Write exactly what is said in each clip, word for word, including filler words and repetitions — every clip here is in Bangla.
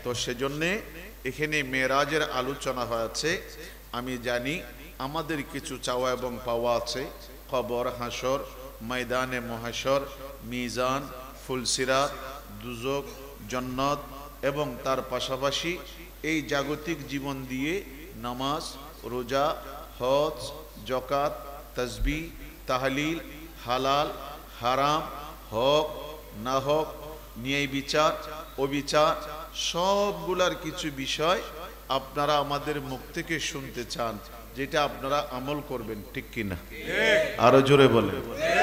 তো সেজন্যে এখানে মেরাজের আলোচনা হয়েছে। আমি জানি আমাদের কিছু চাওয়া এবং পাওয়া আছে, কবর, হাসর, ময়দানে মহাশর, মিজান, ফুলসিরাত, দুজক, জান্নাত এবং তার পাশাপাশি এই জাগতিক জীবন দিয়ে নামাজ, রোজা, হজ, যাকাত, তাসবিহ, তাহলিল, হালাল, হারাম, হক না হক, ন্যায় বিচার, অবিচার, সবগুলার কিছু বিষয় আপনারা আমাদের মুখ থেকে শুনতে চান, যেটা আপনারা আমল করবেন, ঠিক কিনা? আরো জোরে বলেন।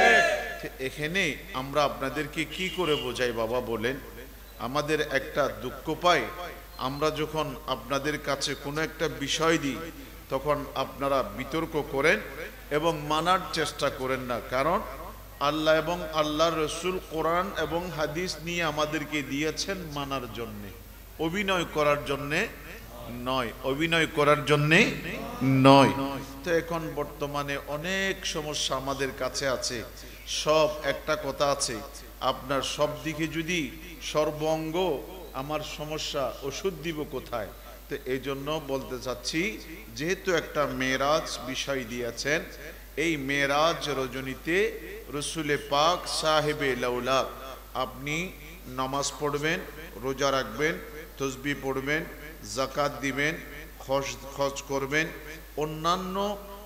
এখানে আমরা আপনাদেরকে কি করে বোঝাই বাবা বলেন? আমাদের একটা দুঃখ পাই, আমরা যখন আপনাদের কাছে কোনো একটা বিষয় দিই তখন আপনারা বিতর্ক করেন এবং মানার চেষ্টা করেন না। কারণ আল্লাহ এবং আল্লাহর রসুল কোরআন এবং হাদিস নিয়ে আমাদেরকে দিয়েছেন মানার জন্যে, অভিনয় করার জন্যে নয়, অভিনয় করার জন্যে নয়। তো এখন বর্তমানে অনেক সমস্যা আমাদের কাছে আছে। সব একটা কথা আছে, আপনার সব দিকে যদি সর্বঙ্গ আমার সমস্যা, ওষুধ দিব কোথায়? তো এই জন্য বলতে চাচ্ছি, যেহেতু একটা মেরাজ বিষয় দিয়েছেন, এই মেরাজ রজনীতে রসুলে পাক সাহেবে লাউলাক আপনি নামাজ পড়বেন, রোজা রাখবেন, তসবিহ পড়বেন, যাকাত দিবেন, খরচ খরচ করবেন, অন্যান্য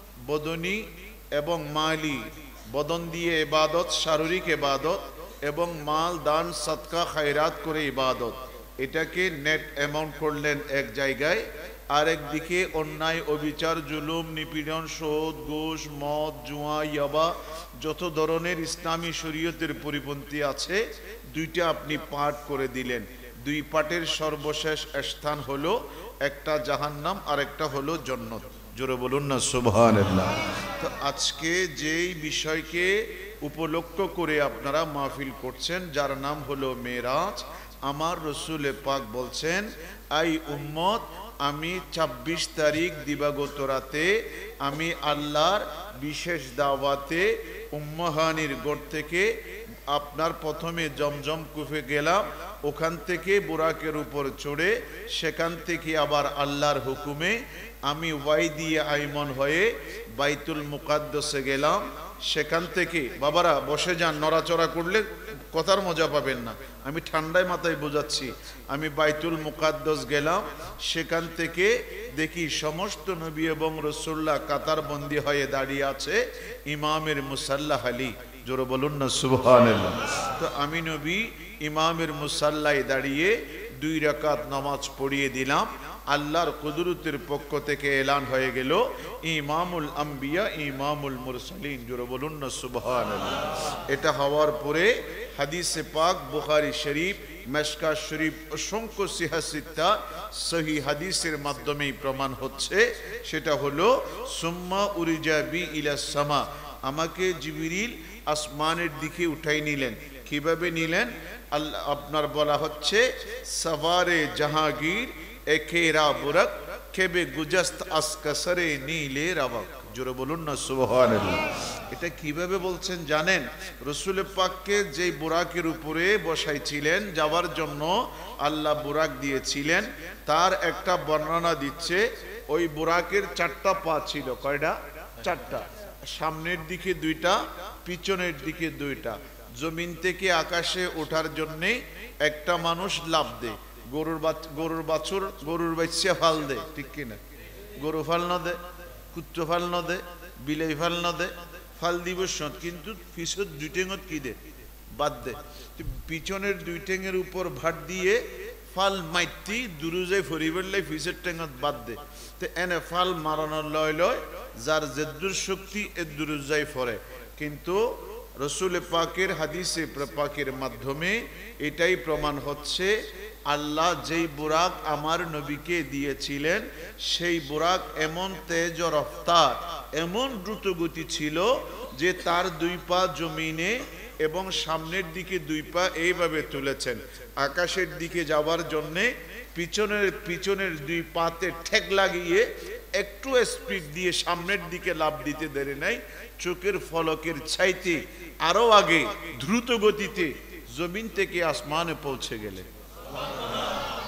বদনী এবং মালি, বদন দিয়ে ইবাদত, শারীরিক ইবাদত এবং মাল দান সদকা খায়রাত করে ইবাদত, এটাকে নেট অ্যামাউন্ট করলেন এক জায়গায়। আরেক দিকে অন্যায়, অবিচার, জুলুম, নিপীড়ন, সুদ, ঘুষ, মদ, জুয়া, ইয়াবা, যত ধরনের ইসলামী শরীয়তের পরিপন্থী আছে, দুইটা আপনি পাঠ করে দিলেন। দুই পাঠের সর্বশেষ স্থান হলো একটা জাহান্নাম আর একটা হলো জান্নাত। জোরে বলুন না সুবহানাল্লাহ। তো আজকে যেই বিষয়কে উপলক্ষ করে আপনারা মাহফিল করছেন, যার নাম হলো মেরাজ, আমার রসুল পাক বলছেন, আই উম্মত, আমি ছাব্বিশ তারিখ দিবাগত রাতে আমি আল্লাহর বিশেষ দাওয়াতে উম্মাহানির গড় থেকে আপনার প্রথমে জমজম কুফে গেলাম, ওখান থেকে বুরাকের উপর চড়ে সেখান থেকে আবার আল্লাহর হুকুমে আমি ওয়াইদি আইমন হয়ে বাইতুল মুকাদ্দাসে গেলাম। সেখান থেকে বাবারা বসে যান, নড়াচড়া করলে কথার মজা পাবেন না, আমি ঠান্ডায় মাথায় বোঝাচ্ছি। আমি বাইতুল মুকাদ্দাস গেলাম, সেখান থেকে দেখি সমস্ত নবী এবং রসুল্লাহ কাতার বন্দী হয়ে দাঁড়িয়ে আছে ইমামের মুসাল্লাহ আলী। জোরে বলুন না সুবহানাল্লাহ। তো আমি নবী ইমামের মুসাল্লায় দাঁড়িয়ে দুই রাকাত নামাজ পড়িয়ে দিলাম। আল্লাহর কুদরতের পক্ষ থেকে এলান হয়ে গেল ইমামুল আম্বিয়া ইমামুল মুরসালিন। জোরে বলুন না সুবহানাল্লাহ। এটা হওয়ার পরে হাদিসে পাক বুখারী শরীফ, মেশকা শরীফ, অসংখ্য সিহাসিতা সহি হাদিসের মাধ্যমেই প্রমাণ হচ্ছে। সেটা হলো সুম্মা উরিজা বি ইলা সামা, আমাকে জিবরিল আসমানের দিকে উঠাই নিলেন। কিভাবে নিলেন? আল্লাহ আপনার বলা হচ্ছে সওয়ারে জাহাঙ্গীর একেরা বুরক কেবে গুজস্ত আসকাসরে নীলে রাবক। জোরে বলুন না সুবহানাল্লাহ। এটা কিভাবে বলছেন জানেন? রসুল পাককে যে বুরাকের উপরে বসাইছিলেন যাওয়ার জন্য আল্লাহ বুরাক দিয়েছিলেন, তার একটা বর্ণনা দিচ্ছে। ওই বুরাকের চারটা পা ছিল। কয়টা? চারটা। সামনের দিকে দুইটা, পিছনের দিকে দুইটা। জমিন থেকে আকাশে ওঠার জন্যে একটা মানুষ লাফ দেয়, গরুর গরুর বাছুর গরুর বাচ্চা ফাল দেয়, ঠিক কিনা? গরু ফাল না দে, কুত্র ফাল না দে, বিলাই ফাল না দে, ফাল দিব সৎ, কিন্তু পিছর দুই ঠেঙত কি দে? বাদ দে। পিছনের দুই ঠেঙের উপর ভাট দিয়ে ফাল মাইতি দুরুজাই ফরিবেলাই পিছের ঠেঙত বাদ দে। তো এনে ফাল মারানোর লয় লয় যার জেদ্দুর শক্তি এ দুরুজাই ফরে। কিন্তু রসুল পাকের হাদিসে পাকের মাধ্যমে এটাই প্রমাণ হচ্ছে, আল্লাহ যেই বুরাক আমার নবীকে দিয়েছিলেন সেই বুরাক এমন তেজ রফতার, এমন দ্রুতগতি ছিল যে তার দুই পা জমিনে এবং সামনের দিকে দুই পা এইভাবে তুলেছেন। আকাশের দিকে যাওয়ার জন্যে পিছনের পিছনের দুই পাতে ঠেক লাগিয়ে একটু স্পিড দিয়ে সামনের দিকে লাফ দিতে দেরি নাই। চোখের ফলকের চাইতে আরো আগে দ্রুত গতিতে জমিন থেকে আসমানে পৌঁছে গেলেন।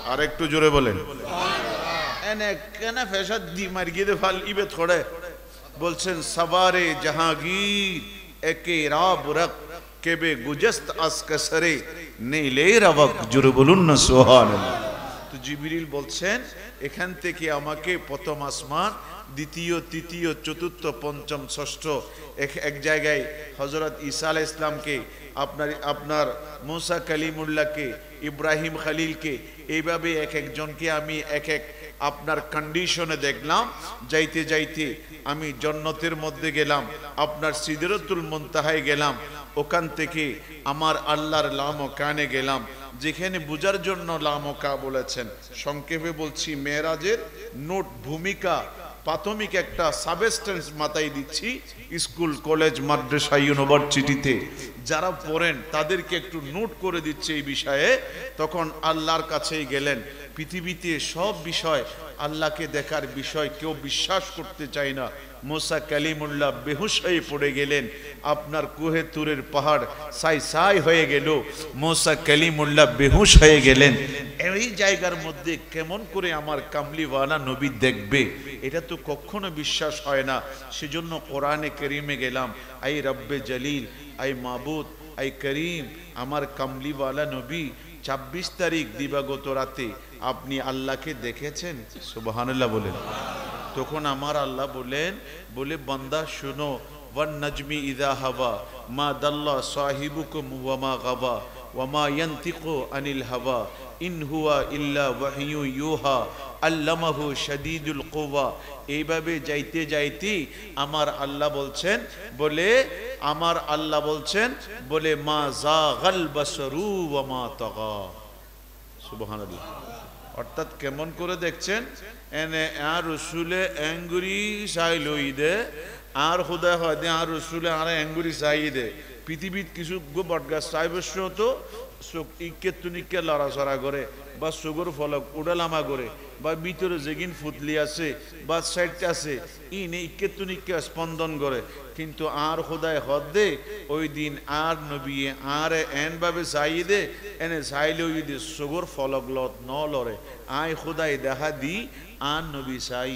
আর একটু জোরে বলেন এনে কেন ফেসাদ দি মার গিয়ে ফাল ইবে থোড়ে বলছেন সবারে জাহাঙ্গীর একে রাব রক কেবে গুজস্ত আস কসরে নীলে রবক জোরে বলুন না সুবহানাল্লাহ তো জিবরিল বলছেন এখান থেকে আমাকে প্রথম আসমান দ্বিতীয় তৃতীয় চতুর্থ পঞ্চম ষষ্ঠ এক জায়গায় হযরত ঈসা আলাইহিস সালামকে আপনার আপনার মুসা কালিমুল্লাহকে ইব্রাহিম খলিলকে এইভাবে এক একজনকে আমি এক এক আপনার কন্ডিশনে দেখলাম যাইতে যাইতে আমি জান্নাতের মধ্যে গেলাম আপনার সিদরাতুল মুনতাহায় গেলাম ওখান থেকে আমার আল্লাহর লামকানে গেলাম যেখানে বুঝার জন্য লামকা বলেছেন সংক্ষেপে বলছি মেরাজের নোট ভূমিকা প্রাথমিক একটা সাবস্টেন্স মাথায় দিচ্ছি স্কুল কলেজ মাদ্রাসা ইউনিভার্সিটিতে যারা পড়েন তাদেরকে একটু নোট করে দিচ্ছে এই বিষয়ে তখন আল্লাহর কাছেই গেলেন পৃথিবীতে সব বিষয় আল্লাহকে দেখার বিষয় কেউ বিশ্বাস করতে চায় না মুসা কালিমুল্লাহ বেহুশ হয়ে পড়ে গেলেন আপনার কুহে তুরের পাহাড় সাই সাই হয়ে গেল মুসা কালিমুল্লাহ বেহুশ হয়ে গেলেন এই জায়গার মধ্যে কেমন করে আমার কামলিওয়ালা নবী দেখবে এটা তো কখনো বিশ্বাস হয় না সেজন্য কোরআনে কারীমে গেলাম আই রব্বে জলিল আই মাবুদ আই করিম আমার কামলিওয়ালা নবী ছাব্বিশ তারিখ দিবাগত রাতে আপনি আল্লাহকে দেখেছেন সুবহানাল্লাহ বলেন তখন আমার আল্লাহ বলেন বলে বান্দা শুনো ওয়ান নাজমি ইযা হাওয়া মা দাল্লা সাহিবুকুম ওয়া মা গাওয়া ওয়া মা ইয়ানতিকু আনিল হাওয়া ইন হুয়া ইল্লা ওয়াহয়ু ইউহা আল্লামাহু শাদীদুল কুওয়া এইভাবে যাইতে যাইতে আমার আল্লাহ বলছেন বলে আমার আল্লাহ বলছেন বলে মা যাগাল বাসরু ওয়া মা তাগা সুবহানাল্লাহ অর্থাৎ কেমন করে দেখছেন এনে আর রাসূলে আঙ্গুরি চাইলই দে আর খোদা হয় দে আর রাসূলে আর আঙ্গুরি চাই দে পৃথিবীত কিছু বটগাছ চাইবশ্য তো ইকে তুনিকে লড়াচড়া করে বা সুগর ফলক উড়ালামা করে বা ভিতরে যেগিন ফুটলি আছে বা সাইড আছে ইনে ইকে তুনিকে স্পন্দন করে কিন্তু আর খোদায় হদ দে ওই দিন আর নবী আর এন ভাবে চাই দে এনে চাইলে ওই দে সুগর ফলক লত ন লড়ে আয় খোদায় দেখা দি আর নবী চাই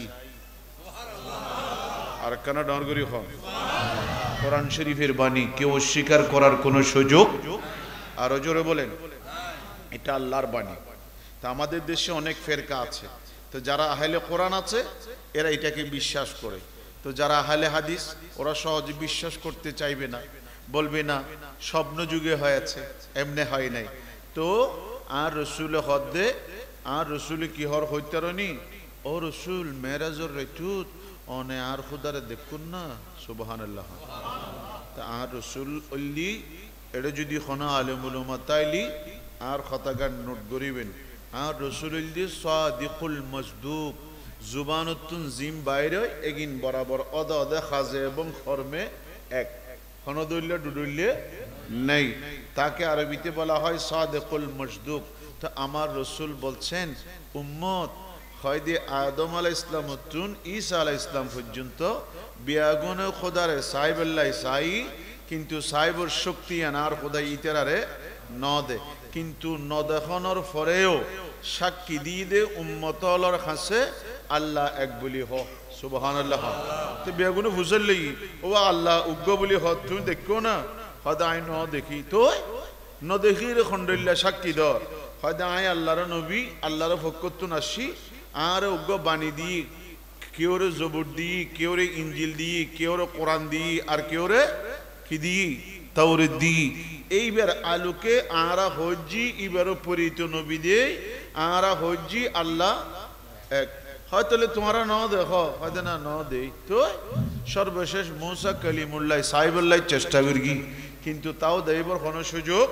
আর কেন ডরগরি হন কোরআন শরীফের বাণী কেউ অস্বীকার করার কোনো সুযোগ আরো জোরে বলেন এটা আল্লাহর বাণী তা আমাদের দেশে অনেক ফেরকা আছে তো যারা আহলে কোরআন আছে এরা এটাকে বিশ্বাস করে তো যারা আহলে হাদিস ওরা সহজে বিশ্বাস করতে চাইবে না বলবে না স্বপ্ন যুগে হয়েছে এমনি হয় নাই তো আর রাসূল হদ্দে আর রাসূল কি হর হইতারনি ও রাসূল মেরাজর রেতুত অনে আর খুদারে দেখুন না সুবহানাল্লাহ তা আর রাসূল অল্লি এটা যদি খনা আলেমুল উম্মাহ তাইলি আর খতাগান নোট করিবেন আর রাসূলুল্লাহ সাদিকুল মসদুক জুবানুতুন জিম বাইরে এগিন বরাবর অদা অদা খাজে এবং খরমে এক খনদুল্লাহ ডুডুল্লাহ নেই তাকে আরবিতে বলা হয় সাদিকুল মসদুক তো আমার রাসূল বলছেন উম্মত হয়দে আদম আলাইহিস সালাম তুন ঈসা আলাইহিস সালাম পর্যন্ত বিয়াগুনে খোদারে সাইবুল্লাহ সাই কিন্তু সাইবর শক্তি আনার খোদাই ইতারারে ন দে কিন্তু ন দেখানোর পরেও সাক্ষী দিয়ে দে উম্মতলর কাছে আল্লাহ এক বলি হ সুবহানাল্লাহ তো বেগুনে বুঝলি ও আল্লাহ উগ্র বলি হ তুমি দেখো না হয়তো আই ন দেখি তো ন দেখি রে খন্ডল্লা সাক্ষী ধর হয়তো আই আল্লাহর নবী আল্লাহর ফকতুন আসি আর উগ্র বাণী দি কেউ রে জবুর দি কেউ রে ইঞ্জিল দি কেউ রে কোরআন দি আর কেউ রে কি দি তাওরাত দি এইবার আলোকে আরা হজ্জি এবার পরিত নবী দে আরা হজ্জি আল্লাহ এক হয়তো তোমারা ন দেখো হয়তো না ন দেই তো সর্বশেষ মুসা কালিমুল্লাহ সাহিবুল্লাহ চেষ্টা করি কিন্তু তাও দেইবার কোনো সুযোগ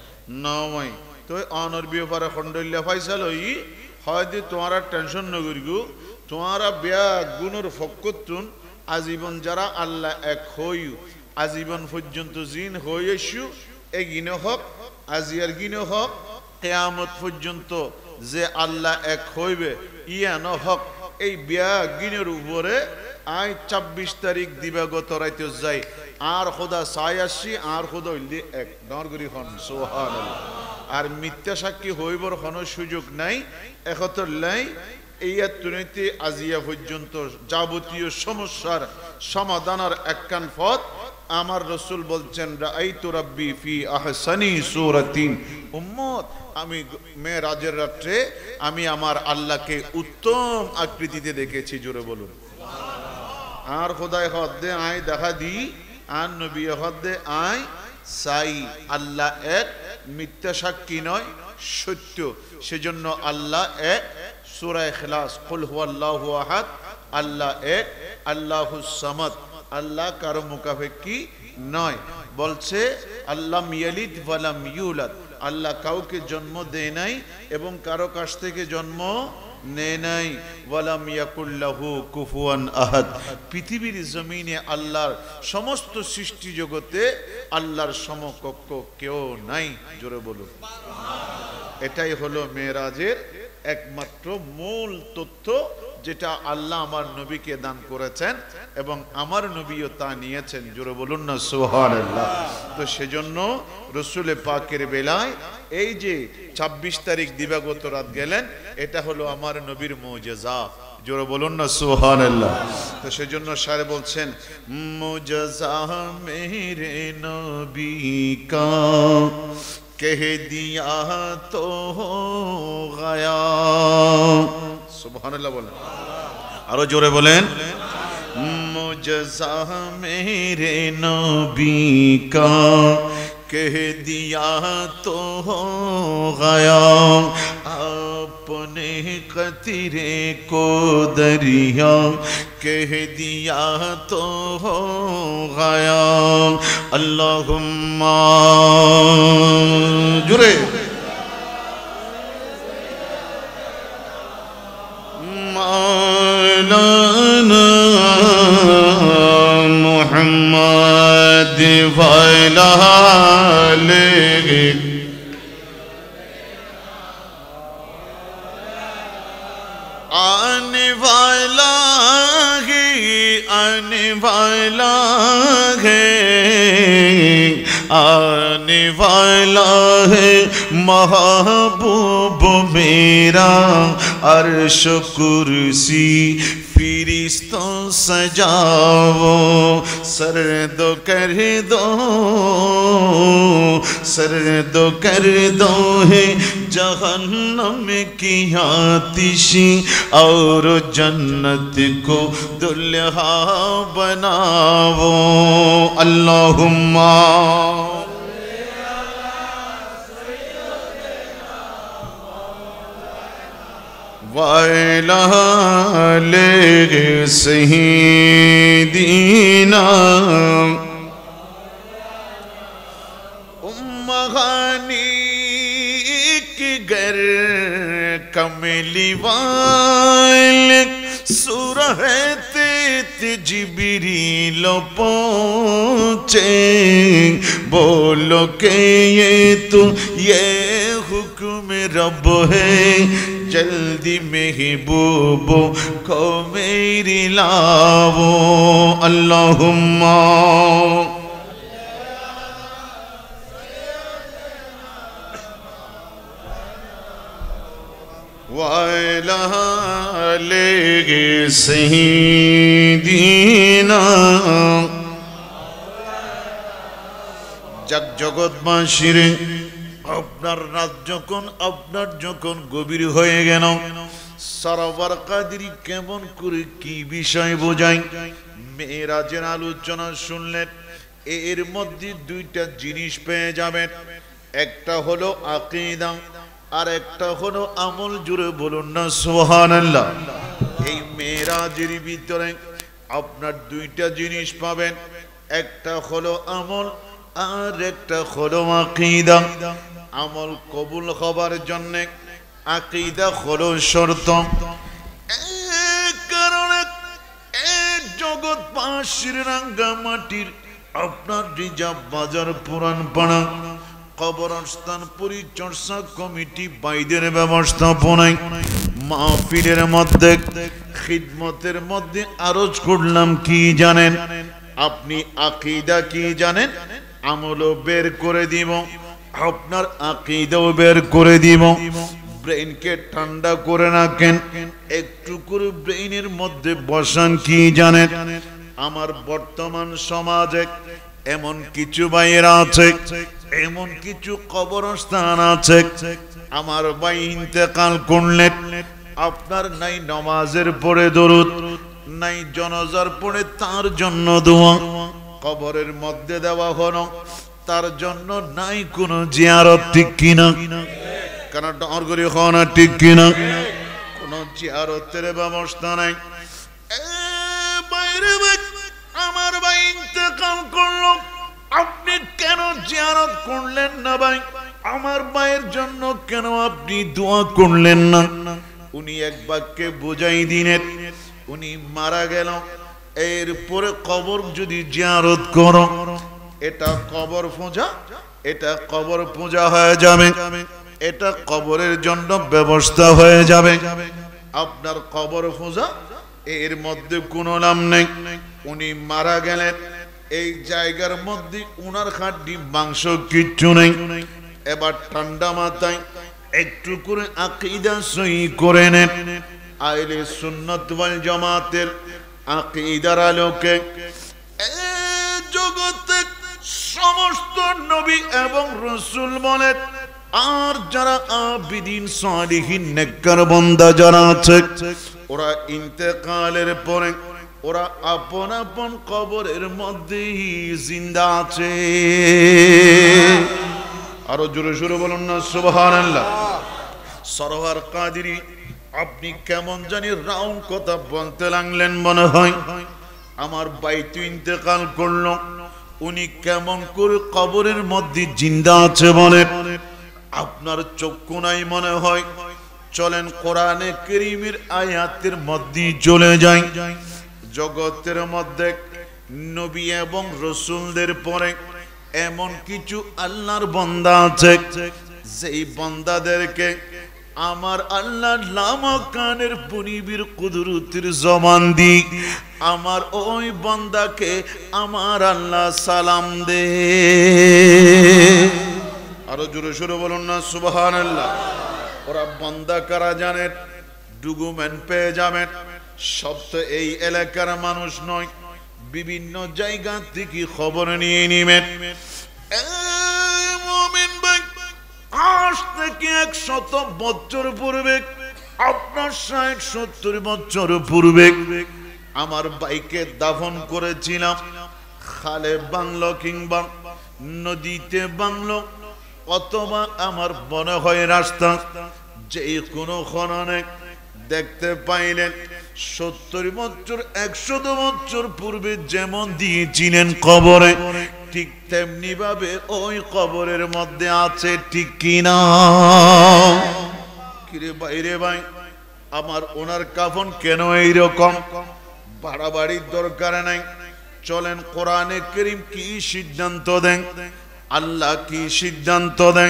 নয় তো অনর্বীয় পারে খন্ডল্লা ফাইসাল হই হয়তো তোমারা টেনশন নগরিগু তোমারা বেয়া গুণর ফকতুন আজীবন যারা আল্লাহ এক হই আজীবন পর্যন্ত জিন হইছু এগিনে হক আজিয়ার গিনে হক কিয়ামত পর্যন্ত যে আল্লাহ এক হইবে ইয়ান হক এই বিয়া গিনের উপরে আই ছাব্বিশ তারিখ দিবাগত রাইতে যাই আর খোদা চাই আসি আর খোদা হইলি এক নরগরি হন সুবহানাল্লাহ আর মিথ্যা সাক্ষী হইবর কোনো সুযোগ নাই একতর লাই এইয়া তুনিতে আজিয়া পর্যন্ত যাবতীয় সমস্যার সমাধানের একখান পথ আমার রসুল বলছেন রাআইতু রাব্বি ফি আহসানি সূরাতিন উম্মত আমি মেরাজের রাত্রে আমি আমার আল্লাহকে উত্তম আকৃতিতে দেখেছি জোরে বলুন আর খোদায় হদ্দে আয় দেখা দি আর নবী হদ্দে আয় সাই আল্লাহ এক মিথ্যা সাক্ষী নয় সত্য সেজন্য আল্লাহ এক সূরা ইখলাস কুল হুয়াল্লাহু আহাদ আল্লাহ এক আল্লাহুস সামাদ আল্লাহ কারো মুখাপেক্ষী নয় বলছে আল্লাহ ইয়ালিদ ওয়ালাম ইউলাদ আল্লাহ কাউকে জন্ম দেয় নাই এবং কারো কাছ থেকে জন্ম নেয় নাই ওয়ালাম ইয়াকুল লাহু কুফুয়ান আহাদ পৃথিবীর জমিনে আল্লাহর সমস্ত সৃষ্টি জগতে আল্লাহর সমকক্ষ কেউ নাই জোরে বলুন এটাই হলো মেরাজের একমাত্র মূল তথ্য যেটা আল্লাহ আমার নবীকে দান করেছেন এবং আমার নবীও তা নিয়েছেন জোরে বলুন না সুবহানাল্লাহ তো সেজন্য রসুল পাকের বেলায় এই যে ছাব্বিশ তারিখ দিবাগত রাত গেলেন এটা হলো আমার নবীর মুজিজা জোরে বলুন না সুবহানাল্লাহ তো সেজন্য শায়র বলছেন মুজিজা মেরে নবী কা कह दिया तो हो गया सुभानअल्लाह बोलें आरो जोरे बोलें मुजज़ा मेरे नबी का कह दिया तो हो गया अपने कतरे को दरिया कह दिया तो हो गया अल्लाहुम्मा जुरे मौलाना मुहम्मद वाला ले आने वाला है आने वाला है आने वाला है महबूब मेरा अर्श कुर्सी फिरिश्तों सजाओ सर दो कर दो सर दो कर दो है जहन्नम की आतिशी और जन्नत को दुल्हा बनाओ अल्लाहुम्मा वाला ले सहीदीना उम्महानी की गर कमली वाल सुरहते जिब्रील पहुँचे बोलो के ये तो ये हुक्म रब है जल्दी महबूबो को मेरी लावो अल्लाहुम्मा वाला ले सहीदीना जग जगतबासीर আপনার রাত যখন আপনার যখন গভীর হয়ে গেল সরওয়ার কাদরি কেমন করে কি বিষয় বোঝায় মেরাজের আলোচনা শুনলেন এর মধ্যে দুইটা জিনিস পেয়ে যাবেন একটা হলো আকীদা আর একটা হলো আমল জুড়ে বলুন না সুবহানাল্লাহ এই মেরাজের ভিতরে আপনার দুইটা জিনিস পাবেন একটা হলো আমল আর একটা হলো আকীদা আমল কবুল হবার জন্য আকীদা হলো শর্ত এই কারণে এই জগৎবাসীর রাঙ্গামাটির আপনার রিজার্ভ বাজার পুরান পাড়া কবরস্থান পরিচর্যা কমিটি বাইদের ব্যবস্থাপনায় মাহফিলের মধ্যে খিদমতের মধ্যে আরজ করলাম কি জানেন আপনি আকীদা কি জানেন আমলও বের করে দিব আপনার আকীদাও বের করে দিব। ব্রেইনকে ঠান্ডা করে রাখেন, একটু করে ব্রেইনের মধ্যে বসান। কি জানেন, আমার বর্তমান সমাজে এমন কিছু ভাইয়েরা আছে, এমন কিছু কবরস্থান আছে, আমার ভাই ইন্তেকাল করলেন, আপনার নাই নামাজের পরে দরুদ, নাই জানাজার পরে তার জন্য দোয়া, কবরের মধ্যে দেওয়া হলো, তার জন্য নাই কোনো জিয়ারত। ঠিক কিনা? কেন ডর করি হওয়া? ঠিক কিনা? কোনো জিয়ারতের ব্যবস্থা নাই। বাইরে আমার ভাই ইন্তেকাল করলো, আপনি কেন জিয়ারত করলেন না ভাই? আমার ভাইয়ের জন্য কেন আপনি দোয়া করলেন না? উনি এক বাক্যে বুঝাই দিলেন, উনি মারা গেল, এরপরে কবর যদি জিয়ারত করো, এটা কবর পূজা, এটা কবর পূজা হয়ে যাবে, এটা কবরের জন্য ব্যবস্থা হয়ে যাবে। আপনার কবর পূজা এর মধ্যে কোনো নাম নেই। উনি মারা গেলেন, এই জায়গার মধ্যে উনার হাড্ডি মাংস কিচ্ছু নেই। এবার ঠান্ডা মাথায় একটু করে আকীদা সহি করে নেন। আহলে সুন্নাত ওয়াল জামাতের আকীদার আলোকে জগতে সমস্ত নবী এবং রাসূল বলেন, আর যারা আবিদিন সালিহিন নেককার বান্দা যারা আছে, ওরা ইন্তেকালের পরে ওরা আপন আপন কবরের মধ্যে জিন্দা আছে। আরো জোরে জোরে বলুন না সুবহানাল্লাহ। সরওয়ার কাদেরী আপনি কেমন জানি রাউন্ড কথা বলতে লাগলেন মনে হয়। আমার ভাই তো ইন্তেকাল করলো, উনি কেমন করে কবরের মধ্যে জিন্দা আছে বলেন? আপনার চক্ষু নাই মনে হয়? চলেন কোরআনে কারীমের আয়াতের মধ্যে চলে যাই। জগতের মধ্যে নবী এবং রাসূলদের পরে এমন কিছু আল্লাহর বান্দা আছে, যেই বান্দাদেরকে আমার আল্লাহ লামাকানের পরিবীর কুদরতের জবান দি আমার ওই বান্দাকে আমার আল্লাহ সালাম দে। আরো জোরে সোরে বলুন না সুবহানাল্লাহ। ওরা বান্দা কারা জানেন? ডকুমেন্ট পেয়ে যাবেন। সব তো এই এলাকার মানুষ নয়, বিভিন্ন জায়গা থেকে খবর নিয়ে নিবেন। মুমিন ভাই, আজ থেকে একশত বছর পূর্বে, আপনার ষাট সত্তর বছর পূর্বে আমার ভাইকে দাফন করেছিলাম। খালে বাংলো কিংবা নদীতে বাংলো, অথবা আমার মনে হয় রাস্তা, যে কোনো খননে দেখতে পাইলেন সত্তর বছর একশত বছর পূর্বে যেমন দিয়েছিলেন কবরে, ঠিক তেমনি ভাবে ওই কবরের মধ্যে আছে। ঠিক কিনা? কিরে বাইরে ভাই, আমার ওনার কাফন কেন এইরকম? বাড়াবাড়ির দরকার নাই। চলেন কোরআনে কারীম কি সিদ্ধান্ত দেন, আল্লাহ কি সিদ্ধান্ত দেন।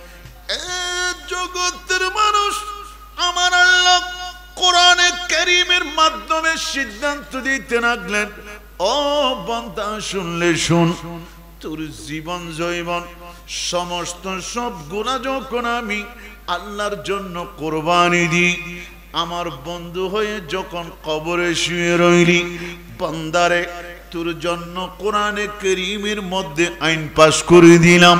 জগতের মানুষ, আমার আল্লাহ কোরআনে কারীমের মাধ্যমে সিদ্ধান্ত দিতে লাগলেন, ও বান্দা শুনলে শুন, তোর জীবন জৈবন সমস্ত সব গুনাহ যখন আমি আল্লাহর জন্য কোরবানি দিই, আমার বন্ধু হয়ে যখন কবরে শুয়ে রইলি, বান্দারে তোর জন্য কোরআনে কারীমের মধ্যে আইন পাশ করে দিলাম,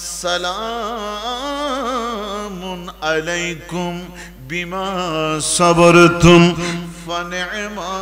সালামুন আলাইকুম বিমা সাবরতুম ফানি'মা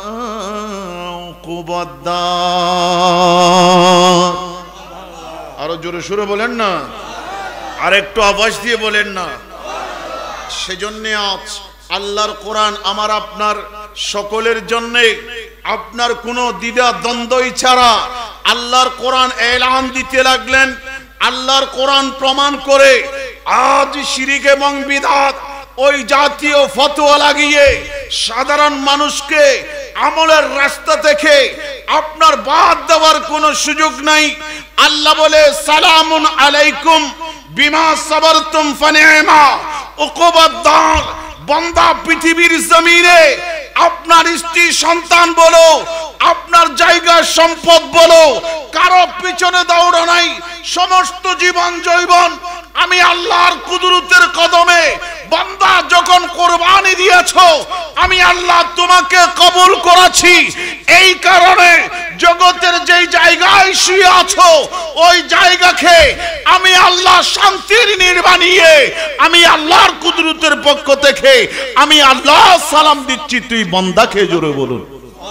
উকুবাদ্দার। আরো জোরে সুরে বলেন না, আর একটু আওয়াজ দিয়ে বলেন না। সেজন্য আজ আল্লাহর কোরআন আমার আপনার সকলের জন্য, আপনার কোনো দ্বিধা দ্বন্দ্ব ছাড়া আল্লাহর কোরআন এলান দিতে লাগলেন। আল্লাহর কোরআন প্রমাণ করে আজ শিরিক এবং বিদআত ওই জাতীয় ফতোয়া লাগিয়ে সাধারণ মানুষকে আমলের রাস্তা থেকে আপনার বাদ দেওয়ার কোনো সুযোগ নাই। আল্লাহ বলে, সালামুন আলাইকুম বিমা সাবারতুম ফানি'মা উকুবাদ্দার। বান্দা, পৃথিবীর জমিনে আপনার স্ত্রী সন্তান বলো, আপনার জায়গা সম্পদ বলো, কারো পিছনে দৌড় নাই। সমস্ত জীবন জৈবন আমি আল্লাহর কুদরতের কদমে বান্দা যখন কুরবানি দিয়েছো আমি আল্লাহ তোমাকে কবুল করেছি। এই কারণে জগতের যেই জায়গায় শুয়ে আছো ওই জায়গাকে আমি আল্লাহ শান্তির নির্বাণিয়ে আমি আল্লাহর কুদরতের পক্ষ থেকে আমি আল্লাহ সালাম দিচ্ছি। তুই বান্দাকে জোরে বলুন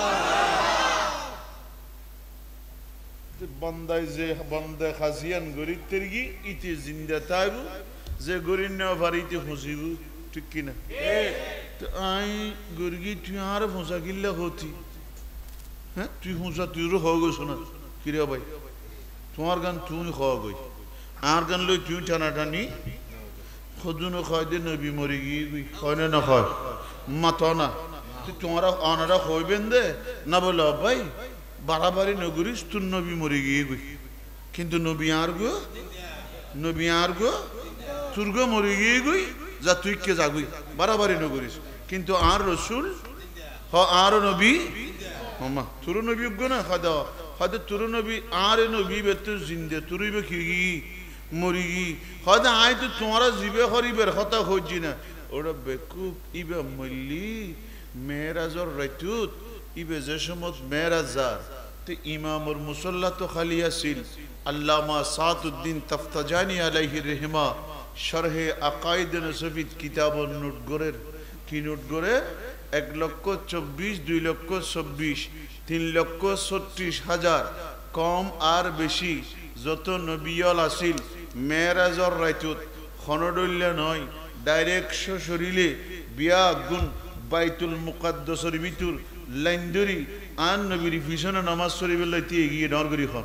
বন্দায় যে বন্দে খাসিয়ান গরিব তেরগি ইতি জিন্দা তাইবু যে গরিব না বাড়িতে ফুসিবু ঠিক কি না? তো আই গরিগি তুই আর ফুসা কিল্লা হতি হ্যাঁ তুই ফুসা তুইরও হয়ে গেছো না কিরে ভাই তোমার গান তুই হওয়া গই আর গান লই তুই টানাটানি খজুনো খাই দে নবী মরে গিয়ে গই হয় না না হয় মাথা না তুই তোমারা অনারা হইবেন দে না বলো ভাই বাড়াবাড়ি নগরীস তোর নবী মরে গিয়ে গই কিন্তু নবী আর গো নবী আর গো তোর গো মরে গিয়ে গই যা তুই কে যাগুই বাড়াবাড়ি নগরীস কিন্তু আর রসুল হ আর নবী মামা তোর নবী গো না খাদা হয়তো তোর নবী আর নবী বেতু জিন্দে তোরই বে কি মরি গি হয়তো আয় তো তোমারা জিবে হরিবের কথা হইছি না ওরা বেকুব ইবে মল্লি মেয়েরাজর রাইতুত ইবে যে সমত মেরাজার তে ইমামুর মুসাল্লা তো খালি আসিল আল্লামা সাদউদ্দিন তাফতাজানি আলাইহি রহমা শরহে আকাইদ নসফিদ কিতাব নোট গরের কি নোট গরে এক লক্ষ চব্বিশ দুই লক্ষ চব্বিশ তিন লক্ষ ছত্রিশ হাজার কম আর বেশি যত নবিয়ল আসিল মেরাজর রাইতুত খনডল্য নয় ডাইরেক্ট শরীরে বিয়া গুণ বাইতুল মুকাদ্দাসের ভিতর লাইন্দরি আন নবীর পিছনে নামাজ শরীফের লাইতে এগিয়ে নরগরি খন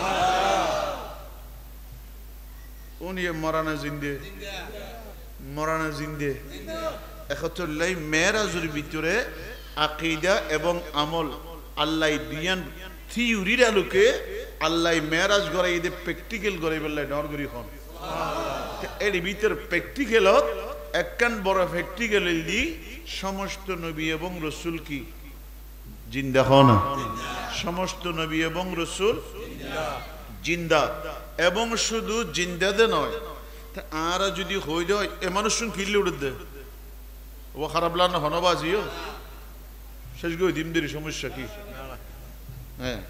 উনি মরানা জিন্দে মরানা জিন্দে একত্রলাই মেরাজের ভিতরে আকীদা এবং আমল আল্লাহ দিয়ান থিওরির আলোকে আল্লাহ মেরাজ গড়াই দে প্র্যাকটিক্যাল গড়াই বেলাই নরগরি খন এর ভিতর প্র্যাকটিক্যালত একখান বড় প্র্যাকটিক্যাল দি সমস্ত নবী এবং রসুল কি জিন্দা হন সমস্ত নবী এবং রসুল জিন্দা এবং শুধু জিন্দাতে নয় আর যদি হয়ে যায় এ মানুষ কিনলে উঠে দে ও খারাপ লাগ না হনবাজিও শেষ গো দিমদের সমস্যা কি হ্যাঁ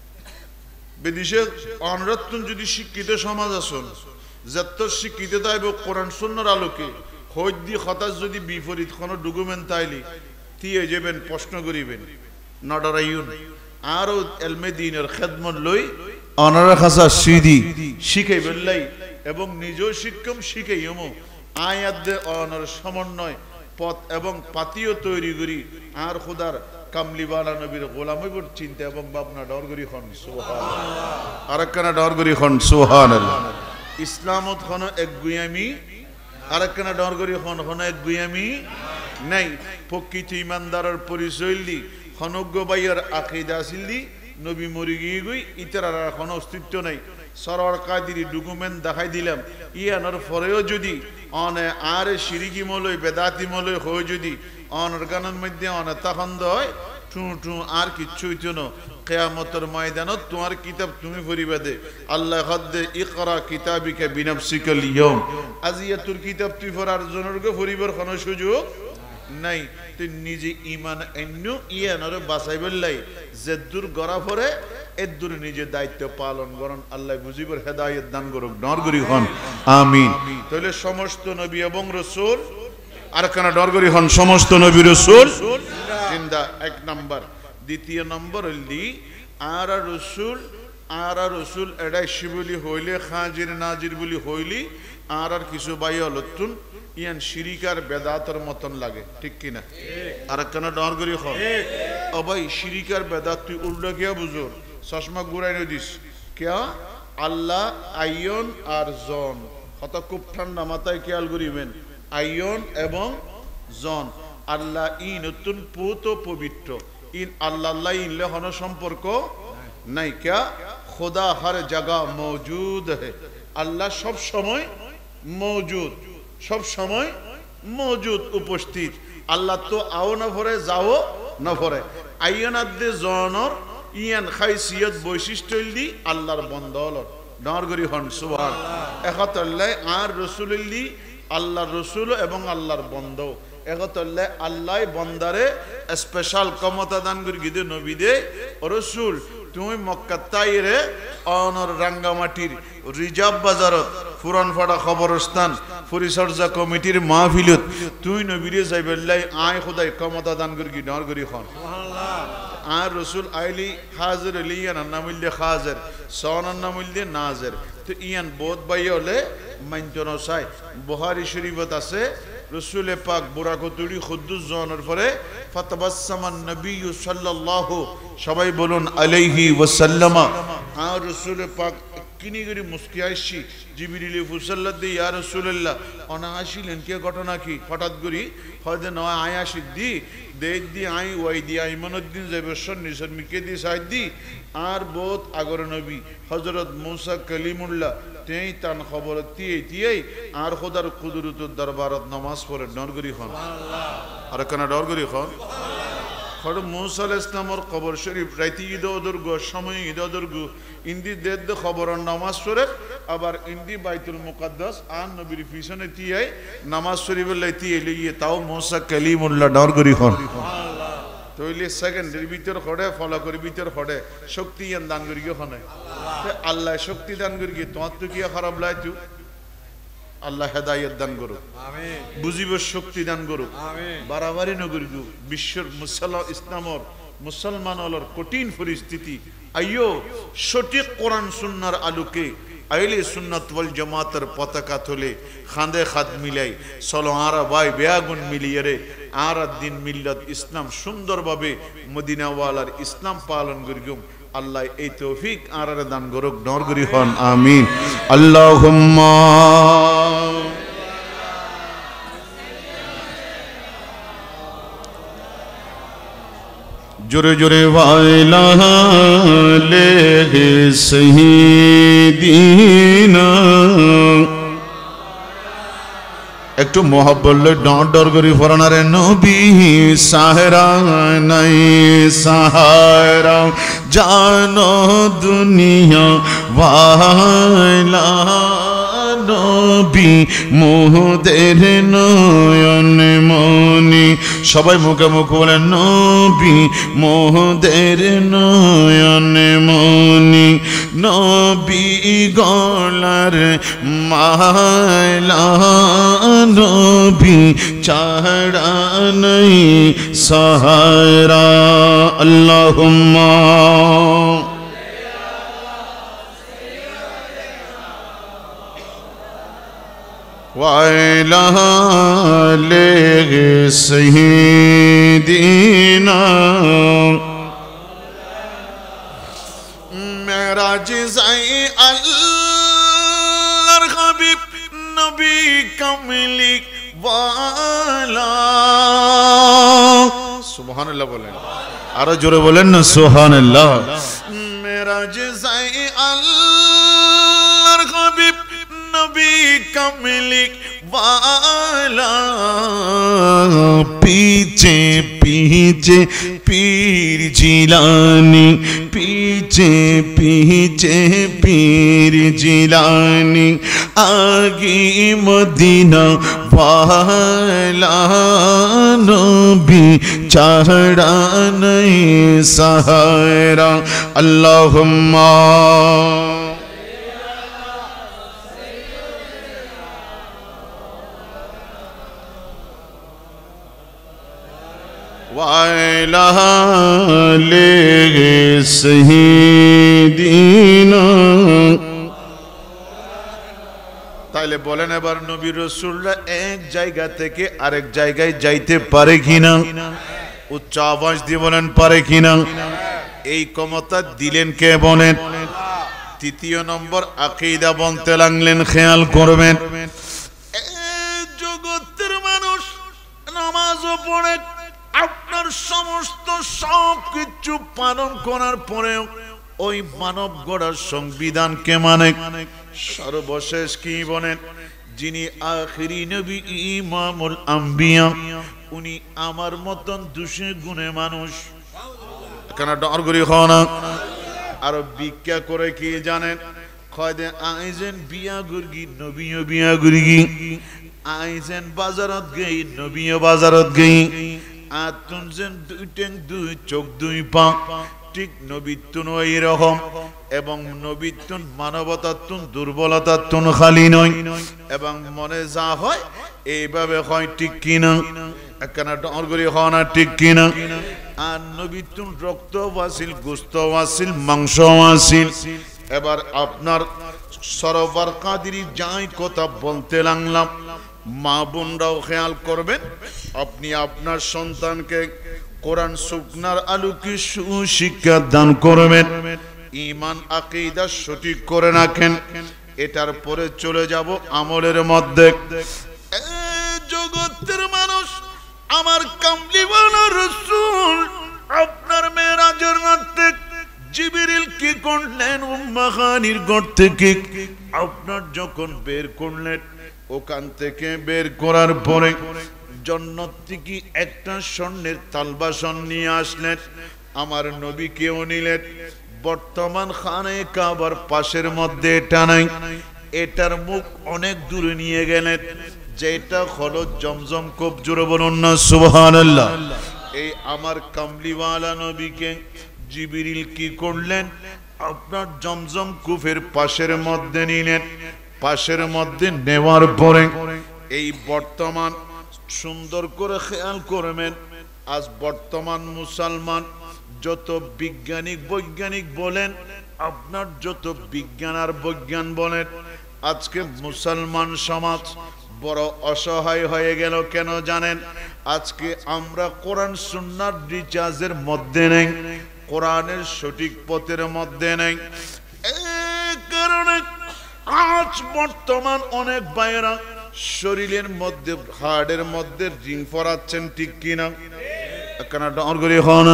বিদেশে অনরত্ন যদি শিক্ষিত সমাজ আসুন যত শিক্ষিত তাইব কোরআন সুন্নাহর আলোকে হজ দি হতাশ যদি বিপরীত কোনো ডকুমেন্ট তাইলি তিয়ে যাবেন প্রশ্ন করিবেন নডরাইউন আরো এলমে দ্বীনের খেদমত লই অনারা খাসা সিদি শিখাই বেল্লাই এবং নিজেও শিক্ষম শিখাইমো আয়াত দে অনার সমন্বয় পথ এবং পাতিও তৈরি করি আর খোদার কামলিওয়ালা নবীর গোলামইবর চিন্তা এবং ভাবনা ডর করি খন সুবহানাল্লাহ আরেকখানা ডর করি খন সুবহানাল্লাহ ইসলামত খন এক গুয়ামি আরেকখানা ডর করি খন খন এক গুয়ামি নাই প্রকৃত ইমানদারের পরিচয় দি খনজ্ঞ বাইয়ের আকীদা আসিলি নবী মরি গিয়ে গই ইতার আর কোনো অস্তিত্ব নাই সরওয়ার কাদিরি ডকুমেন্ট দেখাই দিলাম ইয়ানোর পরেও যদি অনে আর শিরিকি মলয় বেদাতি মলয় হয়ে যদি অনর গানের মধ্যে অনে তখন হয় টু টু আর কিচ্ছু হইতো না কিয়ামতের ময়দানত তোমার কিতাব তুমি পড়িবে দে আল্লাহ হদ্দে ইকরা কিতাবিকা বিনাফসিকাল ইয়াউম আজিয়া তোর কিতাব তুই পড়ার জনরকে পড়িবার কোনো সুযোগ নাই তুই নিজে ইমান এন্ন ইয়ানরে বাঁচাই বললাই যে দূর গড়া পরে এর দূর নিজে দায়িত্ব পালন করুন আল্লাহ বুঝিবার হেদায়েত দান করুক নরগরি হন আমিন তাহলে সমস্ত নবী এবং রাসূল আর কেন ডরগরি হন সমস্ত নবী রাসূল জিন্দা এক নাম্বার দ্বিতীয় নম্বর হইলি আর রাসূল আর রাসূল এডাই শিবলি হইলে খাজির নাজির বলি হইলি আর আর কিছু বাই হলতুন ইয়ান শিরিকার বেদাতের মতন লাগে ঠিক কিনা আর কেন ডর করি খ ও ভাই শিরিকার বেদাত তুই উল্টা কিয়া বুঝো চশমা ঘুরাই দিস কিয়া আল্লাহ আইয়ন আর জন কত খুব ঠান্ডা মাথায় খেয়াল করিবেন আইয়ন এবং জন আল্লাহ ই নতুন পুত পবিত্র ইন আল্লাহ ইনলে হন সম্পর্ক নাই কিয়া খোদা হর জায়গা মৌজুদ হে আল্লাহ সব সময় মৌজুদ সব সময় মৌজুদ উপস্থিত আল্লাহ তো আও না ভরে যাও না ভরে আইয়ান আদে জনর ইয়ান খাইসিয়ত বৈশিষ্ট্য দি আল্লাহর বন্দল নরগরি হন সুবহান একতল্লাহ আর রসুল্লি আল্লাহর রসুল এবং আল্লাহর বন্ধ একতল্লাহ আল্লাহ বন্দারে স্পেশাল ক্ষমতা দান করি গিদে নবী দে রসুল তুমি মক্কা তাইরে অনর রাঙ্গামাটির রিজার্ভ বাজারত পুরানপাড়া খবরস্থান পরিচর্যা কমিটির মাহফিলত তুই নবীরে যাইবেল্লাই আয় খোদাই ক্ষমতা দান করি নরগরি হন আর রসুল আইলি হাজির লিয়ান নামিল্লে হাজির সনান নামিল্লে নাজির তো ইয়ান বোধ বাই হলে মাইন্তন চাই বুখারী শরীফত আছে রসুলে পাক বুরাকতুরি খুদ্দুস জনের পরে ফাতাবাসসামান নবী সাল্লাল্লাহু সবাই বলুন আলাইহি ওয়াসাল্লামা আর রসুলে পাক কিনি করে মুস্কি আইসি জিবরিল ফুসাল্লাত দি ইয়া রাসূলুল্লাহ অনা আসিলেন কে ঘটনা কি হঠাৎ করি হয়তো নয় আয় আসিক দি দেখ দি আই ওয়াই দি আইমানুদ্দিন যাইবেশ্বর নিসর মিকে দি সাইদ দি আর বহুত আগর নবী হযরত মুসা কালিমুল্লাহ তেই তান খবর তিয়ে তিয়ে আর খোদার কুদরতুর দরবারত নামাজ পড়ে নরগরি খন সুবহানাল্লাহ আর কেন নরগরি খন খড় মুসা আলাইহিস সালামের কবর শরীফ রাইতি ঈদ দুর্গ সময় ঈদ দুর্গ ইন্দি দেদ খবর নামাজ পড়ে আবার ইন্দি বাইতুল মুকাদ্দাস আর নবীর পিছনে তিয়ে নামাজ শরীফের লাইতি এলিয়ে তাও মুসা কালিমুল্লাহ নরগরি খন সুবহানাল্লাহ তইলে সেকেন্ডের ভিতর খড়ে ফলো করে ভিতর খড়ে শক্তি দান করি ওখানে আল্লাহ শক্তি দান করি তোমার তো কি খারাপ লাগতো আল্লাহ হেদায়েত দান করুক আমিন বুঝিবার শক্তি দান করুক আমিন বাড়াবাড়ি নগরী বিশ্বের মুসলমান ইসলামর মুসলমানর কঠিন পরিস্থিতি আইয়ো সঠিক কোরআন সুন্নাহর আলোকে আহলে সুন্নাত ওয়াল জামাতের পতাকা তোলে খান্দে খাদ মিলাই চলো আরা ভাই বেয়াগুন মিলিয়ে রে আর দিন মিল্লাত ইসলাম সুন্দরভাবে মদিনাওয়ালার ইসলাম পালন করিগুম আল্লাহ এই তৌফিক আর দান করুক নরগরি হন আমিন আল্লাহুম্মা জোরে জোরে ওয়াইলা লে সাইয়্যিদিনা একটু মোহাব্বত লই ডর ডর করি ফরানারে নবী সাহারা নাই সাহারা জানো দুনিয়া ওয়ালা নবী মোহদের নয়ন মনি সবাই মুখে মুখ বলেন নবী মোহদের নয়ন মনি নবী গলার মালা নবী ছাড়া নাই সাহারা আল্লাহুম্মা وعلى آل سيدنا মেরাজ যাই আল্লাহর হাবিব নবী কামলি ওয়ালা সুবহানাল্লাহ বলেন আরো জোরে বলেন না সুবহানাল্লাহ মেরাজ যাই আল্লাহর হাবিব নবী কামলি वाला पीछे पीछे पीर जिलानी पीछे पीछे पीर जिलानी आगे मदीना वाला नबी चढ़ा नहीं सहारा अल्लाहुम्मा وعلى آل سيدنا তাইলে বলেন এবার নবী রাসূলরা এক জায়গা থেকে আরেক জায়গায় যাইতে পারে কিনা উচ্চ আওয়াজ দিয়ে বলেন পারে কিনা এই ক্ষমতা দিলেন কে বলেন তৃতীয় নম্বর আকীদা বলতে লাগলেন খেয়াল করবেন এই জগতের মানুষ নামাজও পড়ে আপনার সমস্ত সব কিছু পালন করার পরেও ওই মানব গড়ার সংবিধানকে মানে সর্বশেষ কি বলেন যিনি আখিরি নবী ইমামুল আম্বিয়া উনি আমার মতন দুশে গুণে মানুষ কেন ডর করি হও না আর ভিক্ষা করে কি জানেন খয়দে আইজেন বিয়া গুরগি নবীও বিয়া গুরগি আইজেন বাজারত গই নবীও বাজারত গই আতুন যেন দুই টেং দুই চোখ দুই পা ঠিক নবীতুন ওই রকম এবং নবীতুন মানবতাতুন দুর্বলতাতুন খালি নয় এবং মনে যা হয় এইভাবে হয় ঠিক কিনা একখানা ডর করে হয় না ঠিক কিনা আর নবীতুন রক্ত ওয়াসিল গোস্ত ওয়াসিল মাংস ওয়াসিল এবার আপনার সরোবর কাদিরি যাই কথা বলতে লাগলাম মা বোনরাও খেয়াল করবেন আপনি আপনার সন্তানকে কোরআন সুন্নাহর আলোকে সুশিক্ষা দান করবেন ঈমান আকীদা সঠিক করে রাখেন এটার পরে চলে যাব আমলের মধ্যে জগতের মানুষ আমার কামলিওয়ালা রাসূল আপনার মেরাজের রাতে জিবরিল কি করলেন উম্মে খানির ঘর থেকে আপনার যখন বের করলেন ওখান থেকে বের করার পরে জান্নাত থেকে একটা স্বর্ণের তালবাসন নিয়ে আসলেন আমার নবীকেও নিলেন বর্তমান খানে কাবার পাশের মধ্যে এটা নাই এটার মুখ অনেক দূরে নিয়ে গেলেন যেটা হলো জমজম কূপ জোরে বলুন না সুবহানাল্লাহ এই আমার কামলিওয়ালা নবীকে জিবরিল কি করলেন আপনার জমজম কূপের পাশের মধ্যে নিলেন পাশের মধ্যে নেওয়ার পরে এই বর্তমান সুন্দর করে খেয়াল করবেন আজ বর্তমান মুসলমান যত বিজ্ঞানিক বৈজ্ঞানিক বলেন আপনার যত বিজ্ঞান আর বৈজ্ঞান বলেন আজকে মুসলমান সমাজ বড় অসহায় হয়ে গেল কেন জানেন আজকে আমরা কোরআন সুন্নাহর রিচার্জের মধ্যে নেই কোরআনের সঠিক পথের মধ্যে নেই এই কারণে আজ বর্তমান অনেক ভাইরা শরীরের মধ্যে হাড়ের মধ্যে রিং পরাচ্ছেন ঠিক কিনা একখানা ডর করে হন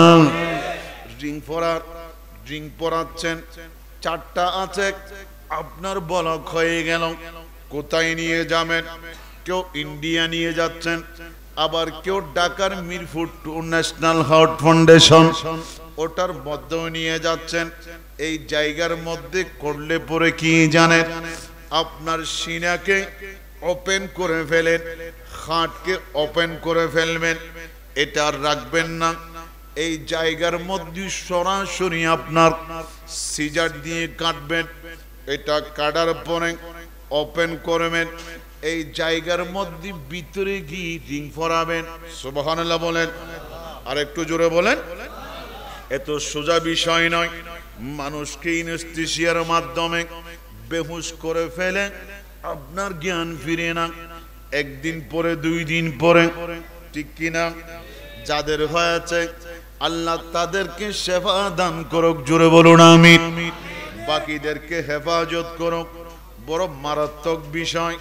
রিং পরা রিং পরাচ্ছেন চারটা আছে আপনার বলক হয়ে গেল কোথায় নিয়ে যাবেন কেউ ইন্ডিয়া নিয়ে যাচ্ছেন আবার কেউ ঢাকার মিরপুর ন্যাশনাল হার্ট ফাউন্ডেশন ওটার মধ্যেও নিয়ে যাচ্ছেন এই জায়গার মধ্যে করলে পরে কি জানেন আপনার সিনাকে ওপেন করে ফেলেন হার্টকে ওপেন করে ফেলবেন এটা রাখবেন না এই জায়গার মধ্যে সরাসরি আপনার সিজার দিয়ে কাটবেন এটা কাটার পরে ওপেন করবেন এই জায়গার মধ্যে ভিতরে গিয়ে রিং পরাবেন সুবহানাল্লাহ বলেন আর একটু জোরে বলেন এত সোজা বিষয় নয় মানুষকে ইনস্টিটিউশনের মাধ্যমে বেহুশ করে ফেলে আপনার জ্ঞান ফিরে না একদিন পরে দুই দিন পরে ঠিক কিনা যাদের হয়েছে আল্লাহ তাদেরকে শেফা দান করুক জোরে বলুন আমিন বাকিদেরকে হেফাজত করুক বড় মারাত্মক বিষয়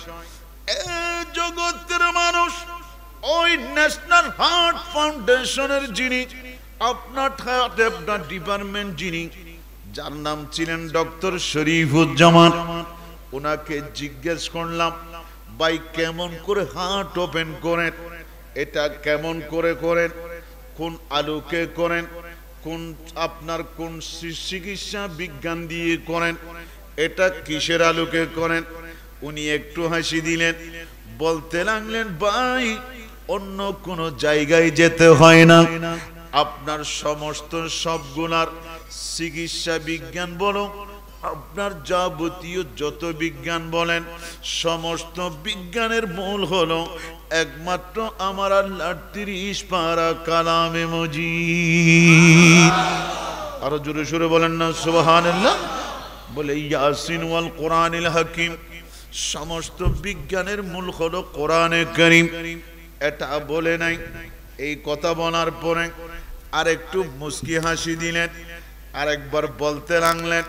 এই জগতের মানুষ ওই ন্যাশনাল হার্ট ফাউন্ডেশনের যিনি আপনার আপনার ডিপার্টমেন্ট যিনি যার নাম ছিলেন ডক্টর শরীফুজ্জামান ওনাকে জিজ্ঞেস করলাম ভাই কেমন করে হার্ট ওপেন করেন এটা কেমন করে করেন কোন আলোকে করেন কোন আপনার কোন চিকিৎসা বিজ্ঞান দিয়ে করেন এটা কিসের আলোকে করেন উনি একটু হাসি দিলেন বলতে লাগলেন ভাই অন্য কোন জায়গায় যেতে হয় না আপনার সমস্ত সবগুলার চিকিৎসা বিজ্ঞান বলো আপনার যাবতীয় যত বিজ্ঞান বলেন সমস্ত বিজ্ঞানের মূল হলো একমাত্র আমার আল্লাহর তিরিশ পারা কালামে মজিদ আরো জোরে সোরে বলেন না সুবহানাল্লাহ বলে ইয়াসিন ওয়াল কোরআনিল হাকিম সমস্ত বিজ্ঞানের মূল হলো কোরআনে কারীম এটা বলে নাই এই কথা বলার পরে আর একটু মুস্কি হাসি দিলেন আরেকবার বলতে লাগলেন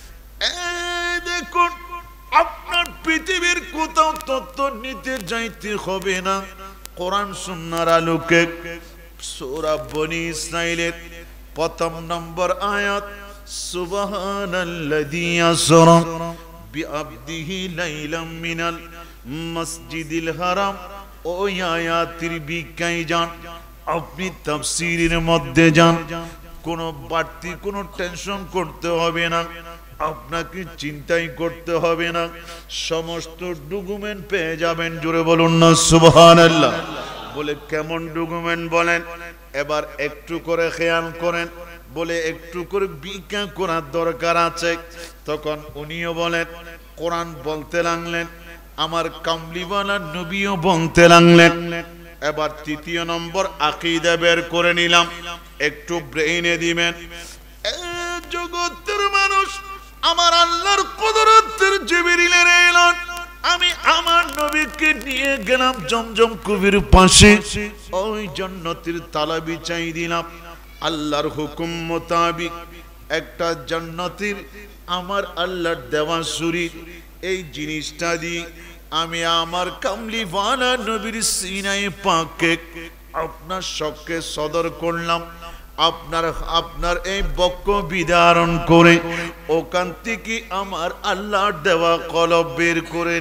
এই দেখুন আপনার পৃথিবীর কোথাও তত্ত্ব নিতে যাইতে হবে না কোরআন সুন্নাহর আলোকে সূরা বনী ইসরাঈলের প্রথম নম্বর আয়াত সুবহানাল্লাযী আসরা বিআবদিহি লাইলাম মিনাল মসজিদিল হারাম ওই আয়াতের বিজ্ঞাই যান আপনি তাফসীরের মধ্যে যান কোনো বাড়তি কোনো টেনশন করতে হবে না আপনাকে চিন্তাই করতে হবে না, সমস্ত ডকুমেন্ট পেয়ে যাবেন। জোরে বলুন না সুবহানাল্লাহ। বলে কেমন ডকুমেন্ট বলেন? এবার একটু করে খেয়াল করেন। বলে একটু করে বিজ্ঞান করার দরকার আছে। তখন উনিও বলেন, কোরআন বলতে লাগলেন, আমার কামলিওয়ালা নবীও বলতে লাগলেন। এবার তৃতীয় নম্বর আকীদা বের করে নিলাম, একটু ব্রেইনে দিবেন। জগতের মানুষ, আমার আল্লাহর কুদরতের জিবরিলের এলান, আমি আমার নবীকে নিয়ে গেলাম জমজম কুবির পাশে, ওই জান্নাতের তালা বিছাই দিলাম আল্লাহর হুকুম মোতাবিক। একটা জান্নাতের আমার আল্লাহর দেওয়া শরীর, এই জিনিসটা দিয়ে আমি আমার কামলিওয়ালা নবীর সিনায়ে পাকে আপনার শখকে সদর করলাম। আপনার আপনার এই বক্ষ বিদারণ করে ওখান থেকে আমার আল্লাহর দেওয়া কলব বের করে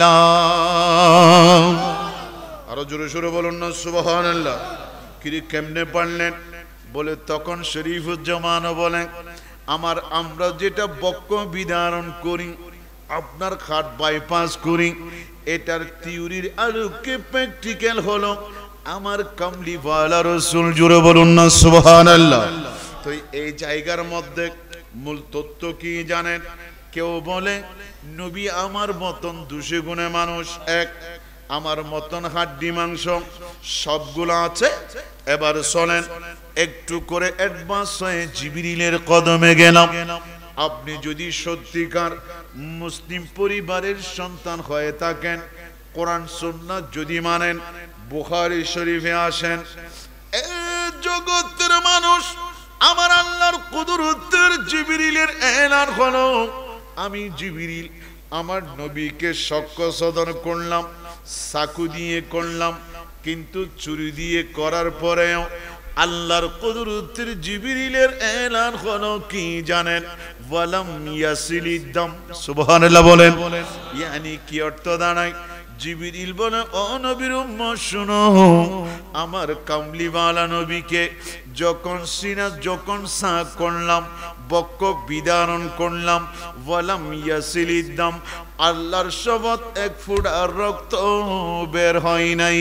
নিলাম। আরো জোরে সোরে বলুন না সুবহানাল্লাহ। কি কেমনে পারলেন? বলে তখন শরীফুজ্জামান বলেন, আমার আমরা যেটা বক্ষ বিদারণ করি, আপনার খাট বাইপাস করি, এটার থিওরির আলোকে প্র্যাকটিক্যাল হলো আমার কামলিওয়ালা রাসূল। জোরে বলুন না সুবহানাল্লাহ। তো এই জায়গার মধ্যে মূল তত্ত্ব কি জানেন? কেউ বলে নবী আমার মতন দুশো গুণে মানুষ, এক আমার মতন হাড্ডি মাংস সবগুলো আছে। এবার চলেন একটু করে অ্যাডভান্স হয়ে জিবরিলের কদমে গেলাম। আপনি যদি সত্যিকার মুসলিম পরিবারের সন্তান হয়ে থাকেন, কোরআন সুন্নাত যদি মানেন, বুখারী শরীফে আসেন, এ জগতের মানুষ, আমার আল্লাহর কুদরতের জিবরিলের এলান হলো, আমি জিবরিল আমার নবীকে সাক্ষ্য সদর করলাম, চাকু দিয়ে করলাম, কিন্তু ছুরি দিয়ে করার পরেও আল্লাহর কুদরতের জিবরিলের এলান হলো কি জানেন? ওয়ালাম ইয়াসিলিদ্দাম। সুবহানাল্লাহ বলেন। ইয়ানি কি অর্থ দাঁড়ায়? জিবরিল বলে, ও নবীর উম্মত শুনো, আমার কামলিওয়ালা নবীকে যখন সিনা যখন সাক করলাম, বক্ষ বিদারণ করলাম, ওয়ালাম ইয়াসিলিদ্দাম, আল্লাহর শপথ এক ফোঁটা রক্ত বের হয় নাই।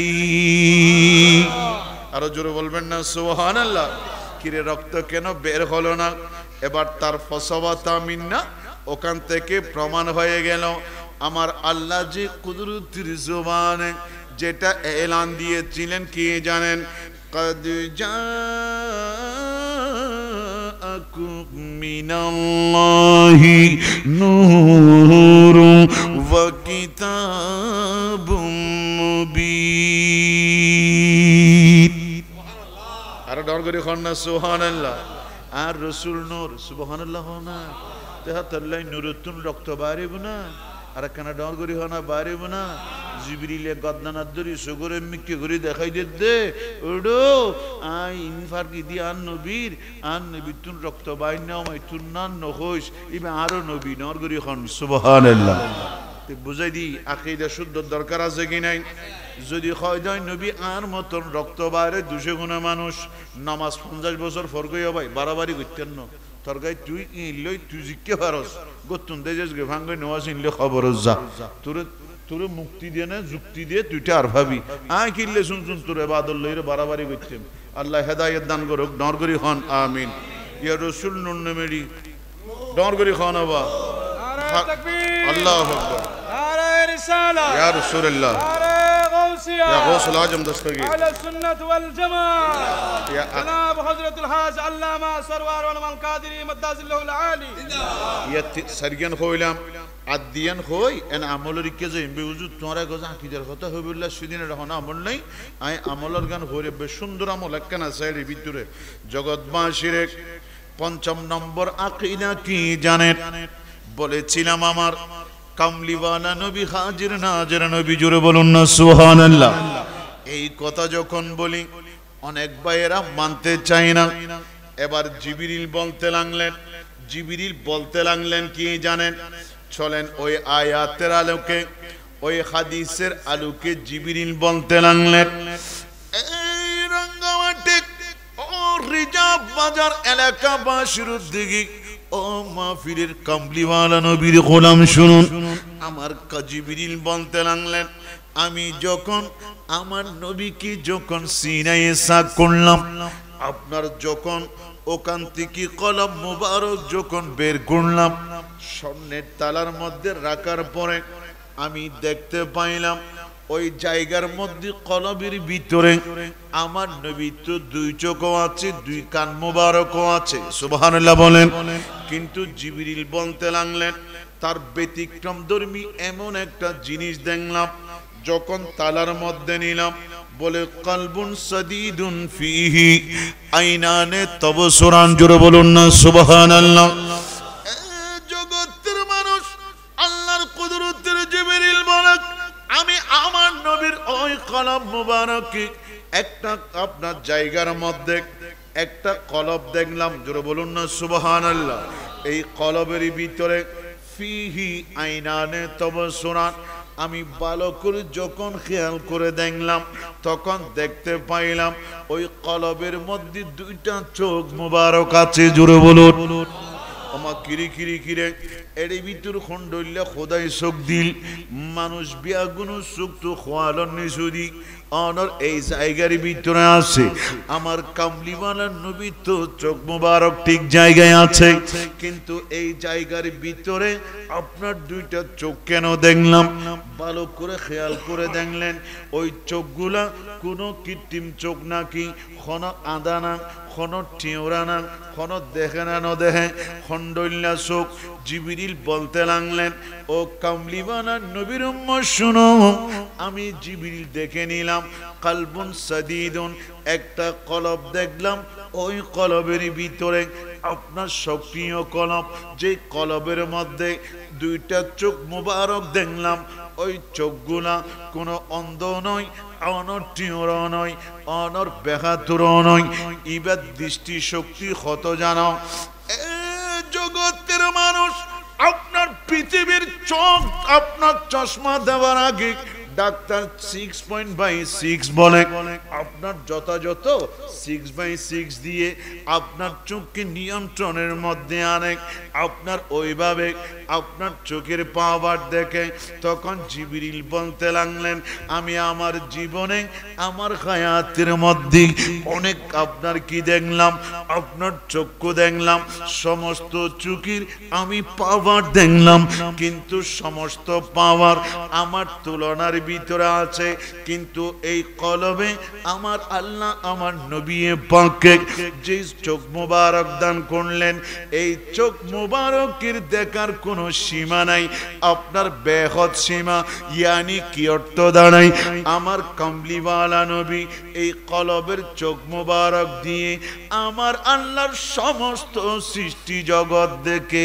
আরো জোরে বলবেন না সুবহানাল্লাহ। কিরে রক্ত কেন বের হলো না? এবার তার ফসওয়াতা মিন্না ওখান থেকে প্রমাণ হয়ে গেল, আমার আল্লাহ যে কুদরতের জবানে যেটা এলান দিয়েছিলেন কি জানেন? قد جاءكم من الله نور وكتاب مبين. আর ডর করে খন্না সুবহানাল্লাহ। আর রাসূল নূর, সুবহানাল্লাহ না তেহাত্তরলাই নূরতুন রক্ত বাড়িব না, আর কেনা ডর করি হনা বাড়িব না। জিবরিলে গদনানার ধরি সগরে মিকে ঘুরি দেখাই দে ওডো আই ইনফার কি দি আন নবীর আন নবী তুন রক্ত বাইনা মাই তুন না নহইস ইবে আরো নবী নর করি হন সুবহানাল্লাহ। তে বুঝাই দি আকীদা শুদ্ধ দরকার আছে কি নাই? যদি হয় যায় নবী আর মতন রক্ত বাইরে দুশো গুণা মানুষ নামাজ পঞ্চাশ বছর ফরকই ভাই বাড়াবাড়ি করতেন না। তরকাই তুই ইনলই তুই জিকে পারস গতুন দেজেস গে ভাঙ্গই নওয়াজ ইনলে খবর যা তোর তোর মুক্তি দিয়ে না যুক্তি দিয়ে তুইটা আর ভাবি আয় কিনলে শুন শুন তোর ইবাদত লইরে বাড়াবাড়ি করতেন। আল্লাহ হেদায়েত দান করুক। ডর করি হন আমিন। ইয়া রাসূল নুন নমেরি ডর করি হন আবা আল্লাহু আকবার। নারে রিসালা ইয়া রাসূলুল্লাহ يا غوث العجم دستگیر على السنة والجماعة يا جناب حضرة الحاج علامة سرور والمال قادري مداز الله العالي يا سرگن خويلام আদিয়ান হই এন আমলের কে যে বেউজু তোরা গজা কিদের কথা হইবুল্লাহ সুদিনে রহন আমল নাই আই আমলের গান হইরে বে সুন্দর আমল একখানা সাইডের ভিতরে জগৎবাসীর পঞ্চম নম্বর আকীদা কি জানেন? বলেছিলাম আমার কামলিওয়ালা নবী হাজির নাজির নবী। জোরে বলুন না সুবহানাল্লাহ। এই কথা যখন বলি অনেক ভাইয়েরা মানতে চায় না। এবার জিবরিল বলতে লাগলেন, জিবরিল বলতে লাগলেন কি জানেন? চলেন ওই আয়াতের আলোকে ওই হাদিসের আলোকে জিবরিল বলতে লাগলেন, এই রাঙ্গামাটি ও রিজার্ভ বাজার এলাকাবাসীর দিকে ও মাহফিলের কামলিওয়ালা নবীর গোলাম শুনুন, আমার জিবরিল বলতে লাগলেন, আমি যখন আমার নবীকে যখন সিনায়ে সাক করলাম, আপনার যখন ওখান থেকে কলম মুবারক যখন বের করলাম, স্বর্ণের তালার মধ্যে রাখার পরে আমি দেখতে পাইলাম ওই জায়গার মধ্যে কলবের ভিতরে আমার নবী তো দুই চোখও আছে, দুই কান মুবারকও আছে, সুবহানাল্লাহ বলেন। কিন্তু জিবরিল বলতে লাগলেন, তার ব্যতিক্রম ধর্মী এমন একটা জিনিস দেখলাম, যখন তালার মধ্যে নিলাম, বলে কলবুন সাদীদুন ফিহি আইনানে তাবসুরান, জোরে বলুন না সুবহানাল্লাহ। জগতের মানুষ, আল্লাহর কুদরতের জিবরিল বলে, আমি আমার নবীর ওই কলব মুবারকে একটা আপনার জায়গার মধ্যে একটা কলব দেখলাম, জোরে বলুন না সুবহানাল্লাহ। এই কলবের ভিতরে ফিহি আইনানে তাবসুরান, আমি ভালো করে যখন খেয়াল করে দেখলাম, তখন দেখতে পাইলাম ওই কলবের মধ্যে দুইটা চোখ মুবারক আছে, জোরে বলুন। আমার কিরি কিরি কিরে এর ভিতর খন্ডল্লা খোদাই চোখ দিল, মানুষ বিয়াগুনো চোখ তো খোয়ালন নিশুদি অনর এই জায়গার ভিতরে আছে। আমার কামলিওয়ালা নবী তো চোখ মুবারক ঠিক জায়গায় আছে, কিন্তু এই জায়গার ভিতরে আপনার দুইটা চোখ কেন দেখলাম? ভালো করে খেয়াল করে দেখলেন ওই চোখগুলা কোনো কৃত্রিম চোখ নাকি, কোনো আদা না, কোনো টিওরা না, কোনো দেখে না ন দেখে খন্ডল্লা চোখ। জিবরিল বলতে লাগলেন, ও কামলিওয়ালা নবীর উম্মত শুনো, আমি জিবরিল দেখে নিলাম কলবুন সাদীদুন, একটা কলব দেখলাম, ওই কলবের ভিতরে আপনার সক্রিয় কলব, যে কলবের মধ্যে দুইটা চোখ মুবারক দেখলাম, ওই চোখগুলা কোনো অন্ধ নয়, অনর টিওর নয়, অনর বেহাতুর নয়, ইবাদ দৃষ্টি শক্তি কত জানো। জগতের মানুষ, আপনার পৃথিবীর চোখ আপনার চশমা দেওয়ার আগে doctor six point by six বলে, আপনার যথাযথ সিক্স বাই সিক্স দিয়ে আপনার চোখকে নিয়ন্ত্রণের মধ্যে আনে, আপনার ওইভাবে আপনার চোখের পাওয়ার দেখে। তখন জিবরিল বলতে লাগলেন, আমি আমার জীবনে আমার হায়াতের মধ্যে অনেক আপনার কি দেখলাম, আপনার চক্ষু দেখলাম, সমস্ত চোখের আমি পাওয়ার দেখলাম, কিন্তু সমস্ত পাওয়ার আমার তুলনার ভিতরে আছে। কিন্তু এই কলবে আমার আল্লাহ আমার নবী পাকে যে চোখ মুবারক দান করলেন, এই চোখ মুবারকের দেখার কোনো সীমা নাই, আপনার বেহদ সীমা। ইয়ানি কি অর্থ দাঁড়ায়? আমার কামলিওয়ালা নবী এই কলবের চোখ মুবারক দিয়ে আমার আল্লাহর সমস্ত সৃষ্টি জগৎ দেখে।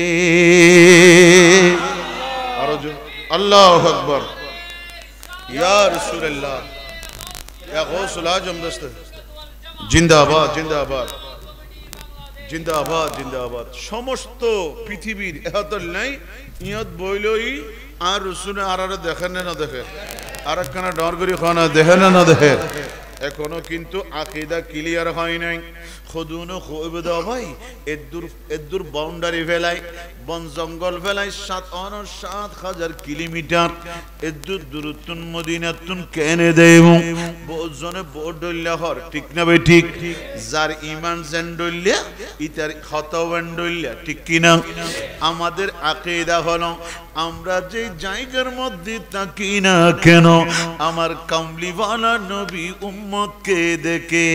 আরো আল্লাহু আকবার, ইয়া রাসূলুল্লাহ, ইয়া গৌসুল আজম দস্ত, জিন্দাবাদ জিন্দাবাদ জিন্দাবাদ জিন্দাবাদ। সমস্ত পৃথিবীর এহতল নাই ইয়ত বইলই আর রসুল আর আর দেখেন না দেখে, আর একখানা ডর করি খানা দেখে না না দেখে। এখনো কিন্তু আকীদা ক্লিয়ার হয় নাই। খুদুনো খুবদা ভাই এদুর এদুর বাউন্ডারি ফেলাই, বন জঙ্গল ফেলাই সাত অনর সাত হাজার কিলোমিটার এদুর দূরত্বন মদিনাতুন কেনে দেব বহুজনে বোডল্লা হর, ঠিক না ভাই? ঠিক। যার ইমান জেন্ডল্লা ইতার খতওয়েন্ডল্লা, ঠিক কিনা? আমাদের আকীদা হলো আমরা যে জায়গার মধ্যে থাকি না কেন আমার কামলিওয়ালা নবী উম্মতকে দেখে।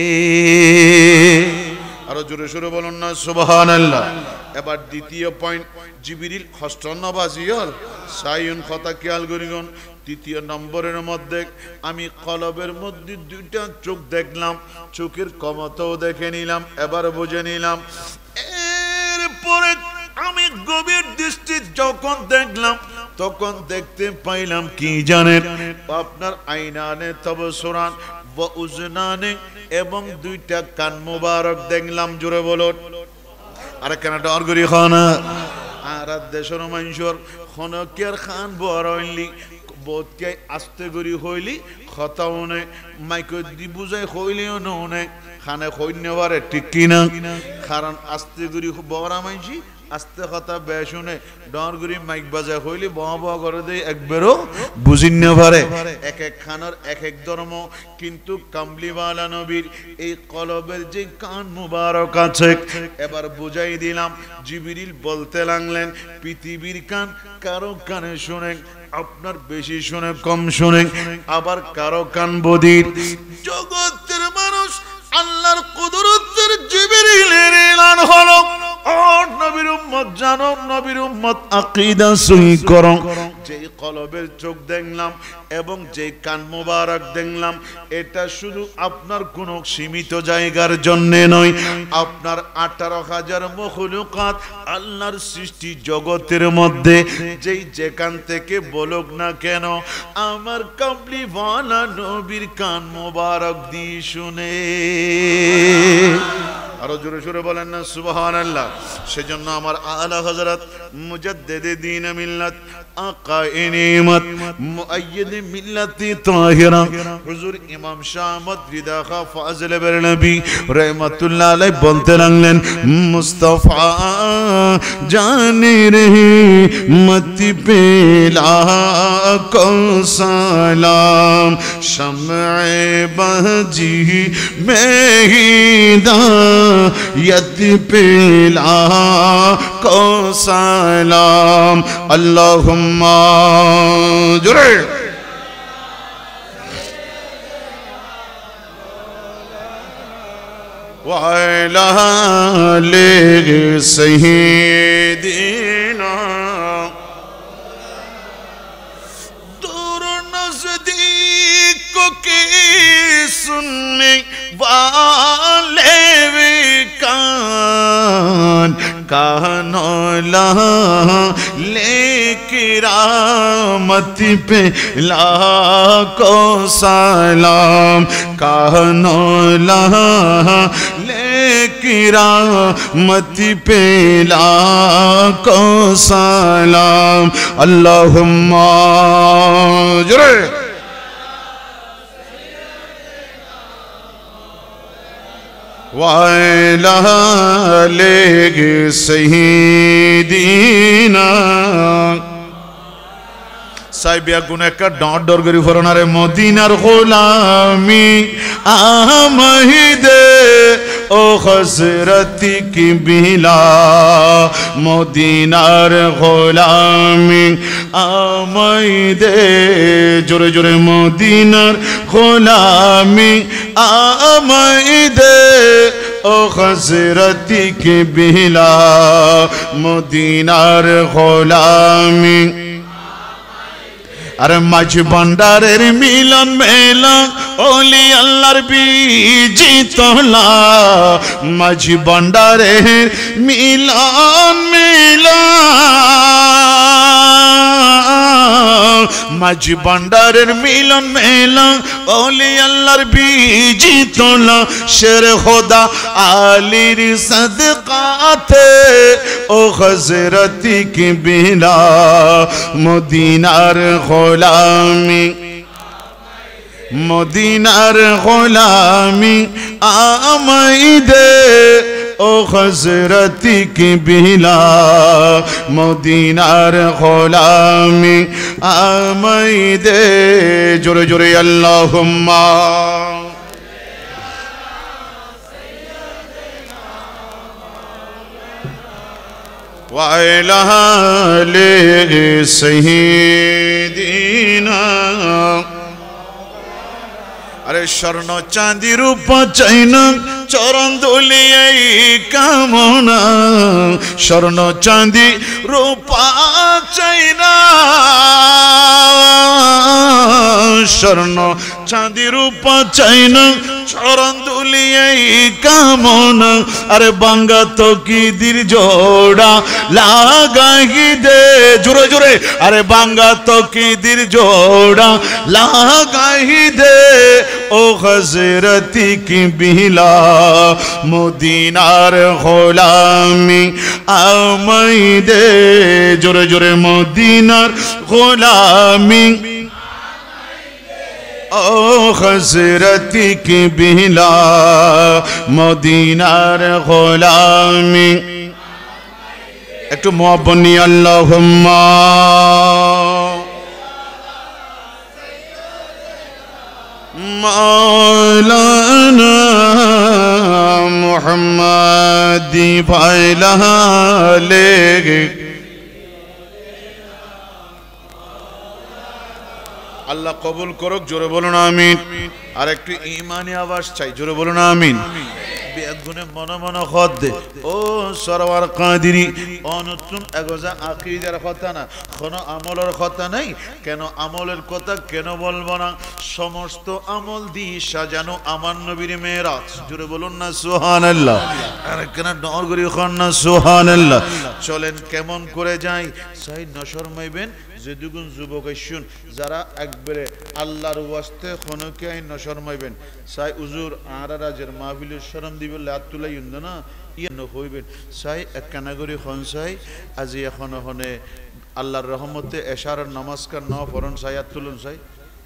আরো জোরে সোরে বলুন না সুবহানাল্লাহ। এবার দ্বিতীয় পয়েন্ট, জিবরিল হস্তনবাজিয়ল সাইয়ুন কথা খেয়াল করিগন। তৃতীয় নম্বরের মধ্যে আমি কলবের মধ্যে দুইটা চোখ দেখলাম, চোখের ক্ষমতাও দেখে নিলাম, এবার বুঝে নিলাম। এরপরে আমি গভীর দৃষ্টি যখন দেখলাম, তখন দেখতে পাইলাম কি জানেন? আপনার আইনানে তাবসুরান ওয়া উজনানে, এবং দুইটা কান মুবারক দেখলাম, জোরে বলুন। আর কেন ডর করি খানা আর দেশের মানুষের খনকের খান বড় হইলি বোধকে আস্তে করি হইলি খতাও নেই, মাইকে দি বুঝাই হইলেও নে খানে হইনে পারে, ঠিক কিনা? কারণ আস্তে করি বড়া মাইছি আস্তে কথা বে শুনে ডরগুড়ি মাইক বাজা হইলে বহা বহা করে দেয় একবারও বুঝিন না পারে এক এক খানার এক এক ধর্ম কিন্তু কামলিওয়ালা নবীর এই কলবের যে কান মুবারক আছে এবার বুঝাই দিলাম জিবরিল বলতে লাগলেন পৃথিবীর কান কারো কানে শুনে আপনার বেশি শুনে কম শুনে আবার কারো কান বধির জগতের মানুষ আল্লাহর কুদরতের জিবরিলের এলান হলো ও নবীর উম্মত জানো নবীর উম্মত আকীদা সহি করো যে কলবের চোখ দেখলাম এবং যে কান মোবারক দেখলাম এটা শুধু আপনার কোন সীমিত জায়গার জন্য নয় আপনার আঠারো হাজার মখলুকাত আল্লাহর সৃষ্টি জগতের মধ্যে যেই যেখান থেকে বলুক না কেন আমার কামলিওয়ালা নবীর কান মোবারক দিয়ে শুনে আরো জোরে জোরে বলেন না সুবহানাল্লাহ সেজন্য আমার আলা হযরত মুজাদ্দিদে দ্বীন মিল্লাত আকায়ে নিয়ামত মুআইয়িদ মিল্লাতি তাহিরা হুজুর ইমাম শাহ আহমদ রিদা খা ফাজিল বেরলভী রাহমাতুল্লাহ আলাইহি বলতে লাগলেন মুস্তাফা জানে রহে মতি পে লাখো সালাম শমএ বহজি মেহিদা यत पेला को सलाम अल्लाहुम्मा जुरे वाला ले सहीदीना दूर नजदीक को के सुनने वाले कान कानोला लेके रामत पे लाखो सलाम कानोला लेके रामत पे लाखो सलाम अल्लाहुम्मा जुरे वाला ले सहीदीना साहिबिया गुने का डॉट डोर गरी फरनारे मदीनार गुलामी आमहिदे ओ हजरती की बिला मदीनार गुलामी आमहिदे जोरे जोरे मदीनार गुलामी आमहिदे ओ हजरती की बिला मदीनार गुलामी अरे माझ भंडारेर मिलन मेला ओली अल्लाहर बीजी तोला माझ भंडारेर मिलन मेला माझ भंडारेर मिलन मेला ओली अल्लाहर बीजी तोला शेर खुदा आलीर सदकाते ओ हजरती की बिला मदीनार गुलामी मदीनार गुलामी आमइदे ओ हजरती की बिला मदीनार गुलामी आमइदे जोरे जोरे अल्लाहुम्मा वाला ले सहीदीना अरे स्वर्ण चांदी रूपा चाइना चरण दुलियाई कामना स्वर्ण चांदी रूपा चाइना स्वर्ण चांदी रूपा चाइना चरण दुलियाई कामना अरे बांगा तो की दिल जोड़ा लागाही दे जुरे जुरे अरे बांगा तो की दिल जोड़ा लागाही दे ओ हजरती की बिला मदीनार गुलामी आमइदे जोरे जोरे मदीनार गुलामी ओ हजरती की बिला मदीनार गुलामी একটু মুআব্বত নিয়ে আল্লাহুম্মা মাওলানা মুহাম্মাদি ফাইলালে আল্লাহ কবুল করুক জোরে বলুন আমিন আর একটু ঈমানি আওয়াজ চাই জোরে বলুন আমিন বেগুনে মনে মনে খদ দে ও সরওয়ার কাদিরি অনতুন এগোজা আকীদার কথা না কোন আমলের কথা নাই কেন আমলের কথা কেন বলবো না সমস্ত আমল দিয়ে সাজানো আমার নবীর মেরাজ জোরে বলুন না সুবহানাল্লাহ আর কেন ডর করি খন না সুবহানাল্লাহ চলেন কেমন করে যাই সাই নশরমাইবেন যে দুগুণ যুবক শুন যারা একবারে আল্লাহর ওয়াস্তে খনকে আই নশরমাইবেন সাই উজুর আরা রাজের মাহফিলের শরম দিবে লাতুলাই উন্দ না ইয়া ন হইবেন সাই এক কানাগরি খন সাই আজি এখন হনে আল্লাহর রহমতে এশারের নমস্কার ন পড়ন সাই আতুলন সাই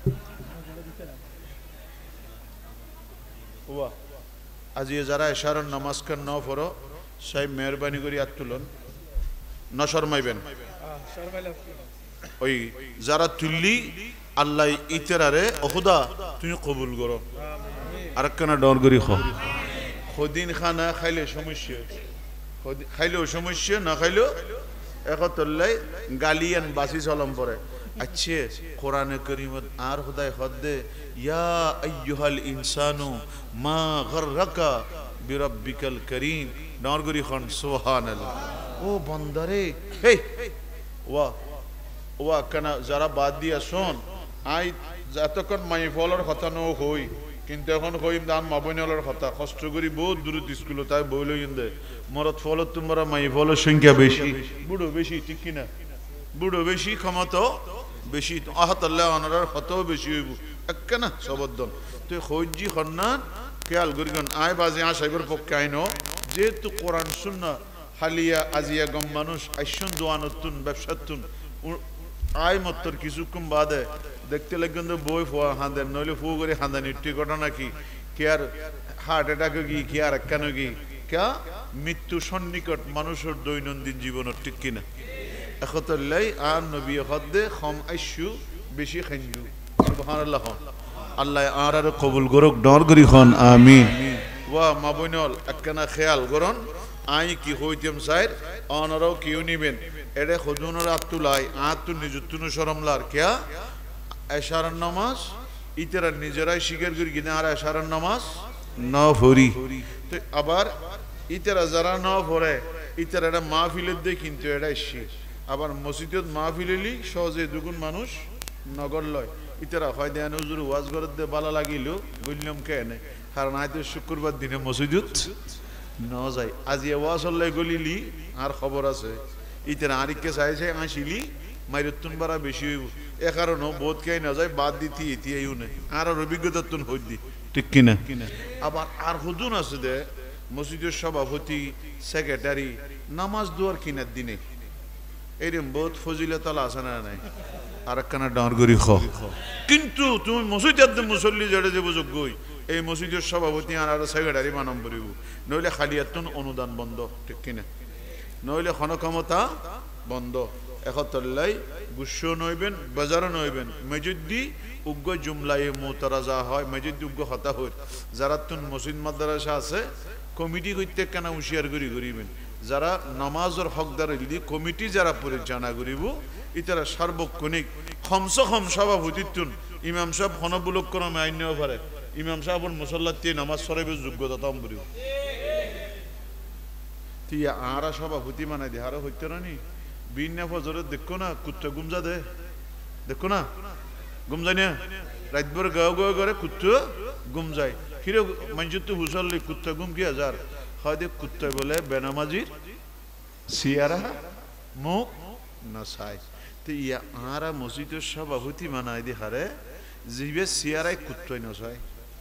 ওয়া আজি যারা এশারের নমস্কার ন পড়ো সাই মেহেরবানি করি আতুলন নশরমাইবেন ওই যারা তুললি আল্লাহ ইতেরারে খুদা তুমি কবুল করো আর কেন ডর করি খো খদিন খানা খাইলে সমস্যা খাইলেও সমস্যা না খাইলেও একতল্লাই গালিয়ান বাসি চলম পরে আচ্ছা কোরআনে করিমত আর খুদাই খদ্দে ইয়া আইয়ুহাল ইনসানু মা গররাকা বিরাব্বিকাল করিম ডর করি খন সুবহানাল্লাহ ও বান্দারে হে ওয়া ওয়া কেনা যারা বাদ দিয়া শোন আই এতক্ষণ মাই ফলর কথা ন হই কিন্তু এখন কইম দান মাবইনলর কথা কষ্ট করি বহুত দূর স্কুল তাই বই লই দে মরত ফলত তোমরা মাই ফলের সংখ্যা বেশি বুড়ো বেশি ঠিক কিনা বুড়ো বেশি ক্ষমতা বেশি আহাতাল্লাহ অনার কতও বেশি হইব একখানা সবদ্দন তুই খৈজি খন্নান খেয়াল করিগন আয় বাজে আ সাহেবের পক্ষে আইন যেহেতু কোরআন শুননা হালিয়া আজিয়া গম মানুষ আইসন দোয়ানতুন ব্যবসাতুন আয় মত্তর কিছুক্ষণ বাদে দেখতে লাগবেন তো বই ফোয়া হাঁদেন নইলে ফু করে হাঁদানি ঠিক ঘটনা কি কে আর হার্ট অ্যাটাকে কি কে আর কেন কি কে মৃত্যু সন্নিকট মানুষের দৈনন্দিন জীবনের ঠিক কিনা একতল্লাই আর নবী হদ্দে খম আইসু বেশি খাইজু সুবহানাল্লাহ আল্লাহ আর আর কবুল করুক ডর করি খন আমিন ওয়া মাবইনল একখানা খেয়াল করন আই কি হইতেম সাইর অনারাও কিউ নিবেন এরে খুদুনের আত্তুলাই আত্তু নিজুত্তুনু শরমলার কিয়া এশারার নামাজ ইতেরা নিজেরাই শিকার করি কিনা আর এশারার নামাজ ন ভরি তো আবার ইতেরা যারা ন ভরে ইতেরা এটা মাহফিলের দিয়ে কিন্তু এটা এসছি আবার মসজিদত মাহফিলেলি সহজে দুগুণ মানুষ নগর লয় ইতেরা হয় দেন হুজুর ওয়াজ ঘরের দিয়ে ভালো লাগিল বললাম কেন কারণ হয়তো শুক্রবার দিনে মসজিদত ন যায় আজি ওয়াজ হল্লাই গলিলি আর খবর আছে ইতেরা আরিককে চাইছে আসিলি মাইরতুন বাড়া বেশি হইব এ কারণে বোধ কে না যায় বাদ দিতি ইতিও নেই আর আর অভিজ্ঞতা তুন হই দি ঠিক কিনা আবার আর হুজুন আছে দে মসজিদের সভাপতি সেক্রেটারি নামাজ দুয়ার কিনার দিনে এরম বহুত ফজিলত আছে না নাই আর একখানা ডাঁর গরি খ কিন্তু তুমি মসজিদের মুসল্লি জড়ে যে যোগ্য এই মসজিদের সভাপতি আর আর সেক্রেটারি মানম করিব নইলে খালিয়াতুন অনুদান বন্ধ ঠিক কিনা নইলে ক্ষমতা বন্ধ একতল্লাই গুস্য নইবেন বাজারও নইবেন মেজুদ্দি উগ্র জুমলায় মোতারাজা হয় মেজুদ্দি উগ্র হতা হয় যারা তুন মসজিদ মাদ্রাসা আছে কমিটি করতে কেন হুঁশিয়ার করি করিবেন যারা নামাজের হকদার যদি কমিটি যারা পরিচালনা করিব ইতারা সার্বক্ষণিক খমস খম সভাপতিত্বন ইমাম সাহেব হনবুলক ক্রমে আইন নেওয়া পারে ইমাম সাহেবের মুসল্লাতে নামাজ সরাইবের যোগ্যতা তম করিব তুই আরা সভাপতি মানাই দে আরো হইতে রানি বিনা ফজরে দেখো না কুত্তা গুমজা দে দেখো না গুমজাই না রাতভর গাও গাও করে কুত্তা গুম যায় কিরে মানুষের তো হুসল্লি কুত্তা গুম কি হাজার হয় দে কুত্তা বলে বেনামাজির সিয়ারা মুখ নসাই তো ইয়া আরা মসজিদের সভাপতি মানাই দি হারে জিবে সিয়ারাই কুত্তাই নসাই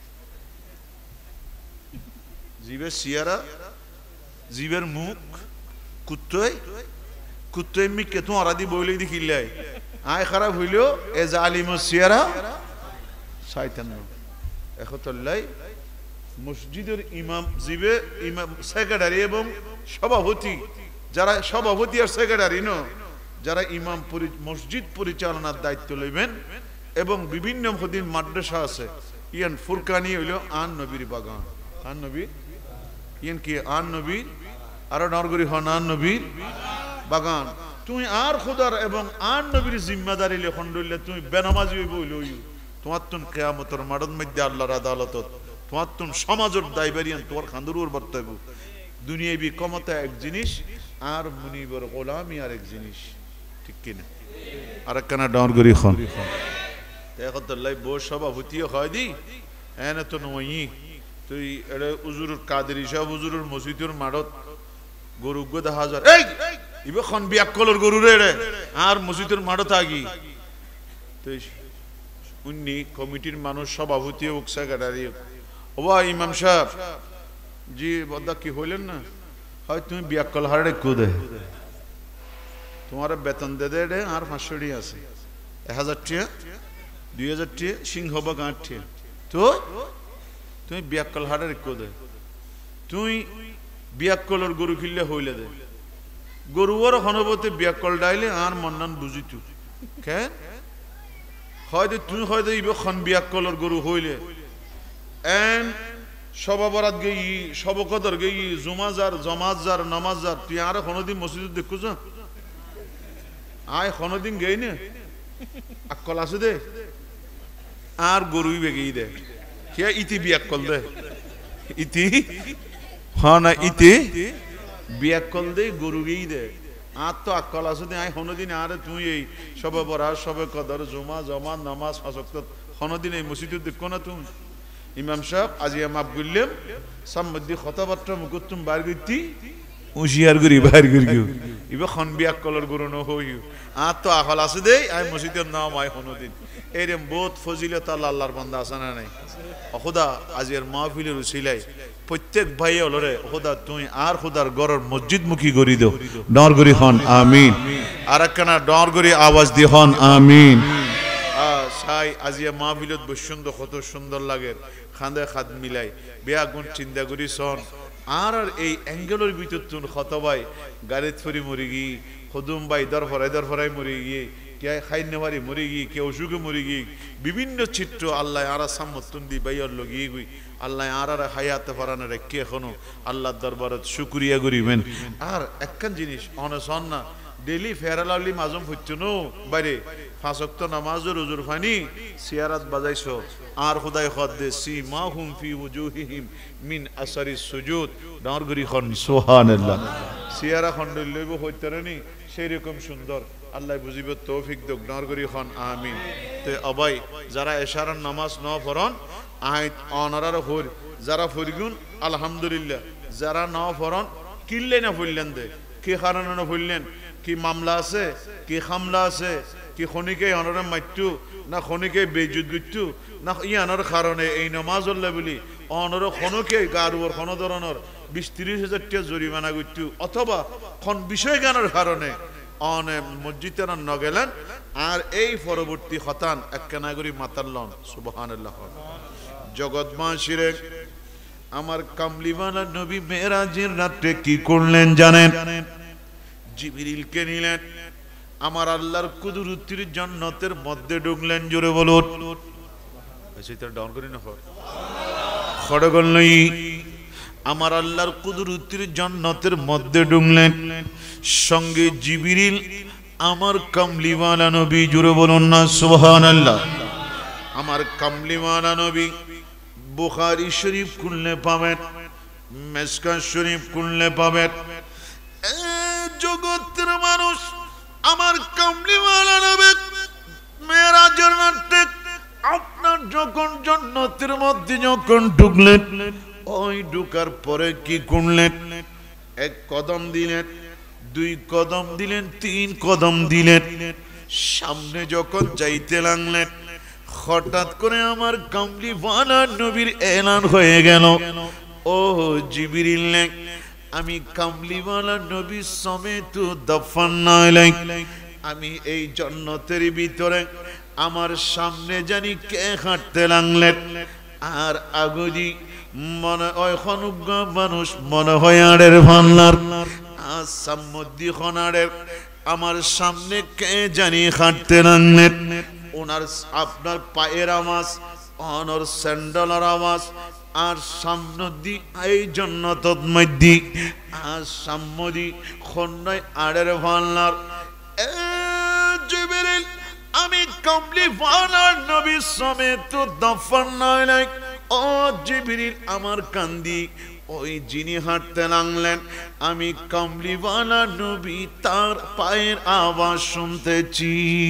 জিবে সিয়ারা জীবের মুখ কুত্তই কুত্তই মিকে তো আরাদি বইলে দেখিলাই আয় খারাপ হইলেও এ জালিম সিয়ারা শয়তান একতল্লাই মসজিদের ইমাম জীবে ইমাম সেক্রেটারি এবং সভাপতি যারা সভাপতি আর সেক্রেটারি ন যারা ইমাম মসজিদ পরিচালনার দায়িত্ব লইবেন এবং বিভিন্ন হদিন মাদ্রাসা আছে ইয়ান ফুরকানি হইল আন নবীর বাগান আন নবী ইয়ান কি আন নবীর আর নরগরি হন আন নবীর বাগান তুমি আর খোদার এবং আন নবীর জিম্মাদারি লেখন লইলে তুমি বেনামাজি হইব হইল তোমার তুন কিয়ামতের মাঠের মধ্যে আল্লাহর আদালতত তোমার তুন সমাজের দায়বারিয়ান তোমার খান্দুর বর্তাইব দুনিয়াবি ক্ষমতা এক জিনিস আর মুনিবর গোলামি আর এক জিনিস ঠিক কিনা আর একখানা ডরগরি খন একতলাই বো সভাপতি হয় দি এনে তো নই তুই এটা উজুরুর কাদের সব উজুরুর মসজিদের মাঠত গরু গো হাজার এই ইবে খন বিয়াকলর গরু রে আর মসজিদের মাঠত আগি তুই উনি কমিটির মানুষ সভাপতি হোক সেক্রেটারি ও ইমাম সাহেব জি বদা কি হইলেন না হয় তুমি বিয়াকল হারে কুদে তোমার বেতন দে দে আর পাঁচশো টি আছে এক হাজার টিয়া দুই হাজার টিয়া সিংহ বা গাঁট টিয়া তো তুমি বিয়াকল হারে কুদে তুই বিয়াকলর গরু কিনলে হইলে দে গরুর হনবতে বিয়াকল ডাইলে আর মন্নান বুঝিতু কেন হয়তো তুই হয়তো ইবে খন বিয়াকলর গরু হইলে এন সবাবরাত গেই সবকদর গেই জুমাজার জমাজার নামাজার তুই আর কোনদিন মসজিদ দেখুছ আয় কোনদিন গেই না আকল আছে দে আর গরুই বেগেই দে কে ইতি বিয়াকল দে ইতি হ্যাঁ না ইতি বিয়াকল দে গরু গেই দে আর তো আকল আছে দে আয় কোনদিন আর তুই এই সবাবরা সবে কদর জমা জমা নামাজ ফাঁসক কোনদিন এই মসজিদ দেখো না তুমি ইমাম সাহেব আজিয়া মাপ গুললেম সামদি কথাবার্তা মুকুতুম বার গইতি উশিয়ার গরি বার গরি ইবে খন বিয়াকলর গরু ন হইউ আর তো আকল আছে দে আই মসজিদের নাম আই কোনদিন এরম বহুত ফজিলত আল্লাহর বান্দা আছে না নাই খোদা আজিয়ার মাহফিলের উসিলাই প্রত্যেক ভাই হলরে খোদা তুই আর খোদার ঘরের মসজিদ মুখী করি দাও ডর গরি হন আমিন আর একখানা ডর গরি আওয়াজ দি হন আমিন সাই আজিয়া মাহফিলত বসুন্দর কত সুন্দর লাগে খান্দে খাদ মিলাই বেয়া গুণ চিন্তা করি সন আর আর এই অ্যাঙ্গেলের ভিতর তুন খতবাই গাড়িত ফরি মরি গি খদুম বাই দর ফরাই দর ফরাই মরি গিয়ে কে খাইনেবারি মরি গি কে অসুখে মরি গি বিভিন্ন চিত্র আল্লাহ আরা সাম্মতুন দি বাইয়ার লগিয়ে গুই আল্লাহ আর আর হায়াতে ফরানে রেখে এখনো আল্লাহর দরবারত শুকরিয়া করিবেন আর একখান জিনিস অনসন না ডেলি ফেরালাউলি মাজম হচ্ছে নো বাইরে ফাঁসক্ত নামাজের রুজুর ফানি সিয়ারাত বাজাইছো আর খুদাই খদ দে সীমাহুম ফি ওজুহিহিম মিন আসারি সুজুদ ডারগরি খন সুবহানাল্লাহ সিয়ারা খন্ড লইব হইতারনি সেই রকম সুন্দর আল্লাহ বুঝিব তৌফিক দক ডারগরি খন আমিন তে আবাই যারা এশারার নামাজ ন পড়ন আইত অনারার হর যারা ফরিগুন আলহামদুলিল্লাহ যারা ন পড়ন কিল্লে না ফুললেন দে কি কারণে না ফুললেন কি মামলা আছে কি হামলা আছে কি খনিকে অনরে মাইটু না খনিকে বেজুত গিটু না ইয়ানোর কারণে এই নামাজ হল্লে বলি অনর খনকে গারুর কোন ধরনের বিশ ত্রিশ হাজার টাকা জরিমানা গিটু অথবা কোন বিষয় জ্ঞানের কারণে অনে মসজিদে ন গেলেন আর এই পরবর্তী হতান একখানা করি মাতাল্লন সুবহানাল্লাহ জগৎবাসীরে আমার কামলিওয়ালা নবী মেরাজের রাতে কি করলেন জানেন জিবরিলকে নিলেন আমার আল্লাহর কুদরতির জান্নাতের মধ্যে ঢুকলেন জোরে বলুন সেটা ডাউন করি না খড়গল নই আমার আল্লাহর কুদরতির জান্নাতের মধ্যে ঢুকলেন সঙ্গে জিবরিল আমার কামলিওয়ালা নবী জোরে বলুন না সুবহানাল্লাহ আমার কামলিওয়ালা নবী বুখারী শরীফ খুললে পাবেন মিশকাত শরীফ খুললে পাবেন জগতের মানুষ আমার কামলিওয়ালা নবী মেরাজের রাতে আপনার যখন জান্নাতের মধ্যে যখন ঢুকলেন ওই ঢুকার পরে কি করলেন এক কদম দিলেন দুই কদম দিলেন তিন কদম দিলেন সামনে যখন যাইতে লাগলেন হঠাৎ করে আমার কামলিওয়ালা নবীর এলান হয়ে গেল ও জিবরিল আমি কামলিওয়ালা নবী সমেত দফান্নাইলাই আমি এই জান্নাতের ভিতরে আমার সামনে জানি কে হাঁটতে লাগলেন আর আগজি মনে হয় খনুগ্য মানুষ মনে হয় আড়ের ভান্নার আজ সাম্মদি খনারের আমার সামনে কে জানি হাঁটতে লাগলেন ওনার আপনার পায়ের আওয়াজ অনর স্যান্ডেলের আওয়াজ আর সামনদি এই জন্নতত মধ্যে আর সাম্মদি খন্নায় আড়ের ভাল্লার এ জিবরিল আমি কমলি ভালার নবী সমেত দফন নাই ও জিবরিল আমার কান্দি ওই যিনি হাঁটতে লাগলেন আমি কমলিওয়ালা নবী তার পায়ের আওয়াজ শুনতেছি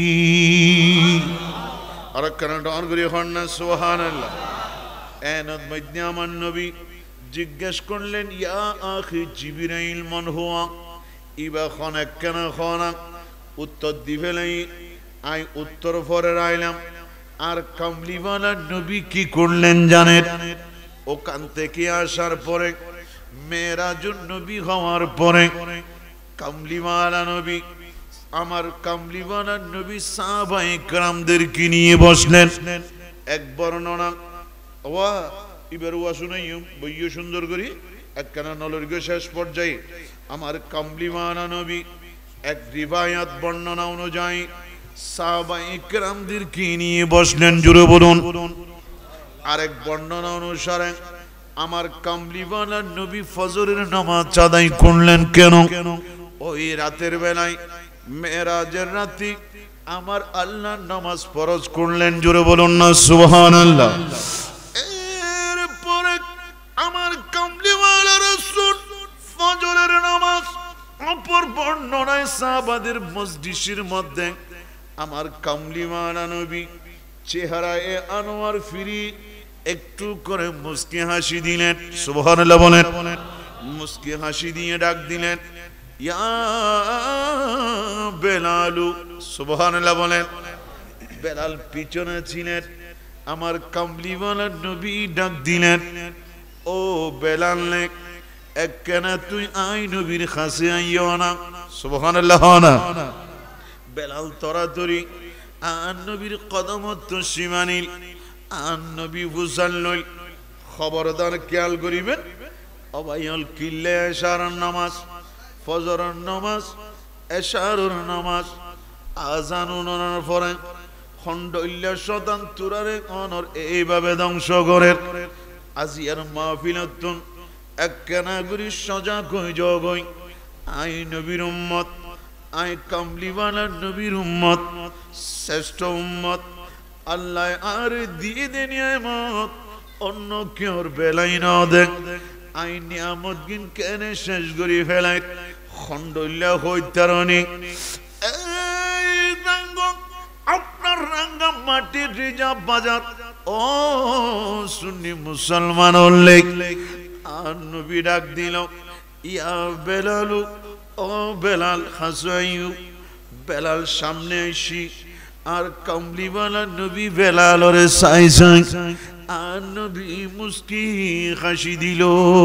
আর কেন ডর করি হন না সুবহানাল্লাহ এনদ মধ্যে আমার নবী জিজ্ঞেস করলেন ইয়া আখি জিবরাইল মান হুয়া ইবা খানা কেন খানা উত্তর দিবেলাই আই উত্তর পরে রাইলাম আর কমলিওয়ালা নবী কি করলেন জানেন ওখান থেকে আসার পরে মেরাজুন নবী হওয়ার পরে কামলিওয়ালা নবী আমার কামলিওয়ালা নবী সাহাবায়ে কেরামদেরকে নিয়ে বসলেন এক বর্ণনা ওয়া এবার ওয়া শুনাইও বইও সুন্দর করি একখানা নলর্গ শেষ পর্যায়ে আমার কামলিওয়ালা নবী এক রিবায়াত বর্ণনা অনুযায়ী সাহাবায়ে কেরামদেরকে নিয়ে বসলেন জুড়ে বলুন আরেক বর্ণনা অনুসারে আমার কামলিওয়ালা নবী ফজরের নামাজ আদায় করলেন কেন ওই রাতের বেলায় মেরাজের রাতে আমার আল্লাহ নামাজ ফরজ করলেন জোরে বলুন না সুবহানাল্লাহ এরপরে আমার কামলিওয়ালা রাসূল ফজরের নামাজ অপর বর্ণনায় সাহাবাদের মজলিসের মধ্যে আমার কামলিওয়ালা নবী চেহারায় আনোয়ার ফিরি একটু করে মুস্কি হাসি দিলেন সুবহানাল্লাহ বলেন মুস্কি হাসি দিয়ে ডাক দিলেন ইয়া বেলাল সুবহানাল্লাহ বলেন বেলাল পিছনে ছিলেন আমার কামলিওয়ালা নবী ডাক দিলেন ও বেলাল নে একখানা তুই আই নবীর কাছে আইও না সুবহানাল্লাহ না বেলাল তরাতরি আন নবীর কদমত সীমানিল আন নবী বুঝাল্লই খবরদার খেয়াল করিবেন অবাইল কিল্লে এশারের নামাজ ফজরের নামাজ এশারের নামাজ আজান উনার পরে খন্ডইল্লা শতান তুরারে অনর এইভাবে ধ্বংস করে আজিয়ার মাহফিলাতুন একখানা গুরি সজা কই জগই আই নবীর উম্মত আই কামলিওয়ালা নবীর উম্মত শ্রেষ্ঠ উম্মত আল্লাহ আর দিয়ে দে নিয়ামত অন্য কেউর বেলাই না দেখ আই নিয়ামত গিন কেনে শেষ করি ফেলাই খন্ডইল্লা হইতারণি এই রাঙ্গ আপনার রাঙ্গা মাটির রিজার্ভ বাজার ও সুন্নি মুসলমান উল্লেখ আর নবী ডাক দিল ইয়া বেলালু ও বেলাল হাসাইউ বেলাল সামনে আইসি আর কামলিওয়ালা নবী বেলালরে সাই সাই আর নবী মুস্কি হাসি দিল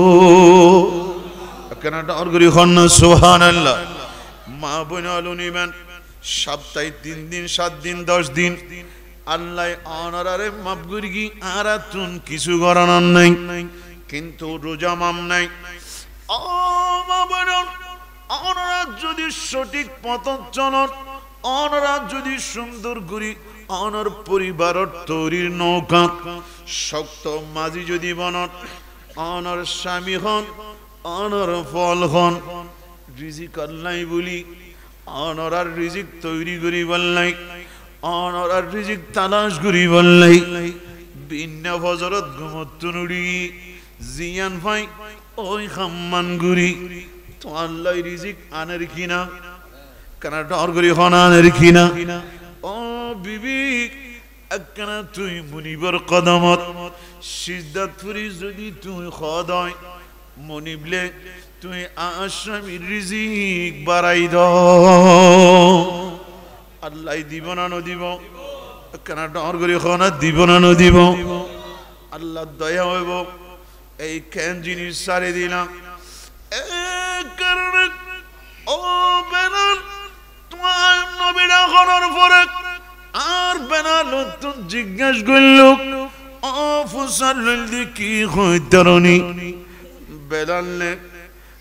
কেন ডর করি হন সুবহানাল্লাহ মা বোনালু নিবেন সপ্তাহে তিন দিন সাত দিন দশ দিন আল্লাহ অনারে মাফ করি কি আর তুন কিছু করানোর নাই কিন্তু রোজা মাম নাই ও মা বোন অনারা যদি সঠিক পথ চলন অনারা যদি সুন্দর করি অনর পরিবারের তৈরির নৌকা শক্ত মাঝি যদি বনন অনর স্বামী হন অনর ফল হন রিজিক আল্লাহ বলি অনরার রিজিক তৈরি করি বললাই অনরার রিজিক তালাশ করি বললাই ভিন্ন ফজরত ঘুমত নুড়ি জিয়ান ভাই ওই খাম্মান গুরি তো আল্লাহ রিজিক আনের কিনা কেন ডর করি হন আনের কিনা ও বিবি একখানা তুই মুনিবর কদমত সিজদাত ফুরি যদি তুই খদয় মনিবলে তুই আসামির রিজিক বাড়াই দাও আল্লাহ দিব না নদিব কেন ডর করি হন দিব না নদিব আল্লাহ দয়া হইব এই কেন জিনিস সারে দিলাম কারণে ও বেলাল তোমার নবীরা হওয়ার পরে আর বেলাল তো জিজ্ঞেস করল ও ফুসাল কি হইতারনি বেলাল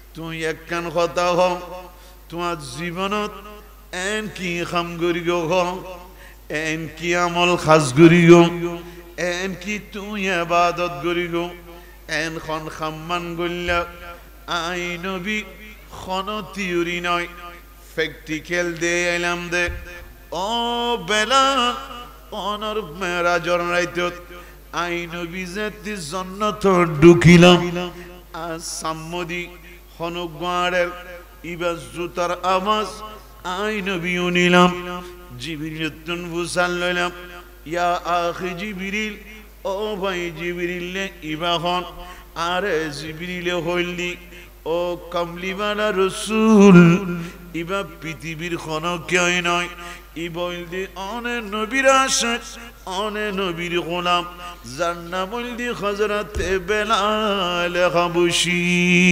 তুই একখান কথা হ তোমার জীবনত এন কি খাম করি গো এন কি আমল খাস করি গো এন কি তুই ইবাদত করি গো এন খন খাম্মান গল্লা আই নবী খন থিওরি নয় প্র্যাকটিক্যাল দে এলাম দে ও বেলাল অনর মেরাজর রাইতত আই নবী জাতি জান্নাত ঢুকিলাম আর সাম্মদি হনগাড়ের ইবা জুতার আওয়াজ আই নবী উনিলাম জিবরিল তুন বুসাল লইলাম ইয়া আখি জিবরিল ও ভাই জিবরিল ইবা হন আরে জিবরিল হইলি ও কামলিওয়ালা রাসূল ইবা পৃথিবীর কোন কেউ নয় ইবলদি অনে নবীর আশিক অনে নবীর গোলাম যার নাম হইলি হযরত বেলাল হাবশী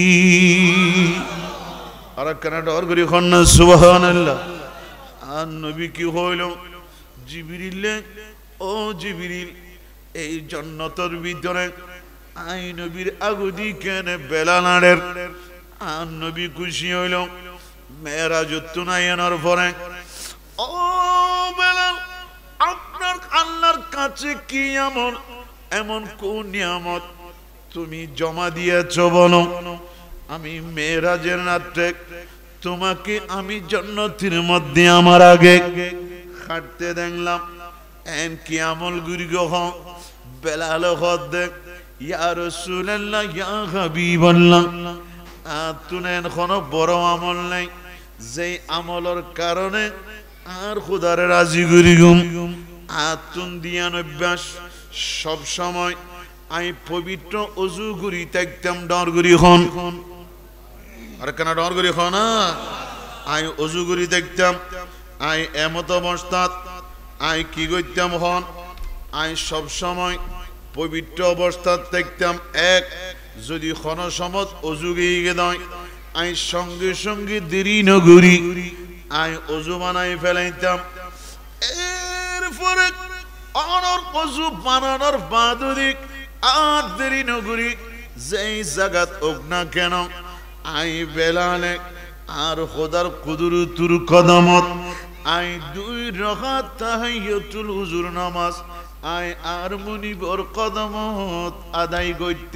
আর কেনা ডর করি খন্না সুবহানাল্লাহ আর নবী কি হইল জিবরিল ও জিবরিল এই জান্নাতের ভিতরে আই নবীর আগুদি কেন বেলালের আর নবী খুশি হইল মেরাজ তুনায়নার পরে ও বেলাল আপনার আল্লাহর কাছে কি এমন এমন কোন নিয়ামত তুমি জমা দিয়েছো বলো আমি মেরাজের রাতে তোমাকে আমি জান্নাতের মধ্যে আমার আগে হাঁটতে দেখলাম এন কি আমল গুরি গো বেলাল হদে ইয়া রাসূলুল্লাহ ইয়া হাবিবাল্লাহ আতুনেন কোন বড় আমল নাই যে আমলের কারণে আর খোদারে রাজি করি গুম আতুন দিয়ান অভ্যাস সব সময় আমি পবিত্র ওযু করি থাকতাম ডর করি খন আর কেন ডর করি খন আই ওযু করি দেখতাম আই এমত অবস্থাত আই কি করতাম হন আই সব সময় পবিত্র অবস্থাত দেখতাম এক যদি খন সমত ওযু গিয়ে নয় আই সঙ্গে সঙ্গে দেরি নগরি আই ওযু বানাই ফেলাইতাম এরপরে অনর ওযু বানানোর বাদুদিক আর দেরি নগরি যেই জায়গাত হোক না কেন আই বেলালে আর খোদার কুদরতুর কদমত আই দুই রাকাত তাহিয়াতুল হুজুর নামাজ আই আর মুনিবর কদমত আদায়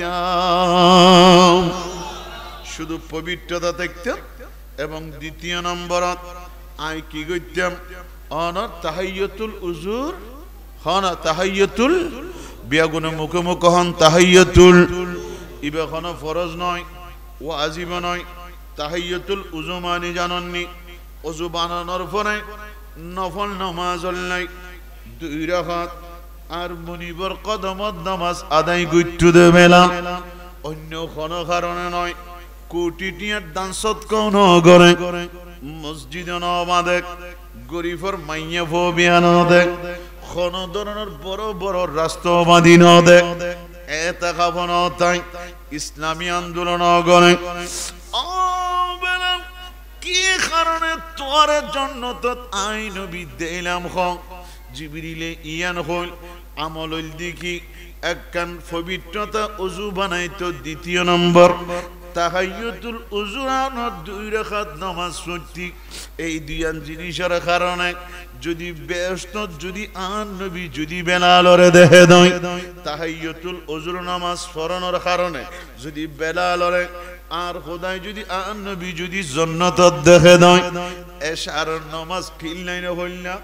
করতাম শুধু পবিত্রতা দেখতাম এবং দ্বিতীয় নম্বরত আই কি করতাম অনর তাহিয়াতুল হুজুর হন তাহিয়াতুল বিয়াগুনে মুখে মুখে হন তাহিয়াতুল ইবা কোন ফরজ নয় ওয়াজিব নয় তাহিয়াতুল উযু মানে জানেননি ওযু বানানোর পরে নফল নামাজ নাই দুই রাকাত আর মুনিবর কদমত নামাজ আদায় করতে দেবেলা অন্য কোন কারণে নয় কোটি টিয়ার দান সৎকার ন করে মসজিদে নবাদে গরিবর মাইয়া ফোবিয়া ন দে কোন ধরনের বড় বড় রাষ্ট্রবাদী ন দে এটা খাবো না তাই ইসলামী আন্দোলন করে ও বেলাল কি কারণে তোর জন্য তো আই নবী দিলাম হ জিবরিলে ইয়ান হল আমল দেখি একখান পবিত্রতা ওযু বানাইতো দ্বিতীয় নম্বর তাহাইয়াতুল উযু আনত দুই রাকাত নামাজ পড়তি এই দুইয়ান জিনিসের কারণে যদি ব্যস্ত যদি আন নবী যদি বেলালরে দেখে দই তাহাইয়াতুল উযুর নামাজ পড়ানোর কারণে যদি বেলালরে আর খোদাই যদি আন নবী যদি জান্নাতত দেখে দই এশার নামাজ কিল্লাই না হইলা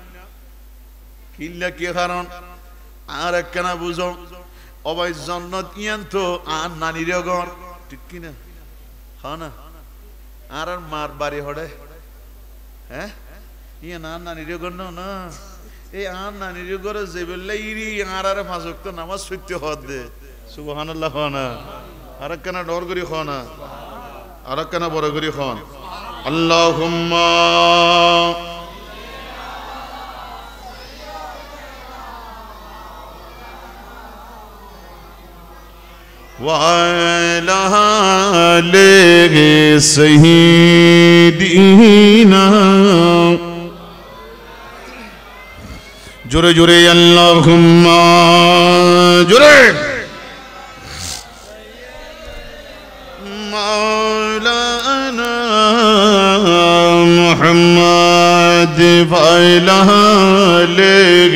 কিল্লা কি কারণ আর একখানা বুঝো অবাই জান্নাত ইয়ান তো আর নানির ঘর ঠিক কি না হ্যাঁ না আর আর মার বাড়ি হড়ে হ্যাঁ ইয়ে না নানির ঘর না এই আর নানির ঘরে যে বললে ইরি আর আর পাঁচ ওয়াক্ত নামাজ পড়তে হদ দে সুবহানাল্লাহ খানা আর একখানা ডর করি খানা আর একখানা বড় করি খান আল্লাহুম্মা وعلى آل سيدنا জোরে জোরে আল্লাহুম্মা জোরে মাওলানা محمد وعلى آله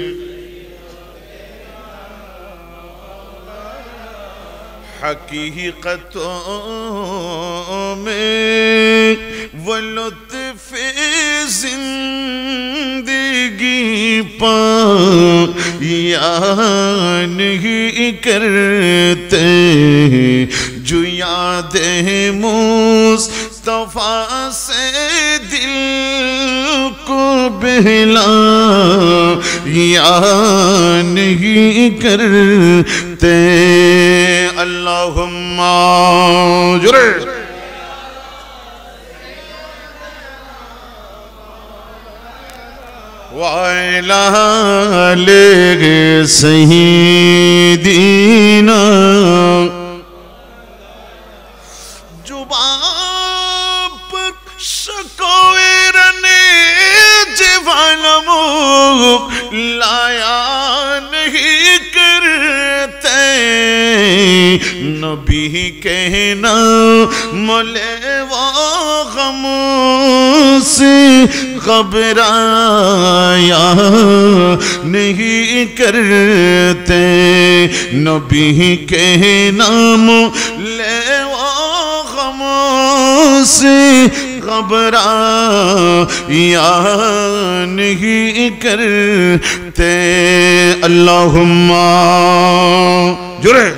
हकीकतों में वो लुत्फ़ जिंदगी पाया नहीं करते जो याद मुस्तफ़ा से दिल को बहलाया नहीं करते अल्लाहुम्मा जुरे वाला ले सहीदीना जुबान पर शकोरने जीवनमो लाया नहीं करते नबी कहना मोले वो गम से घबराया नहीं करते नबी कहना मोले वो गम से घबराया नहीं करते अल्लाहुम्मा जुरे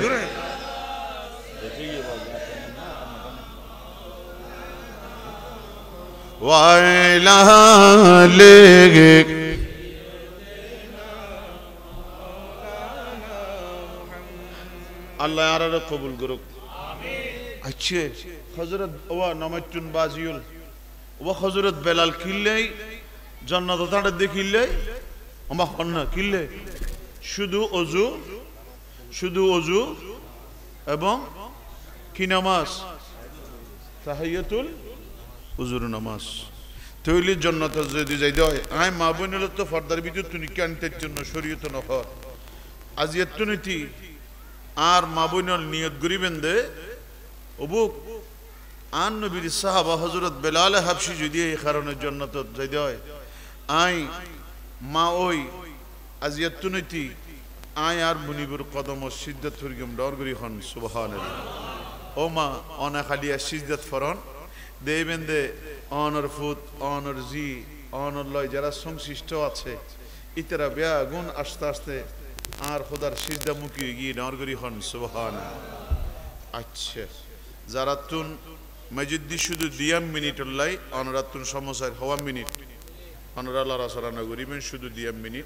वाला ले अल्लाह यार कबूल करो अच्छे हजरत वा नमचुन बाजियुल वा हजरत बेलाल किल्ले जन्नत ताड़े देखिले अम्मा खन्ना किल्ले शुद्ध ओजू शुद्ध ओजू एवं की नमाज ताहियतुल हुजूर नमाज तैली जन्नत যদি যাইতে হয় আই মা বোনের তো ফরদার ভিতর তুমি কানতের জন্য শরীয়ত নহর আজিয়াত নীতি আর মা বোনের নিয়ত করিবেন দে অবুক আন নবীর সাহাবা হযরত বেলাল হাবশী যদি এই কারণে জান্নাত যাইতে হয় আই মা ওই আজিয়াত নীতি আই আর মুনিবুর কদম সিজদাত ফরগম ডর করি হন সুবহানাল্লাহ ও মা অনা খালিয়া সিজদাত ফরন দেবেন দে অনর ফুত অনর জি অনর লয় যারা সংশ্লিষ্ট আছে ইতরা বেয়া গুণ আস্তে আস্তে আর খোদার সিজদা মুখী গিয়ে নরগরি হন সুবহানাল্লাহ আচ্ছা যারা তুন মসজিদ শুধু দিয়াম মিনিট লাই অনরাতুন সমসার হওয়া মিনিট অনরালা রাসরা নগরিবেন শুধু দিয়াম মিনিট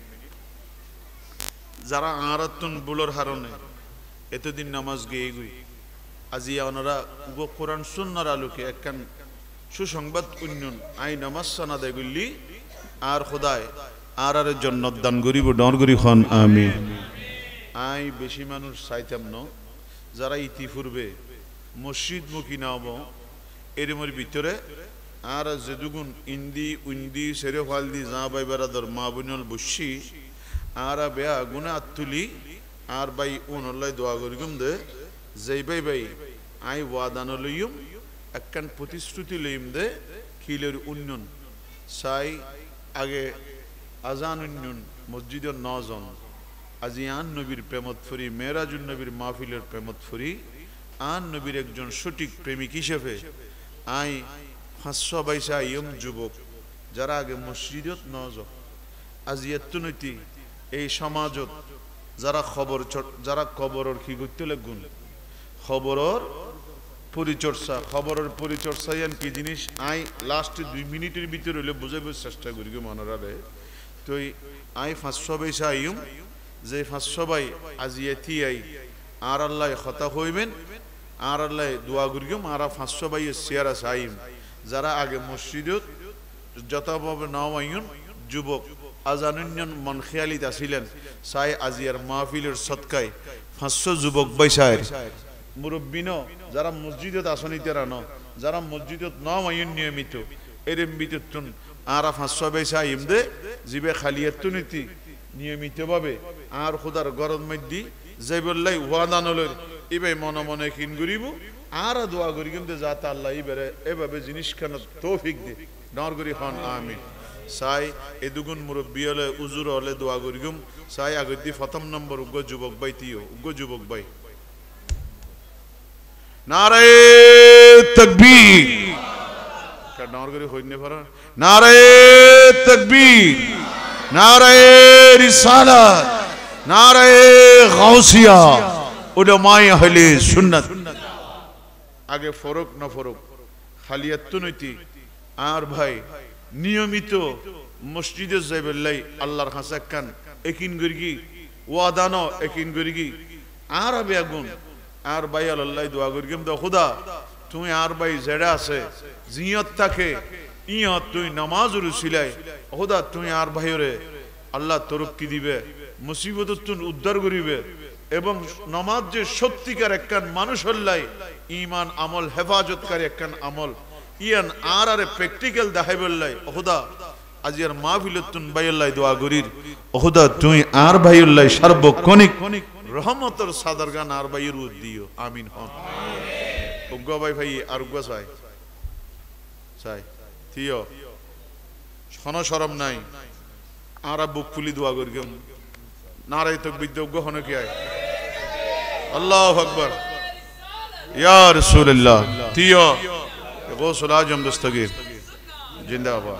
যারা আরাতুন বুলর হারনে এতদিন নামাজ গিয়ে গুই আজি অনরা গো কোরআন সুন্নাহর আলোকে একখান সুসংবাদ উন্নয়ন আই নামাজ সানাদে গুলি আর খোদায় আর আর জান্নাত দান করিব ডর করি খন আমিন আই বেশি মানুষ চাইতাম ন যারা ইতিপূর্বে মসজিদ মুখী নাব এরমর ভিতরে আর যেদুগুন ইন্দি উন্দি সেরে ফালদি যা বাই বেড়াদর মা বোনল বসি আর বেয়া গুণে আত্তুলি আর বাই উনল্লাই দোয়া করিগুম দে যেই বাই বাই আই ওয়াদান লইম একখান প্রতিশ্রুতি লইম দে খিলের উন্নয়ন চাই আগে আজান উন্নয়ন মসজিদের নজন আজি আন নবীর প্রেমত ফুরি মেরাজুন নবীর মাহফিলের প্রেমত ফুরি আন নবীর একজন সঠিক প্রেমিক হিসেবে আই পাঁচশো বাইশা ইয়ম যুবক যারা আগে মসজিদত নজ আজি এত্তুনৈতি এই সমাজত যারা খবর যারা খবরের কি করতে লাগুন খবরের পরিচর্যা খবরের পরিচর্যা কি জিনিস আই লাস্ট দুই মিনিটের ভিতরে হলে বুঝাইবার চেষ্টা করি মনরারে তো আই পাঁচশো বাইশা আইম যে পাঁচশো বাই আজি এথি আই আর আল্লাহ কথা হইবেন আর আল্লাহ দোয়া করিম আর পাঁচশো বাই শেয়ার আছে আইম যারা আগে মসজিদত যথাভাবে নাও আইন যুবক আজানুন্যন মন খেয়ালিত আসিলেন সাই আজিয়ার মাহফিলের সৎকায় পাঁচশো যুবক বাইসায় মুরব্বিন যারা মসজিদত আসনিতেরা ন যারা মসজিদত ন আইন নিয়মিত এরম বিতুন আর পাঁচশো বাইসা আইম দে জিবে খালিয়াত নীতি নিয়মিতভাবে আর খোদার গরম মধ্যে যে বললাই ওয়াদানলের এবার মনে মনে কিন করিব আর দোয়া করি কিন্তু যাতে আল্লাহ ইবারে এভাবে জিনিস কেন তৌফিক দে নর করি হন আমিন সাই এ দুগুণ মুরব্বী হলে উজুর হলে দোয়া করি গুম সাই আগদি প্রথম নম্বর উগ্র যুবক ভাই তিও উগ্র যুবক ভাই নারে তাকবীর কা নর করি হইনে পারা নারে তাকবীর নারে রিসালাত নারে গাউসিয়া উলামায়ে আহলে সুন্নাত আগে ফরক না ফরক খালিয়াত্তু নইতি আর ভাই নিয়মিত মসজিদে যাইবেলাই আল্লাহর কাছে কান একিন গরিগি ওয়াদানো একিন গরিগি আর আবে আগুন আর ভাই আল্লাহ দোয়া করিম দা খোদা তুমি আর ভাই জেডা আছে জিয়ত থাকে ইয়ত তুই নামাজ রুসিলাই খোদা তুমি আর ভাইরে আল্লাহ তরক্কি দিবে মুসিবত তুন উদ্ধার করিবে এবং নামাজ যে সত্যিকার একখান মানুষ হল্লাই ঈমান আমল হেফাজতকারী একখান আমল ইয়ান আর আরে প্র্যাকটিক্যাল দেখাই বললাই খোদা আজিয়ার মাহফিলতুন বাইল্লাই দোয়া করির খোদা তুই আর ভাইল্লাই সার্বক্ষণিক রহমতের সাদরগান আর ভাইয়ের উদ দিও আমিন হন উগ্গ ভাই ভাই আর উগ্গ চাই চাই থিও শন শরম নাই আর বুক ফুলি দোয়া করি কেমন নারাই তাকবীর উগ্গ হন কি আয় আল্লাহু আকবার ইয়া রাসূলুল্লাহ থিও গোসল আজম দস্তগীর জিন্দাবাদ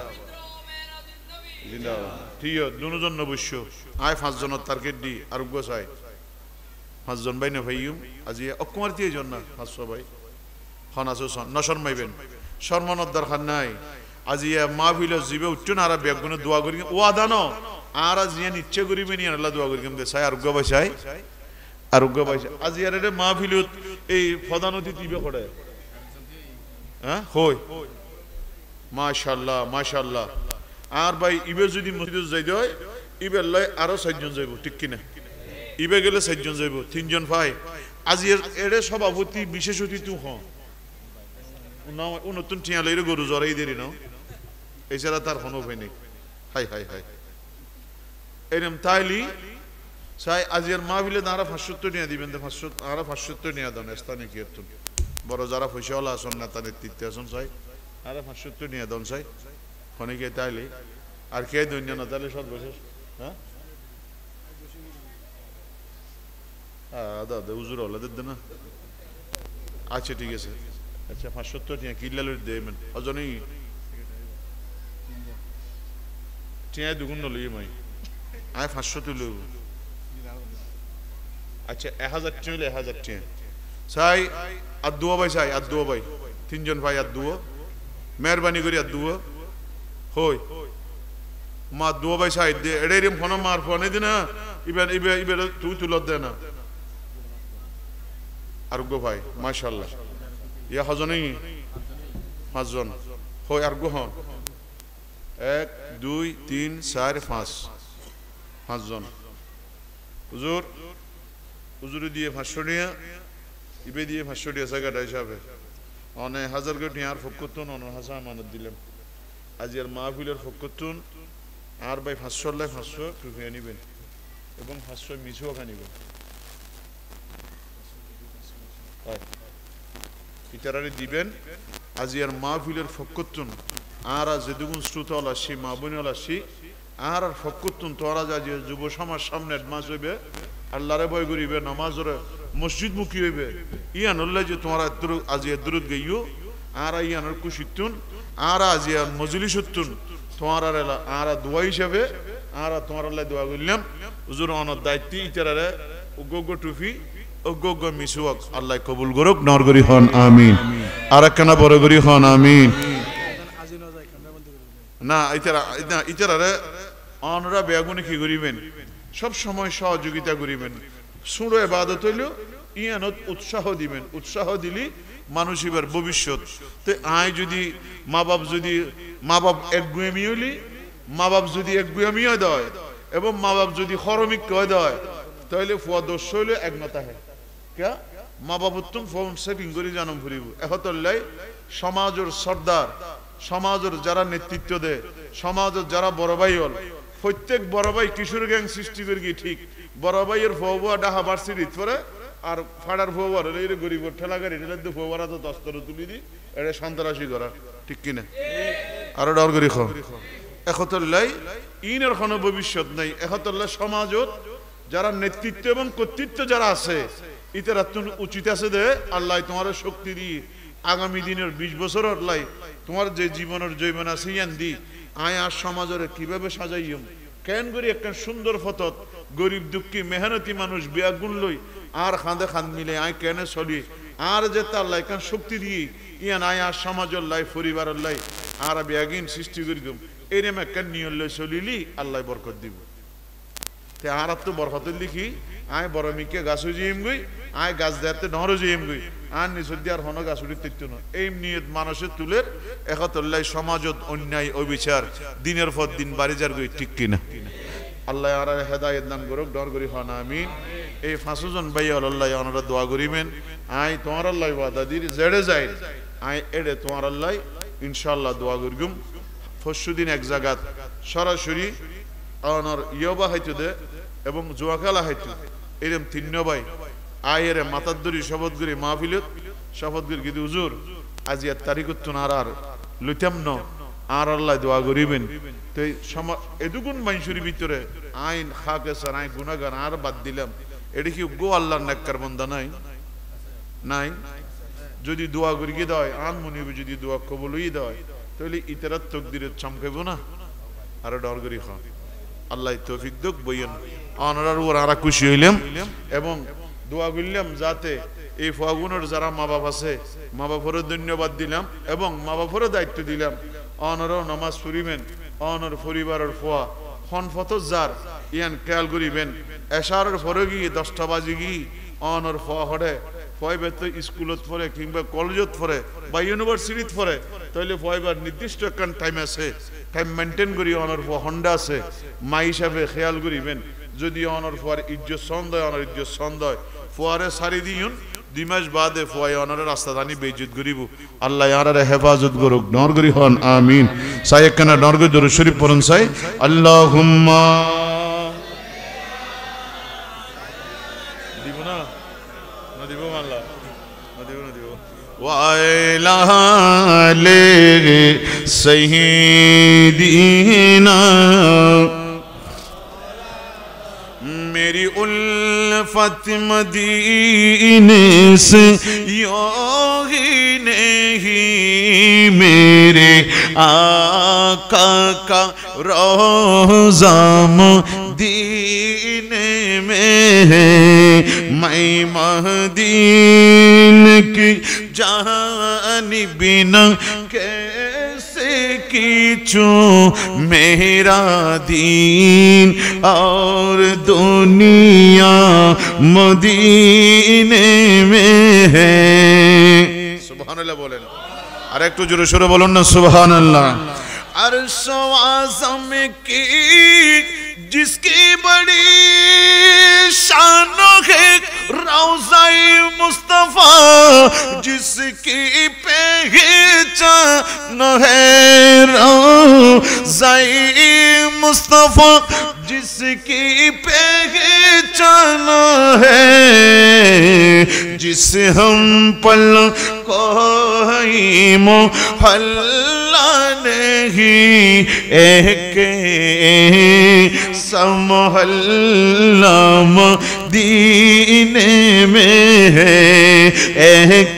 জিন্দাবাদ থিও দুজন নবশ্য আয় পাঁচজন টার্গেট দি আর উগ্গ চাই পাঁচজন ভাই না ভাইম আজি অকুমার দিয়ে জন না পাঁচশো ভাই হন আছো নশরমাইবেন শর্মনের দরকার নাই আজি মাহফিল জিবে উঠছেন আর বেগুনে দোয়া করি ওয়াদা ন আর আজ ইয়ান ইচ্ছে করিবেন ইয়ান আল্লাহ দোয়া করি দে চাই আরোগ্য পাইছাই আরোগ্য পাইছে আজি আর এটা মাহফিলত এই প্রধান অতিথি ইবে করে হ্যাঁ হই মাশাআল্লাহ মাশাআল্লাহ আর ভাই ইবে যদি মসজিদে যাই দেয় ইবে লয় আরো চারজন যাইব ঠিক কিনা ইবে গেলে চারজন যাইব তিনজন ভাই আজি এর সভাপতি বিশেষ অতিথি হন নতুন টিয়া লইরে গরু জরাই দেরি না এছাড়া তার কোনো উপায় নেই হাই হাই হাই এরম তাইলি চাই আজিয়ার মাহফিলে তারা পাঁচসত্তর নিয়ে দিবেন পাঁচশো তারা পাঁচসত্তর নিয়ে দেন স্থানে কি এত বড় যারা পয়সাওয়ালা আসন নেতা নেতৃত্বে আসন চাই তারা পাঁচসত্তর নিয়ে দেন চাই খনিকে তাইলি আর কে দৈন্য না তাহলে সর্বশেষ হ্যাঁ দাদা উজুর হলে দেন না আচ্ছা ঠিক আছে আচ্ছা পাঁচসত্তর টিয়া কিল্লা দেবেন অজনই টিয়া দুগুণ লই মাই আয় পাঁচশত লইব আচ্ছা এক হাজার টিয়া হইলে এক হাজার টিয়া চাই আর দুয়া ভাই চাই আর দুয়া ভাই তিনজন ভাই আর দুয়া মেহরবানি করি আর দুয়া হই মা দুয়া ভাই চাই দে এড়ে রিম ফোন মার ফোনে দি না ইবেন ইবে ইবে তুই তুলত দে না আরোগ্য ভাই মাশাআল্লাহ ইয়া হজনই পাঁচজন হই আর হন এক দুই তিন চার পাঁচ পাঁচজন হুজুর হুজুরে দিয়ে পাঁচশো নিয়ে ইবে দিয়ে পাঁচশো দিয়ে জায়গাটা হিসাবে অনেক হাজার কোটি আর ফকতুন অনেক হাজার মানত দিলাম আজি আর মাহফিলের ফকতুন আর ভাই পাঁচশো লাই পাঁচশো টুপিয়ে নিবেন এবং পাঁচশো মিছুও খানিবেন ইতারারে দিবেন আজি আর মাহফিলের ফকতুন আর আজ যেদুগুন শ্রুতল আসি মা বোনল আসি আর আর ফকতুন তোরা যা যে যুব সমাজ সামনে মাস হইবে আল্লাহরে ভয় করিবে নামাজের মসজিদ মুখী হইবে ইয়ান আল্লাহ যে তোমরা আজি দুরুদ গাইও আর ইয়ানোর কুশিতুন আর আজি আর মজলিসুতুন তোমার আর দোয়া হিসাবে আর তোমার আল্লাহ দোয়া করলাম হুজুর অনর দায়িত্ব ইতারারে উগ্গ টুফি উগ্গ মিসুক আল্লাহ কবুল করুক নরগরি হন আমিন আর একখানা বড় গরি হন আমিন না ইতারা না ইতারারে অনরা বেগুনে কি করিবেন সব সময় সহযোগিতা করিবেন সুড়ো ইবাদত হইল ইয়ানত উৎসাহ দিবেন উৎসাহ দিলি মানুষ এবার ভবিষ্যৎ তো আয় যদি মা বাপ যদি মা বাপ একগুয়ামি হইলি মা বাপ যদি একগুয়ামি হয় দেয় এবং মা বাপ যদি খরমিক কয় দেয় তাহলে ফুয়া দোষ হইলে একমতা হয় কে মা বাপ তুম ফোন সেভিং করে জানম ফুরিব এহতল্লাই সমাজের সর্দার সমাজের যারা নেতৃত্ব দেয় সমাজের যারা বড় ভাই হল প্রত্যেক বড় ভাই কিশোর গ্যাং সৃষ্টি করি ঠিক বড় ভাইয়ের ফোয়া ডাহা বার্ষিক পরে আর ফাড়ার ফোয়ার হলে এটা গরিব ঠেলা গাড়ি ঠেলা দিয়ে ফোয়ারা তো দস্তর তুলি দি এটা সন্ত্রাসী করা ঠিক কিনা আরো ডর করি খাও একতল্লাই ইনের কোনো ভবিষ্যৎ নাই একতল্লাই সমাজত যারা নেতৃত্ব এবং কর্তৃত্ব যারা আছে ইতারা উচিত আছে দে আল্লাহ তোমার শক্তি দি আগামী দিনের বিশ বছর লাই তোমার যে জীবনের জৈবন আছে ইয়ান দি আয় আর সমাজের কিভাবে সাজাইম কেন করি একটা সুন্দর ফতত গরিব দুঃখী মেহনতি মানুষ বিয়াগুন লই আর খাঁদে খান মিলে আয় কেন চলি আর যে তার লাই কান শক্তি দিয়ে ইয়ান আয় আর সমাজের লাই পরিবারের লাই আর বিয়াগিন সৃষ্টি করি গম এরম একটা নিয়ম লই চলিলি আল্লাহ বরকত দিব তে আর তো বরকত লিখি আয় বড় মিকে গাছও জিম গই আয় গাছ দেয়াতে নহরও জিম গই আর নিচর দিয়ে আর হন গাছ উঠি তৈত না এই নিয়ত মানুষের তুলের একতল্লাই সমাজত অন্যায় অবিচার দিনের পর দিন বাড়ি যার গই ঠিক কিনা আল্লাহ আর হেদায়েত দান করুক ডর করি হন আমিন এই পাঁচজন ভাই আল্লাহ ওনারা দোয়া করিবেন আয় তোমার আল্লাহ ওয়াদা দির জেড়ে যাই আয় এড়ে তোমার আল্লাহ ইনশাআল্লাহ দোয়া করিগুম পরশুদিন এক জায়গাত সরাসরি ওনার ইয়বা হাইতু দে এবং জোয়াকালা হাইতু এরম তিন্ন ভাই আয়ের মাতাদ্দরি শপথগুরি মাহফিলত শপথগুরি গিদি হুজুর আজি আর তারিখত তুনার আর লইতাম ন আর আল্লাহ দোয়া করিবেন তো এদুগুন মানুষের ভিতরে আইন খাকে সার আইন গুনাগান আর বাদ দিলাম এটা কি গো আল্লাহর নেককার বান্দা নাই নাই যদি দোয়া করি গিয়ে দেয় আন মনিব যদি দোয়া কবলই দেয় তাহলে ইতারাত তকদিরে চমকাইব না আর ডর করি খান আল্লাহ তৌফিক দক বইয়েন অনারার উপর আরা খুশি হইলাম এবং দোয়া করলাম যাতে এই ফাগুনের যারা মা বাপ আছে মা বাপেরও ধন্যবাদ দিলাম এবং মা বাপেরও দায়িত্ব দিলাম অনরও নামাজ পড়িবেন অনর পরিবারের ফোয়া খন ফত যার ইয়ান খেয়াল করিবেন এশারের পরে গিয়ে দশটা বাজে গিয়ে অনর ফোয়া হরে ফয়বে তো স্কুলত পড়ে কিংবা কলেজত পড়ে বা ইউনিভার্সিটিত পড়ে তাহলে ফয়বার নির্দিষ্ট একটা টাইম আছে টাইম মেনটেন করি অনর ফোয়া হন্ডা আছে মা হিসাবে খেয়াল করিবেন যদি অনর ফোয়ার ইজ্জত সন্দেহ অনর ইজ্জত সন্দেহ ফোয়ারে সারি দিন দুই মাস বাদে ফোয়াই অনরের রাস্তা দানি বেইজ্জত করিব আল্লাহ ইয়ারারে হেফাজত করুক নরগরি হন আমিন সাই একখানা নরগরি দরুদ শরীফ পড়ুন সাই আল্লাহুম্মা দিব না না দিব আল্লাহ না দিব না দিব ওয়াইলা লে সাইয়্যিদিনা मेरी उल्फत मदीने से योगी नहीं मेरे आका का रोज़ा मदीने में है मैं मदीन की जानिब न कैसे कीचू मेरा दीन और दुनिया मदीने में है सुभानअल्लाह बोलें और एक तो जोरे शोरे बोलो ना सुभानअल्लाह अर्श आज़म की जिसकी बड़ी शान है रौज़ाए मुस्तफ़ा जिसकी पहचान है रौज़ाए मुस्तफ़ा जिसकी पहचान है जिसे हम पल कोई मोहल्ला नहीं एक समहल्ला मदीने में है एक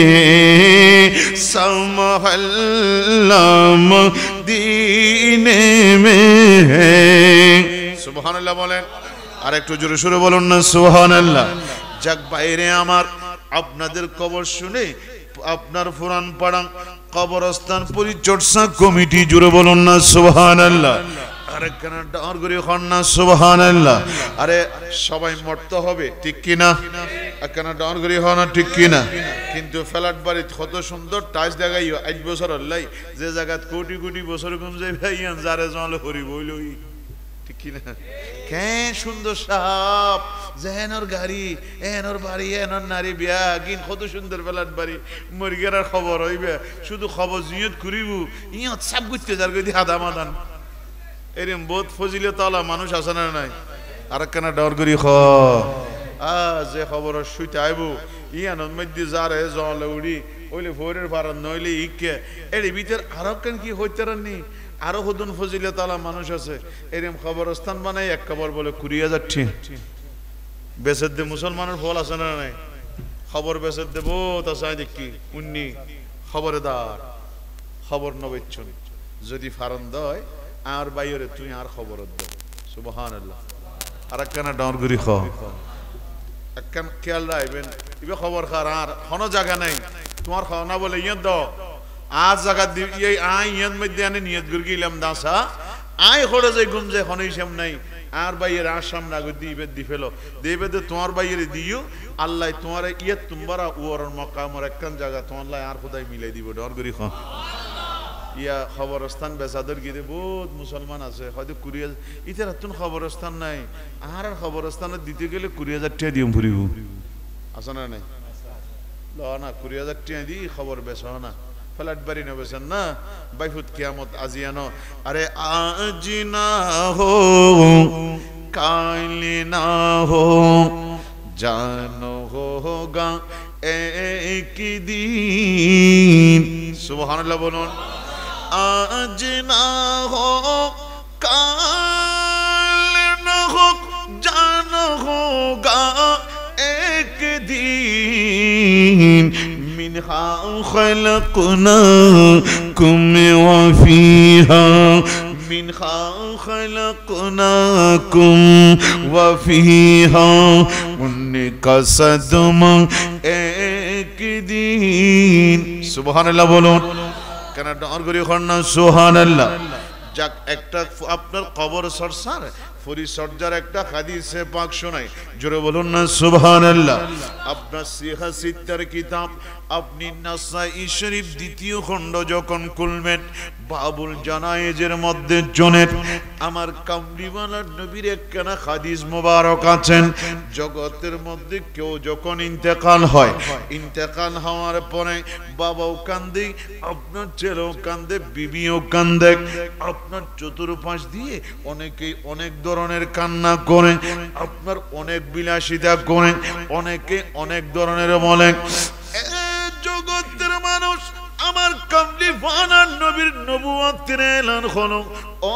समहल्ला मदीने में है সুবহানাল্লাহ বলেন আর একটু জোরে সুরে বলুন না সুবহানাল্লাহ যাক বাইরে আমার আপনাদের খবর শুনে আপনার পুরান পাড়া কবরস্থান পরিচর্যা কমিটি জুড়ে বলুন না সুবহানাল্লাহ আরে কেন ডর করে হন না সুবহানাল্লাহ আরে সবাই মরতে হবে ঠিক কি না কেন ডর করে হন না ঠিক কি না কিন্তু ফ্ল্যাট বাড়ি কত সুন্দর টাইলস দেখাইও আট বছর হলাই যে জায়গাত কোটি কোটি বছর কম যাই ভাইয়ান যারে জলে হরি বইলই ঠিক কি না কে সুন্দর সাপ যেহেনর গাড়ি এহেনর বাড়ি এহেনর নারী বিয়া গিন কত সুন্দর ফ্ল্যাট বাড়ি মরিগেরার খবর হইবে শুধু খবর জিয়ত করিব ইয়ত সাপ গুছতে যার গদি হাদা মাদান এরম বহুত ফজিলত আলা মানুষ আছে না নাই আর কেন ডর করি খ আ যে খবর শুইতে আইব ইয়ানোর মধ্যে যারে জলে উড়ি ওইলে ভোরের পারার নইলে ইকে এর ভিতর আরো কেন কি হইতে রাননি আরো হুদুন ফজিলত আলা মানুষ আছে এরম খবরস্থান বানাই এক খবর বলে কুড়িয়ে যাচ্ছে বেসের দে মুসলমানের ফল আছে না নাই খবর বেসের দেব তা চাই দেখি উন্নি খবরদার খবর নবেচ্ছন যদি ফারন দয় আর বাইরে তুই আর খবর দাও সুবহানাল্লাহ আর একখানা ডর গুরি খ একখান খেয়াল রাখবেন ইবে খবর খার আর কোনো জায়গা নাই তোমার খাওয়া না বলে ইয়ে দাও আজ জায়গা দিয়ে আই ইয়ের মধ্যে আনে নিয়ত গুর গিলাম দাসা আই হরে যে গুম যে কোনো হিসাব নাই আর বাইয়ের আর সামনে আগে দিবে দি ফেলো দিবে তো তোমার বাইয়ের দিও আল্লাহ তোমার ইয়ে তোমারা ওর মকামর একখান জায়গা তোমার লাই আর খোদাই মিলাই দিব ডর করি খ ইয়া খবরস্থান বেসাদর গিয়ে বহুত মুসলমান আছে হয়তো কুড়ি হাজার ইতার তুন খবরস্থান নাই আর আর খবরস্থানে দিতে গেলে কুড়ি হাজার টাকা দিম ফুরিব আছে না নাই ল না কুড়ি হাজার টাকা দি খবর বেস না ফ্ল্যাট বাড়ি না বেছেন না বাইফুত কিয়ামত আজিয়ানো আরে আজ না হো কাল না হো জানো হোগা এক দিন সুবহানাল্লাহ বলুন আজ না হো কাল না হো জানো হোগা এক দিন منها خلقناكم وفيها منها خلقناكم وفيها ونكسدم এক দিন সুবহানাল্লাহ বলুন কেন ডর করি না সুবহানাল্লাহ যাক একটা আপনার কবর সরসার পরিচর্যার একটা হাদিসে পাক শোনাই জোরে বলুন না সুবহানাল্লাহ আপনার সিহা সিত্তার কিতাব আপনি নাসাই শরীফ দ্বিতীয় খণ্ড যখন খুলবেন বাবুল জানায়েজের মধ্যে জনের আমার কামলিওয়ালার নবীর একখানা হাদিস মোবারক আছেন জগতের মধ্যে কেউ যখন ইন্তেকাল হয় ইন্তেকাল হওয়ার পরে বাবাও কান্দে আপনার ছেলেও কান্দে বিবিও কান্দে আপনার চতুর্পাশ দিয়ে অনেকেই অনেক ধরনের কান্না করে আপনার অনেক বিলাসিতা করে অনেকে অনেক ধরনের বলেন জগতের মানুষ আমার কামলি ফানার নবীর নবুয়তের এলান হলো ও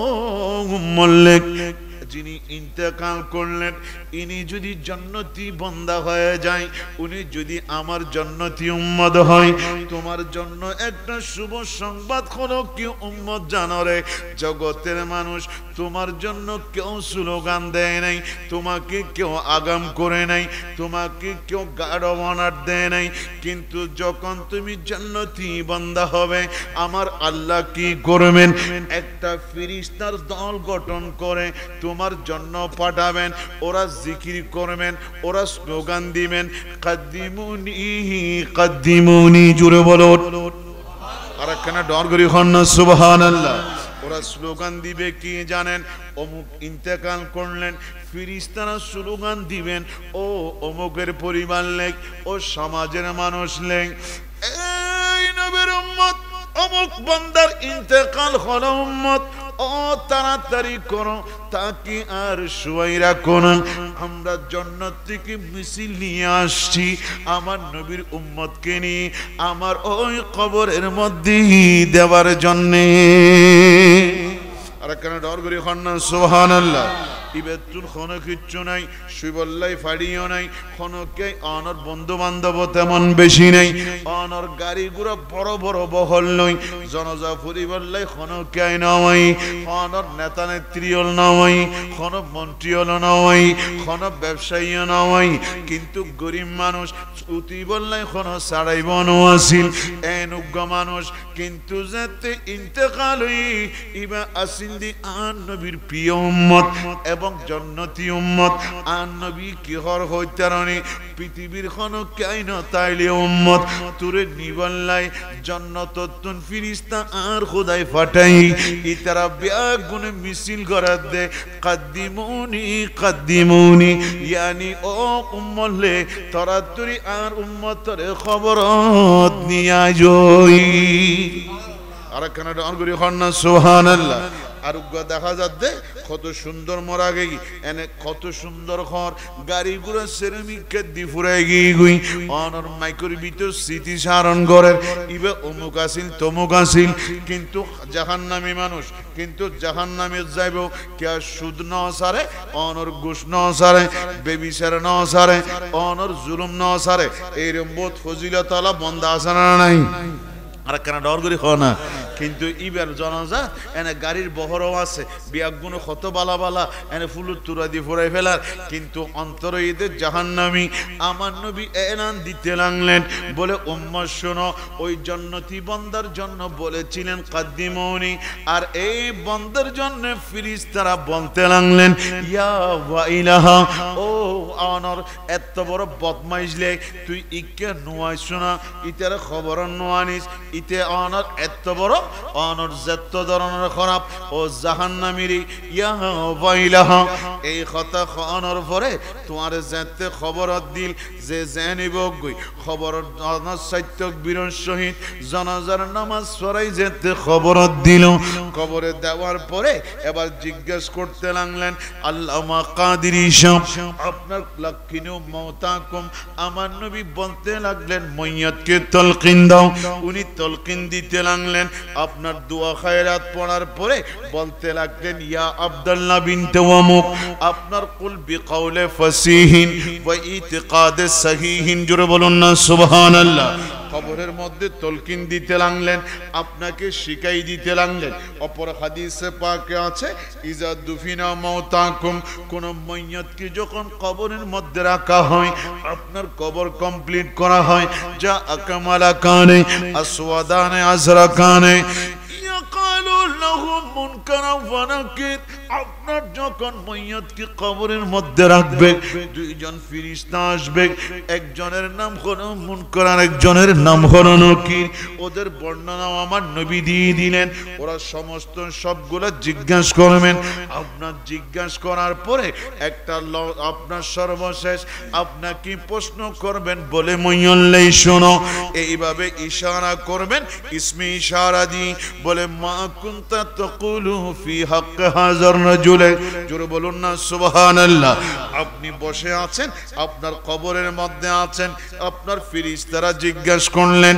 মল্লিক যিনি ইন্তেকাল করলেন ইনি যদি জান্নাতি বান্দা হয়ে যায় উনি যদি আমার জান্নাতি উম্মত হয় তোমার জন্য একটা শুভ সংবাদ হলো কি উম্মত জানো রে জগতের মানুষ তোমার জন্য কেউ স্লোগান দেয় নাই তোমাকে কেউ আগাম করে নাই তোমাকে কেউ গাঢ় অনার দেয় নাই কিন্তু যখন তুমি জান্নাতি বান্দা হবে আমার আল্লাহ কি করবেন একটা ফেরেশতার দল গঠন করে তোমার জন্য পাঠাবেন ওরা জিকির করবেন ওরা স্লোগান দিবেন কদ্দিমুনি কদ্দিমুনি জোরে বলো আর কেন ডর করি না সুবহানাল্লাহ ওরা স্লোগান দিবে কি জানেন অমুক ইন্তেকাল করলেন ফেরেশতারা স্লোগান দিবেন ও অমুকের পরিবার লেখ ও সমাজের মানুষ লেখ এই নবীর উম্মত অমুক বান্দার ইন্তেকাল হলো উম্মত ও তাড়াতাড়ি করো তাকে আর শুয়াইরা কোন আমরা জান্নাত থেকে মিছিল নিয়ে আসছি আমার নবীর উম্মতকে নিয়ে আমার ওই কবরের মধ্যে দেওয়ার জন্যে আর কেন ডর করি না সুবহানাল্লাহ ইবেতুল কোনো কিচ্ছু নাই সুবল্লাই ফাড়িও নাই খনকে অনর বন্ধু বান্ধব তেমন বেশি নাই অনর গাড়ি গুড়া বড় বড় বহল নই জনজা ফুরিবল্লাই খনকে নয় অনর নেতা নেত্রীও নয় খন মন্ত্রীও নয় খন ব্যবসায়ীও নয় কিন্তু গরিব মানুষ উতি বললাই খন সারাইব আসিল এনুগ্য মানুষ কিন্তু যাতে ইন্তেকাল হই ইবা আসিন্দি আন নবীর প্রিয় উম্মত এবং জান্নাতি উম্মত আর নবী কি হর হইতারনি পৃথিবীর কোন কাইন তাইলে উম্মত তুরে নিবল্লাই জান্নাতুন ফেরেশতা আর খোদাই ফাটাই ইতারা বেগুনে মিছিল করা দে কদ্দিমুনি কদ্দিমুনি ইয়ানি ও উম্মলে তোরা তুরি আর উম্মতরে খবরত নিয়া জই আর কেন ডর করি না সুবহানাল্লাহ আরোগ্য দেখা যাচ্ছে কত সুন্দর মরা গেই এনে কত সুন্দর ঘর গাড়ি ঘোড়া সেরামিক দি ফুরাই গিয়ে গুই অনর মাইকর ভিতর স্মৃতি সারণ করেন ইবে অমুক আসিল তমুক আসিল কিন্তু জাহান্নামী মানুষ কিন্তু জাহান্নামে যাইব কে সুদ ন সারে অনর ঘুষ ন সারে বেবিচার ন সারে অনর জুলুম ন সারে এইরকম বোধ ফজিলত আলা বন্ধা আছে না নাই আর কেন ডর করি খ না কিন্তু ইবার জনজা এনে গাড়ির বহরও আছে বিয়াগুনো কত বালা বালা এনে ফুলুর তুরা দিয়ে ফোরাই ফেলার কিন্তু অন্তর ঈদের জাহান্নামী আমার নবী এলান দিতে লাগলেন বলে উম্মত শোনো ওই জান্নাতি বান্দার জন্য বলেছিলেন কাদ্দিমুনি আর এই বান্দার জন্য ফেরেশতারা বলতে লাগলেন ইয়া ওয়াইলাহা ও অনর এত বড় বদমাইশলে তুই ইকে নোয়াই শোনা ইতার খবর নোয়ানিস ইতে অনর এত বড় অনর যত ধরনের খারাপ ও জাহান্নামীরি ইয়া ওয়াইলাহা এই কথা অনর পরে তোমার যেতে খবর দিল যে জানিব গই খবর অনর সত্যক বীর শহীদ জানাজার নামাজ পড়াই যেতে খবর দিল খবরে দেওয়ার পরে এবার জিজ্ঞেস করতে লাগলেন আল্লামা কাদেরী সাহেব আপনার লক্ষিনু মওতাকুম আমার নবী বলতে লাগলেন মাইয়াতকে তালকিন দাও উনি তালকিন দিতে লাগলেন আপনার দোয়া খায়রাত পড়ার পরে বলতে লাগলেন ইয়া আব্দুল্লাহ বিনতে ওয়ামুক আপনার কুল বিকাউলে ফাসিহিন ওয়া ইতিকাদে সহিহিন জোরে বলুন না সুবহানাল্লাহ খবরের মধ্যে তলকিন দিতে লাগলেন আপনাকে শিখাই দিতে লাগলেন অপর হাদিসে পাকে আছে ইজা দুফিনা মাউতাকুম কোন মাইয়াতকে যখন কবরের মধ্যে রাখা হয় আপনার কবর কমপ্লিট করা হয় যা আকমালা কানে আসওয়াদানে আজরাকানে ইয়াকালু লাহু মুনকার ওয়া নাকির আপনার যখন মাইয়াতকে কবরের মধ্যে রাখবে দুইজন ফেরেশতা আসবে একজনের নাম হলো মুনকার আর একজনের নাম হলো নাকির ওদের বর্ণনাও আমার নবী দিয়ে দিলেন ওরা সমস্ত সবগুলো জিজ্ঞাসা করবেন আপনার জিজ্ঞাসা করার পরে একটা আপনার সর্বশেষ আপনাকে প্রশ্ন করবেন বলে মাইয়াল্লাই শোনো এইভাবে ইশারা করবেন ইসমে ইশারা দি বলে মা কুনতা তাকুলু ফি হক হাজার রাজুলে জোরে বলুন না সুবহানাল্লাহ আপনি বসে আছেন আপনার কবরের মধ্যে আছেন আপনার ফেরেশতারা জিজ্ঞাসা করলেন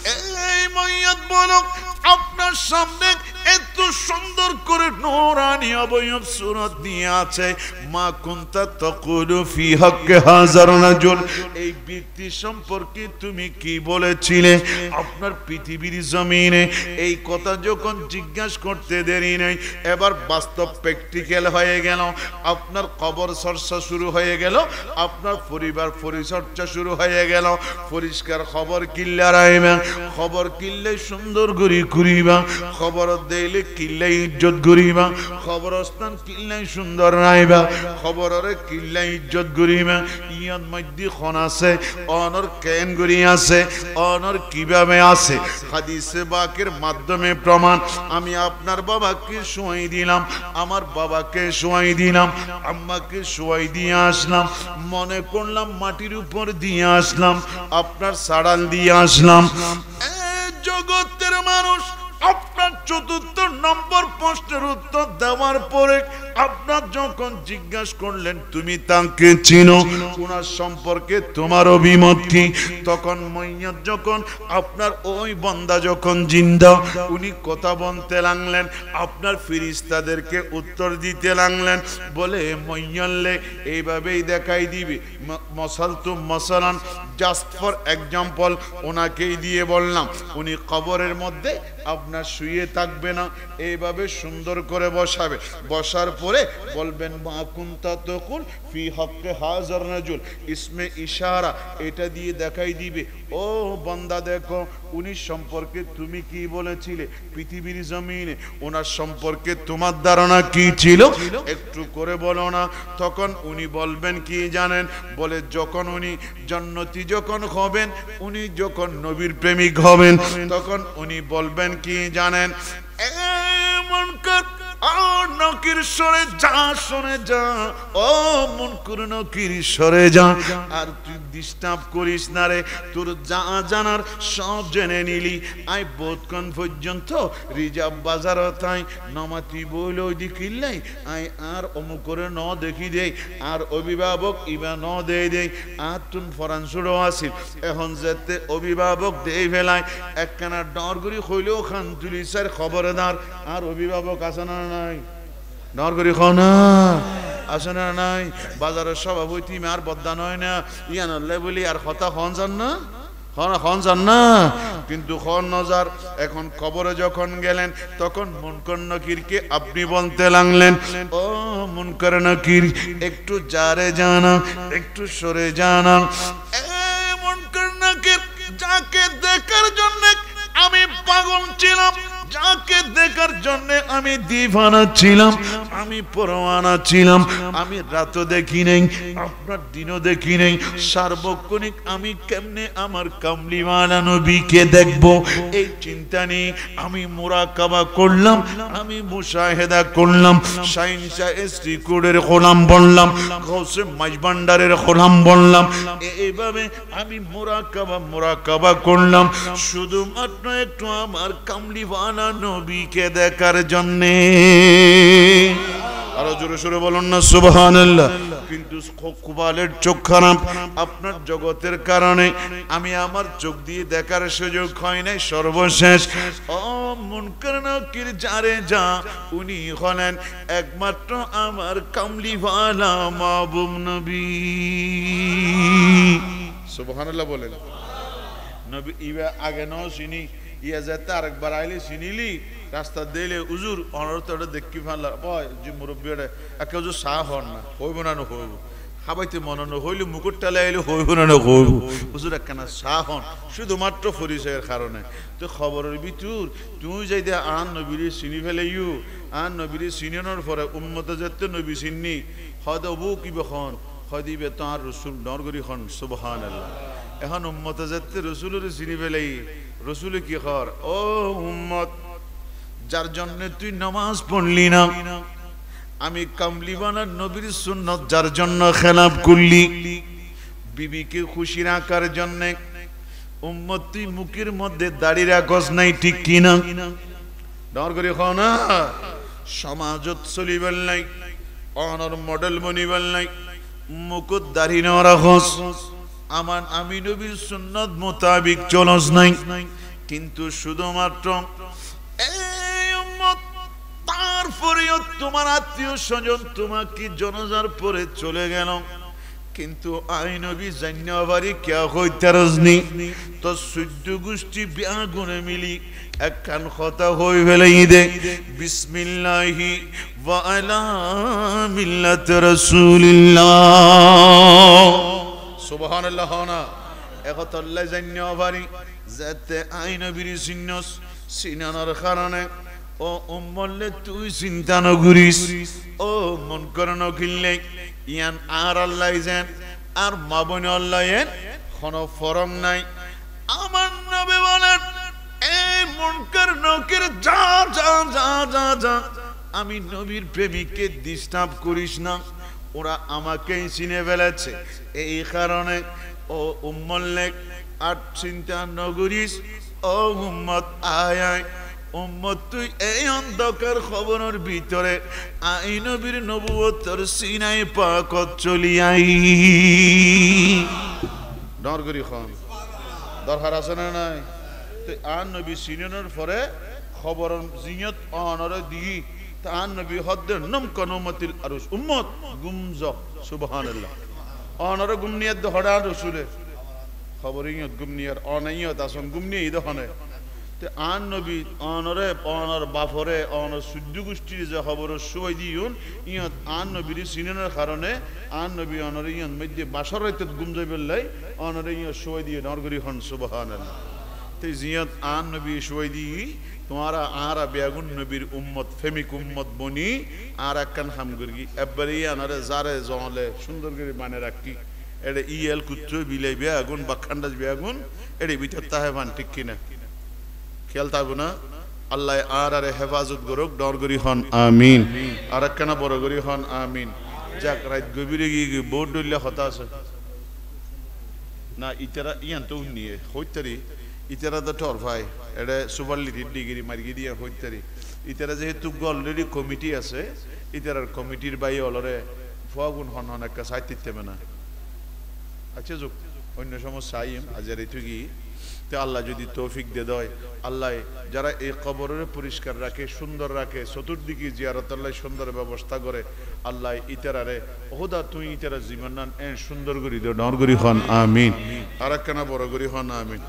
এই মাইয়াত বলো আপনার সামনে এত সুন্দর করে নূরানি অবয়ব সুরত নিয়ে আছে মা কুনতা তাকুলু ফি হক হাজার রাজুল এই ব্যক্তি সম্পর্কে তুমি কি বলেছিলে আপনার পৃথিবীর জমিনে এই কথা যখন জিজ্ঞাসা করতে দেরি নেই এবার বাস্তব প্র্যাকটিক্যাল হয়ে গেল আপনার কবর চর্চা শুরু হয়ে গেল আপনার পরিবার পরিচর্যা শুরু হয়ে গেল পরিষ্কার খবর কিল্লা রাইবা খবর কিল্লে সুন্দর করে করিবা খবর দেইলে কিল্লে ইজ্জত করিবা খবরস্থান কিল্লে সুন্দর রাইবা খবরের কিল্লে ইজ্জত করিবা ইয়ার মধ্যে খন আছে অনর কেন করি আছে অনর কিভাবে আছে হাদিসে পাকের মাধ্যমে প্রমাণ আমি আপনার বাবাকে শোয়াই দিলাম আমার বাবাকে শোয়াই দিলাম আম্মাকে শোয়াই দিয়ে আসলাম মনে করলাম মাটির উপর দিয়ে আসলাম আপনার সাড়াল দিয়ে আসলাম জগতের মানুষ আপনার চতুর্থ নম্বর প্রশ্নের উত্তর দেওয়ার পরে আপনার যখন জিজ্ঞাসা করলেন তুমি তাকে চিনো ওনার সম্পর্কে তোমার অভিমত কি তখন মাইয়াত যখন আপনার ওই বান্দা যখন জিন্দা উনি কথা বলতে লাগলেন আপনার ফেরেশতাদেরকে উত্তর দিতে লাগলেন বলে মাইয়াল্লে এইভাবেই দেখাই দিবে মশাল তো মশালান জাস্ট ফর এক্সাম্পল ওনাকেই দিয়ে বললাম উনি কবরের মধ্যে আপনার শুয়ে থাকবে না এইভাবে সুন্দর করে বসাবে বসার পরে বলবেন মা কুনতা তাকুল ফি হক হাজার রাজুল ইসমে ইশারা এটা দিয়ে দেখাই দিবে ও বান্দা দেখো উনি সম্পর্কে তুমি কি বলেছিলে পৃথিবীর জমিনে ওনার সম্পর্কে তোমার ধারণা কি ছিল একটু করে বলো না তখন উনি বলবেন কি জানেন বলে যখন উনি জান্নাতি যখন হবেন উনি যখন নবীর প্রেমিক হবেন তখন উনি বলবেন কি জানেন এমন কর আর নকির সরে যা, সরে যা, ও মুনকার নকির সরে যা। আর তুই ডিস্টার্ব করিস না রে, তোর যা জানার সব জেনে নিলি। আই বোধক্ষণ পর্যন্ত রিজার্ভ বাজার তাই নমাতি বইল ওই দিকিল্লাই আই আর অমুক করে ন দেখি দেই, আর অভিভাবক ইবা ন দেই দেই, আর তুন ফরানসুরও আসিল। এখন যেতে অভিভাবক দেই ফেলায় একখানা ডরগরি হইলেও খান তুলি স্যার খবরদার। আর অভিভাবক আছে না নাই? ডরগরি খ না আছে না নাই? বাজারের সভাপতি আর বদা নয় না ইয়ানলে বলি আর কথা খন যান না, খন যান না, কিন্তু খন নজার। এখন কবরে যখন গেলেন তখন মুনকার নকিরকে আপনি বলতে লাগলেন, ও মুনকার নকির একটু জারে জানা, একটু সরে জানা। এই মুনকার নকির, যাকে দেখার জন্য আমি পাগল ছিলাম, যাকে দেখার জন্য আমি দিওয়ানা ছিলাম, আমি পরোয়ানা ছিলাম, আমি রাতও দেখি নেই, আপনার দিনও দেখি নেই, সার্বক্ষণিক আমি কেমনে আমার কামলিওয়ালা নবীকে দেখব এই চিন্তা নেই আমি মুরাকাবা করলাম, আমি মুশাহেদা করলাম, শাইন শাহ এসটি কোডের গোলাম বললাম, গৌসে মাইজভান্ডারের গোলাম বললাম। এইভাবে আমি মুরাকাবা মুরাকাবা করলাম শুধুমাত্র একটু আমার কামলিওয়ালা নবীকে দেখার জন্যে। আরো জোরে সোরে বলুন না সুবহানাল্লাহ। কিন্তু কুবালের চোখ খারাপ, আপনার জগতের কারণে আমি আমার চোখ দিয়ে দেখার সুযোগ হয় নাই। সর্বশেষ ও মুনকার নকির যারে যা, উনি হলেন একমাত্র আমার কামলিওয়ালা মাহবুব নবী। সুবহানাল্লাহ বলেন। নবী ইবা আগে ন চিনি ইয়া যেতে আরেকবার আইলে চিনিলি রাস্তা দিলে উজুর অনর্থটা দেখি ফেললা বয় যে মুরব্বীরা একে উজুর সাহ হন না, হইব না না হইব, খাবাইতে মনে না হইলে মুকুট টালে আইলে হইব না না হইব, উজুর একখানা সাহ হন শুধুমাত্র পরিচয়ের কারণে। তো খবরের ভিতর তুই যাই দে আন নবীরে চিনি ফেলে ইউ, আন নবীরে চিনানোর পরে উম্মতে যেতে নবী চিনি হয়তো বু কিবে খন হদিবে তাঁর রসুল নরগরি খন সুবহানাল্লাহ। এখন উম্মতে যেতে রসুলের চিনি ফেলেই রসুল কি কর, ও উম্মত যার জন্য তুই নামাজ পড়লি না, আমি কামলিওয়ালা নবীর সুন্নত যার জন্য খেলাফ করলি, বিবিকে খুশি রাখার জন্য উম্মত তুই মুখের মধ্যে দাড়ি রাখস নাই, ঠিক কিনা? ডর করে খাও না, সমাজত চলিবার নাই, অনর মডেল বনিবার নাই, মুকুট দাড়ি না রাখস, আমার আমি নবীর সুন্নত মোতাবিক চলস নাই। কিন্তু শুধুমাত্র এই উম্মত, তারপরেও তোমার আত্মীয় স্বজন তোমাকে জনাজার পরে চলে গেল, কিন্তু আই নবী জান্নাবাড়ি কে হইতারজনি তো সূর্য গোষ্ঠী বিয়াগুনে মিলি একখান কথা হই ফেলাই দে, বিসমিল্লাহি ওয়া আলা মিল্লাতি রাসূলিল্লাহ। সুবহানাল্লাহ না একত আল্লাহ জান্নাবাড়ি যাতে আই নবীর সিন্নস সিনানোর কারণে ও উম্মলে তুই চিন্তা নকরিস, ও মন করে নকিলে ইয়ান আর আল্লাহ যেন আর মাবনে আল্লাহ এন কোনো ফরম নাই। আমার নবী বলেন এই মুনকার নকির যা যা যা যা যা, আমি নবীর প্রেমিককে ডিস্টার্ব করিস না, ওরা আমাকেই চিনে ফেলেছে, এই কারণে ও উম্মলে আর চিন্তা নকরিস। ও উম্মত আয় আয়, উম্মত তুই এই অন্ধকার খবরের ভিতরে আই নবীর নবুয়তর সিনাই পাকত চলি আই। ডর করি খন দরকার আছে না নাই? তো আন নবী সিনানোর পরে খবর জিয়ত অনরে দিই তান নবী হদ্দের নম কনমতিল আরুস উম্মত গুমজ সুবহানাল্লাহ। অনরে গুমনিয়ত হড়া রসুলের খবর ইয়ত গুমনিয়ার অনাইয়ত আসন গুমনিয়ে দহনে আন নবী অনরে অনর বাফরে অনর সূর্য গোষ্ঠীর যে খবর সবাই দিউন ইয়ত আন নবীর সিনানোর কারণে আন নবী অনরে ইয়ত মধ্যে বাসর রাইতে গুম যাই বেলাই অনরে ইয়ত সবাই দিয়ে নরগরি হন সুবহানাল্লাহ। তো জিয়ত আন নবী সবাই দিই তোমারা আরা বেগুন নবীর উম্মত ফেমিক উম্মত বনি আর একখান হাম করি একবারে আনারে যারে জলে সুন্দর করে মানে রাখি এটা ইয়েল কুত্র বিলাই বেগুন বাখান্ডাজ বেগুন এটি ভিতর তাহে বান ঠিক কিনা খেয়াল থাকবো না? আল্লাহ আর আরে হেফাজত করুক ডর করি হন আমিন আর একখানা বড় করি হন আমিন যাক রাত গভীরে গিয়ে বোর্ড ডলিয়া হতা আছে না ইতারা ইয়ান তো নিয়ে হইতারি ইতারা তো টর ভাই এটা সুপারলিটি ডিগ্রি মার্কি দিয়ে হইতারি ইতারা যেহেতু অলরেডি কমিটি আছে ইতারার কমিটির বাই অলরে ফুয়াগুন হন হন একটা সাহিত্যে না আচ্ছা যোগ অন্য সমস্যা আইম আজার এটু কি তে আল্লাহ যদি তৌফিক দে দেয় আল্লাহ যারা এই কবরের পরিষ্কার রাখে সুন্দর রাখে চতুর্দিকে জিয়ারত আল্লাহ সুন্দর ব্যবস্থা করে আল্লাহ ইতারারে ওহদা তুই ইতারা জীবন নান এ সুন্দর করি দে ডর করি হন আমিন আর একখানা বড় করি হন আমিন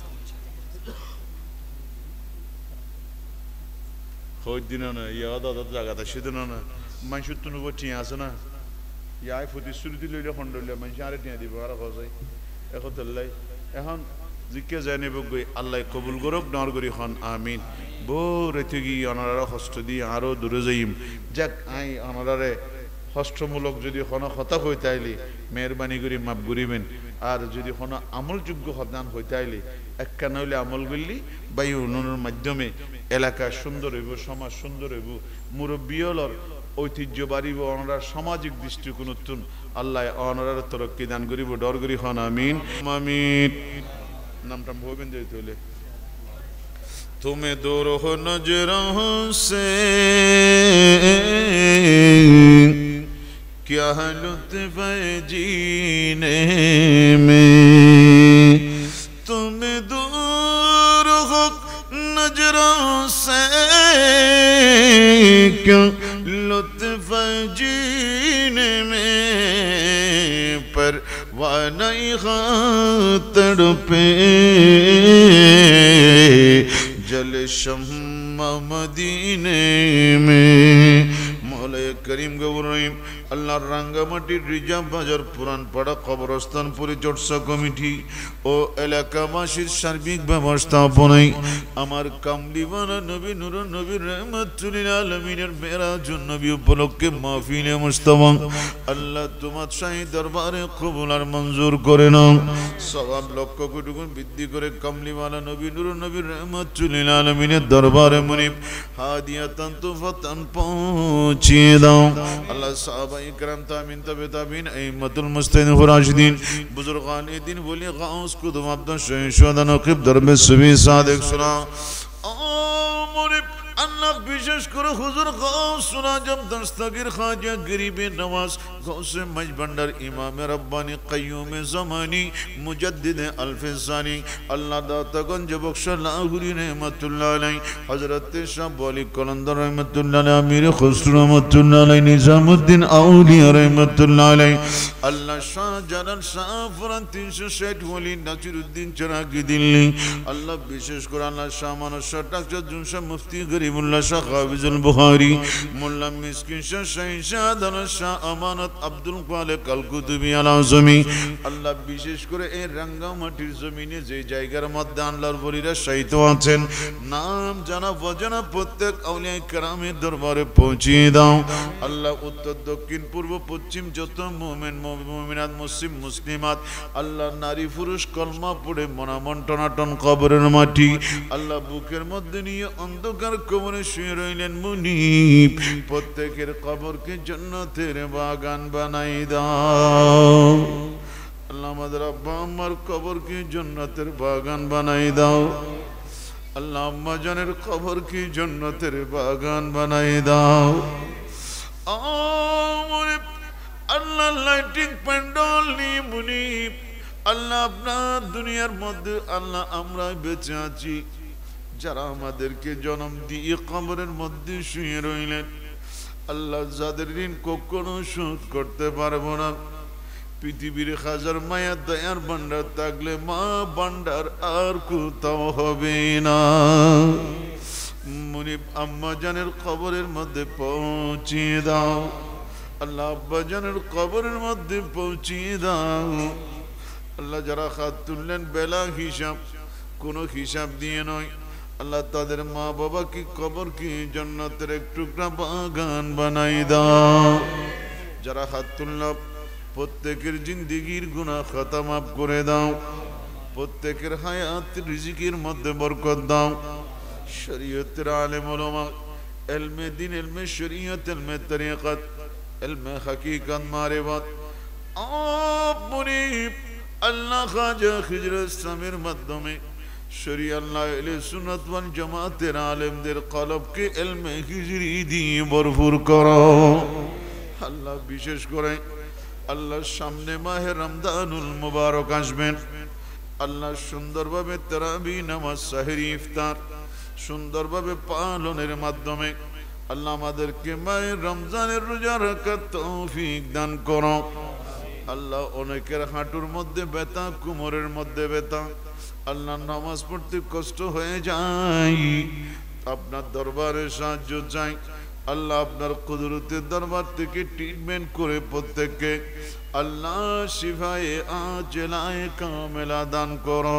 হই দিন না ইয়া দাদা জায়গাটা সেদিন না মানুষের তো নব টিয়া আছে না ইয়াই প্রতিশ্রুতি লইলে খন্ডলে মানুষ আরে টিয়া দিব আর হজাই এখন তাল্লাই এখন জিজ্ঞে যায় নেব গই আল্লাহ কবুল করুক ডর করি হন আমিন বউ রেথে গিয়ে অনারা হস্ত দিয়ে আরও দূরে যাইম যাক আই অনারারে হস্তমূলক যদি কোনো হতা হই তাইলে মেহরবানি করে মাপ করিবেন আর যদি কোনো আমলযোগ্য হদান হই তাইলে একটা নইলে আমল করলি বা এই উন্নয়নের মাধ্যমে এলাকা সুন্দর হইব সমাজ সুন্দর হইব মুরব্বীলর ঐতিহ্য বাড়িব অনারা সামাজিক দৃষ্টিকোণ নতুন আল্লাহ অনারার তরক্কি দান করিব ডর করি হন আমিন আমিন নামটা ভবেন যেতে হইলে তুমি দূর হো নজরোं से क्या लुत्फ है जीने में तुम दूर हो नजरों से क्या लुत्फ है जीने में पर वानई खातर पे जल शम्मा मदीने में मौला करीम गौरईम আল্লাহর রাঙ্গামাটির রিজার্ভ বাজার পুরান পাড়া কবরস্থান পরিচর্যা কমিটি ও এলাকাবাসীর সার্বিক ব্যবস্থাপনায় আমার কামলিওয়ালা নবী নূর নবী রহমাতুল আলামিনের মেরাজ নবী উপলক্ষে মাহফিলে মুস্তাফা আল্লাহ তোমার শাহী দরবারে কবুল আর মঞ্জুর করে নাও সওয়াব লক্ষ কোটি গুণ বৃদ্ধি করে কামলিওয়ালা নবী নূর নবী রহমাতুল আলামিনের দরবারে মুনিব হাদিয়াতান তুফাতান পৌঁছিয়ে দাও আল্লাহ সাহাবায়ে کرام تابعین تبع تابعین ائمۃ المجتہدین راشدین بزرگان دین ولی غوث قطب عبد الشہید شہداء نقیب درب صبی صادق سلام امر আল্লাহ বিশেষ করে হুজুর গাউস আজম দস্তগীর খাজা গরিব নওয়াজ গাউসে মজবন্ডার ইমাম রব্বানি কাইয়ুম জামানি মুজাদ্দিদ আলফসানি আল্লাহ দাতাগঞ্জ বখশ লাহুরি রহমাতুল্লাহ আলাইহি হযরত শাহ ওয়ালি কলন্দর রহমাতুল্লাহ আলাইহি আমির খুসরো রহমাতুল্লাহ আলাইহি নিজামউদ্দিন আউলিয়া রহমাতুল্লাহ আলাইহি আল্লাহ শাহ জালাল শাহ ফরান তিনশো ষাট ওয়ালি নাসিরউদ্দিন চিরাগি দিল্লি আল্লাহ বিশেষ করে আল্লাহ শাহ মানস ডাক্তার জুনশা মুফতি গরিবুল্লাহ শাহ হাফিজুল বুখারী মোল্লা মিসকিন শাহ শাহীন শাহ দানা শাহ আমানত আব্দুল খালেক আল কুতুবী আল আজমি আল্লাহ বিশেষ করে এই রাঙ্গামাটির জমিনে যে জায়গার মধ্যে আল্লাহর ওলিরা শায়িত আছেন নাম জানা অজানা প্রত্যেক আউলিয়া কেরামের দরবারে পৌঁছিয়ে দাও আল্লাহ উত্তর দক্ষিণ পূর্ব পশ্চিম যত মুমিন মুমিনাত মুসলিম মুসলিমাত আল্লাহ নারী পুরুষ কলমা পড়ে মনামন টনাটন কবরের মাটি আল্লাহ বুকের মধ্যে নিয়ে অন্ধকার কবরে শুয়ে রইলেন মুনিব প্রত্যেকের কবরকে জান্নাতের বাগান বানাই দাও আল্লাহ আমাদের আব্বা আম্মার কবরকে জান্নাতের বাগান বানাই দাও আল্লাহ আম্মা জানের কবরকে জান্নাতের বাগান বানাই দাও আল্লাহ লাইটিং প্যান্ডেল নিয়ে মুনিব আল্লাহ আপনার দুনিয়ার মধ্যে আল্লাহ আমরা বেঁচে আছি যারা আমাদেরকে জন্ম দিয়ে কবরের মধ্যে শুয়ে রইলেন আল্লাহ যাদের ঋণ কখনো শোধ করতে পারবো না পৃথিবীর হাজার মায়া দয়ার ভান্ডার থাকলে মা ভান্ডার আর কোথাও হবে না মুনিব আম্মা জানের কবরের মধ্যে পৌঁছিয়ে দাও আল্লাহ আব্বা জানের কবরের মধ্যে পৌঁছিয়ে দাও আল্লাহ যারা হাত তুললেন বেলা হিসাব কোনো হিসাব দিয়ে নয় আল্লাহ তাদের মা বাবা কি কবর কি জান্নাতের এক টুকরা বাগান বানাই দাও যারা হাত তুললাম প্রত্যেকের জিন্দেগির গুনাহ খাতা মাফ করে দাও প্রত্যেকের হায়াত রিজিকের মধ্যে বরকত দাও शरीयत आलिम उलमा इल्म दीन इल्म शरीयत इल्म तरीक़त इल्म हकीकत मारिफत आप मुनीब अल्लाह ख्वाजा खिजर समीर मद्दमे शरी अल्लाह अहले सुन्नत वल जमातेर आलिमदेर कल्ब के इल्म हिजरी दिए भरपूर करो अल्लाह विशेष करे अल्लाह सामने माहे रमजानुल मुबारक आसबेन अल्लाह सुंदर भावे तरावी नामाज साहरी इफ्तार सुंदर भावे पालनेर माध्यमे अल्लाह आमादेरके माहे रमजानेर रोजा राखार तौफिक दान करो अल्लाह अनेकेर हाঁটুর মধ্যে ব্যথা কোমরের মধ্যে ব্যথা अल्लाह नामाज पढ़ते कष्ट हो जाए আপনার দরবারে সাহায্য চাই अल्लाह আপনার কুদরতের দরবার থেকে ট্রিটমেন্ট করে প্রত্যেককে अल्लाह শিফায়ে আজলায়ে কামেলা দান করো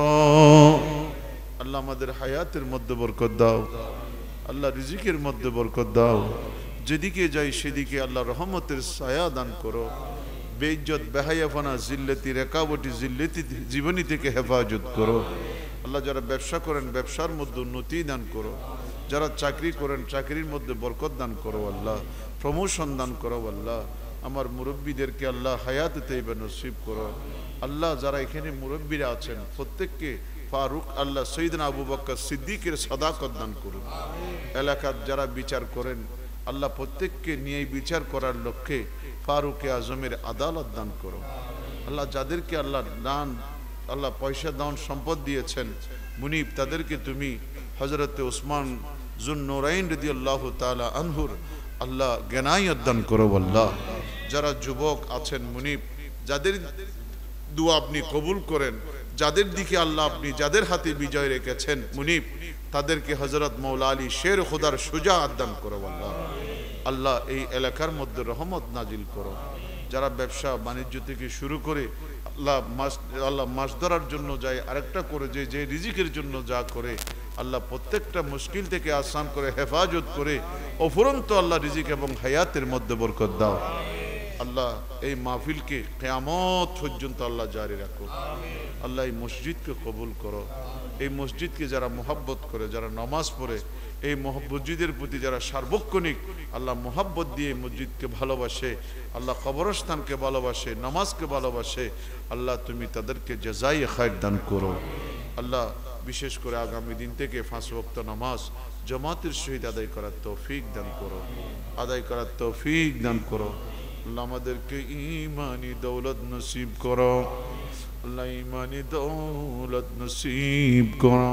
अल्लाह আমাদের হায়াতের মধ্যে বরকত দাও अल्लाह রিজিকের মধ্যে বরকত দাও যেদিকে যাই সেদিকে আল্লাহ রহমতের ছায়া দান করো बेइज्जत बेहायाफाना जिल्लती रेकावटी जिल्लती जीवनी থেকে হেফাজত করো আল্লাহ যারা ব্যবসা করেন ব্যবসার মধ্যে উন্নতি দান করো যারা চাকরি করেন চাকরির মধ্যে বরকত দান করো আল্লাহ প্রমোশন দান করো আল্লাহ আমার মুরব্বিদেরকে আল্লাহ হায়াত তৈয়বা নসিব করো আল্লাহ যারা এখানে মুরব্বিরা আছেন প্রত্যেককে ফারুক আল্লাহ সৈয়দনা আবু বকর সিদ্দিকের সাদাকত দান করুন এলাকার যারা বিচার করেন আল্লাহ প্রত্যেককে নিয়ে বিচার করার লক্ষ্যে फारूक आजमेर आदालत दान करो अल्लाह जादेरके अल्लाह दान अल्लाह पैसा दान सम्पद दिएছেন मुनीब तादेरके तुमी हजरत उस्मान जुन्नुराइन रदियल्लाहु ताआला अनहुर अल्लाह জ্ঞানায়ত दान करो अल्लाह যারা যুবক আছেন মুনিব যাদের দোয়া আপনি কবুল করেন যাদের দিকে আল্লাহ আপনি যাদের হাতে বিজয় রেখেছেন মুনিব তাদেরকে হযরত মাওলা আলী শের খুদার শুজাআত দান করো আল্লাহ अल्लाह এই এলাকার মধ্যে রহমত নাজিল করো যারা ব্যবসা বাণিজ্য থেকে শুরু করে আল্লাহ মাস আল্লাহ মাস ধরার জন্য যায় আরেকটা করে যে যে রিজিকের জন্য যা করে আল্লাহ প্রত্যেকটা মুশকিল থেকে আসান করে হেফাজত করে অফুরন্ত আল্লাহ রিজিক এবং হায়াতের মধ্যে বরকত দাও আল্লাহ এই মাহফিলকে কিয়ামত পর্যন্ত আল্লাহ জারি রাখো আল্লাহ এই মসজিদকে কবুল করো এই মসজিদকে যারা মোহাব্বত করে যারা নামাজ পড়ে এই মসজিদের প্রতি যারা সার্বক্ষণিক আল্লাহ মোহাব্বত দিয়ে মসজিদকে ভালোবাসে আল্লাহ কবরস্থানকে ভালোবাসে নামাজকে ভালোবাসে আল্লাহ তুমি তাদেরকে জাযায়ে খায়র দান করো আল্লাহ বিশেষ করে আগামী দিন থেকে পাঁচ ওয়াক্ত নামাজ জামাতের সহিত আদায় করার তৌফিক দান করো আদায় করার তৌফিক দান করো আল্লাহ আমাদেরকে ঈমানি দৌলত নসিব করো আল্লাহ ঈমানি দৌলত নসিব করো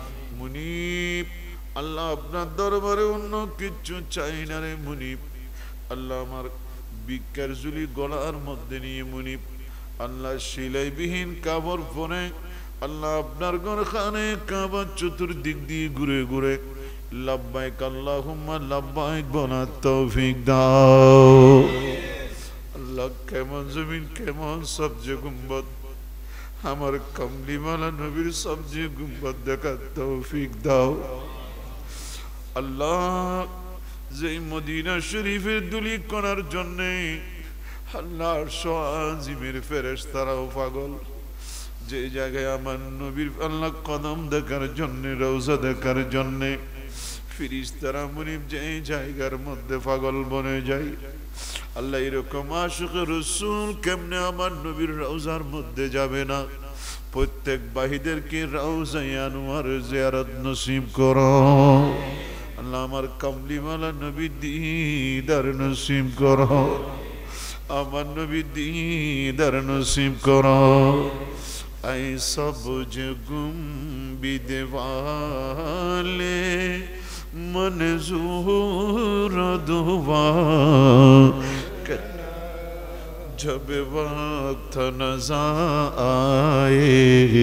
মুনিব अल्लाह अपना दरबारे অন্য কিছু চাই না রে মুনিব আল্লাহ আমার বিকার জুলি গলার মধ্যে নিয়ে মুনিব আল্লাহ শিলাইবিহীন কাবর পরে আল্লাহ আপনার ঘরখানে কাবা চতুর্দিক দিয়ে ঘুরে ঘুরে লব্বাইক আল্লাহুম্মা লব্বাইক বলার তৌফিক দাও আল্লাহ কেমন জমিন কেমন সবজে গুম্বদ আমার কমলিওয়ালা নবীর সবজে গুম্বদ দেখার তৌফিক দাও अल्लाह जे मदीना शरीफे दुली करार जन्ने अल्लाह आजिमेर फेरेश्ताराओ पागल जे जायगाय आमार नबीर अल्लाह कदम देखार जन्ने रौजा देखार जन्ने फिरिश्तारा मुनिब जे जायगार मध्य पागल बने जाय अल्लाह एरकम आशिक रसूल केमने आमार नबीर रौजार मध्य जाबे ना प्रत्येक बाहिदेरके रौजाए आनवार जियारत नसीब करो अल्लाह हमार कमलीवाला नबी दीदार नसीब करो अमर नबी दीदार नसीब करो ऐ सब गुंबिद वाले मंजूर दुआ जब वक्त नज़र आए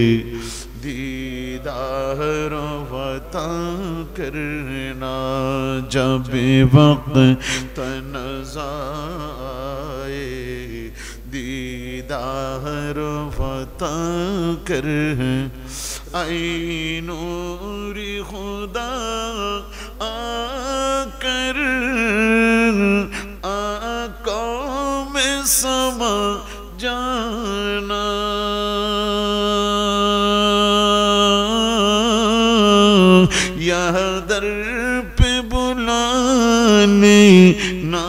दीदार वता करना जब वक्त नज़र आए दीदार वता कर ऐ नूरी खुदा आकर आका में समा जाना या पे बुलाने ना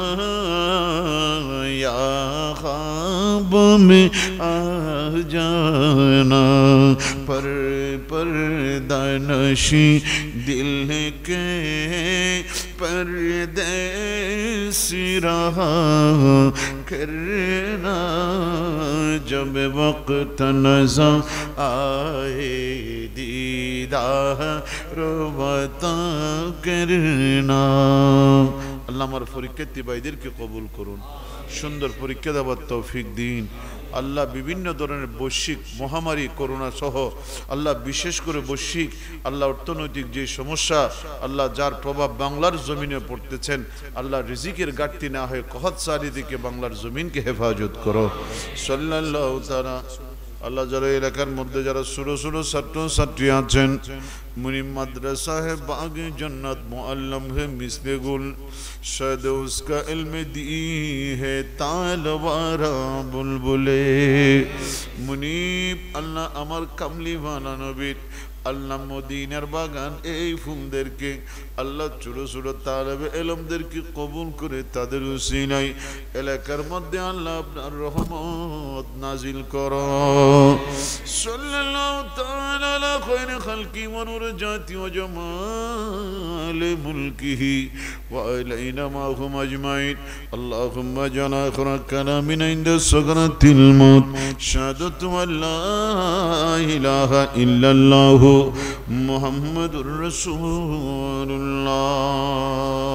या ख्वाब में आ जाना पर पर्दा नशी दिल के परदेसी रहा करना जब वक्त नज़र आए दीदार बता करना। আল্লাহ আমার পরীক্ষার্থী ভাইদেরকে কবুল করুন, সুন্দর পরীক্ষা দেওয়ার তৌফিক দিন। আল্লাহ বিভিন্ন ধরনের বৈশ্বিক মহামারী করোনা সহ আল্লাহ বিশেষ করে বৈশ্বিক আল্লাহ অর্থনৈতিক যে সমস্যা আল্লাহ যার প্রভাব বাংলার জমিনে পড়তেছেন আল্লাহ রিজিকের ঘাটতি না হয়ে কহত সারি দিকে বাংলার জমিনকে হেফাজত করো। সাল্লাল্লাহু তাআলা আল্লাহ যারা এলাকার মধ্যে যারা ছোটো ছোটো ছাত্র ছাত্রী আছেন मुनि मदरसा है बाग जन्नत मुअल्लम है मिसले गुल शायद उसका इल्म दी है तालवारा बुलबुले मुनीब अल्लाह अमर कमली वाला नबी আল্লাহ মদিনার বাগান এই ফুলদেরকে আল্লাহ ছোটো ছোটো তালেবে ইলমদেরকে কবুল করে তাদের উসিলায় এলাকার মধ্যে আল্লাহ আপনার রহমত নাজিল করো। সাল্লাল্লাহু তাআলা আলা খায়রি খালকি ওয়া নূর জাতি ওয়া জামাল মুলকিহি ওয়া আলাইনা মাহুম আজমাইন। আল্লাহুম্মা জানা আখিরা কালামিনা ইনদা সাকরাতিল মউত শাহাদাতু আল্লা ইলাহা ইল্লাল্লাহু মুহাম্মাদুর রাসূলুল্লাহ।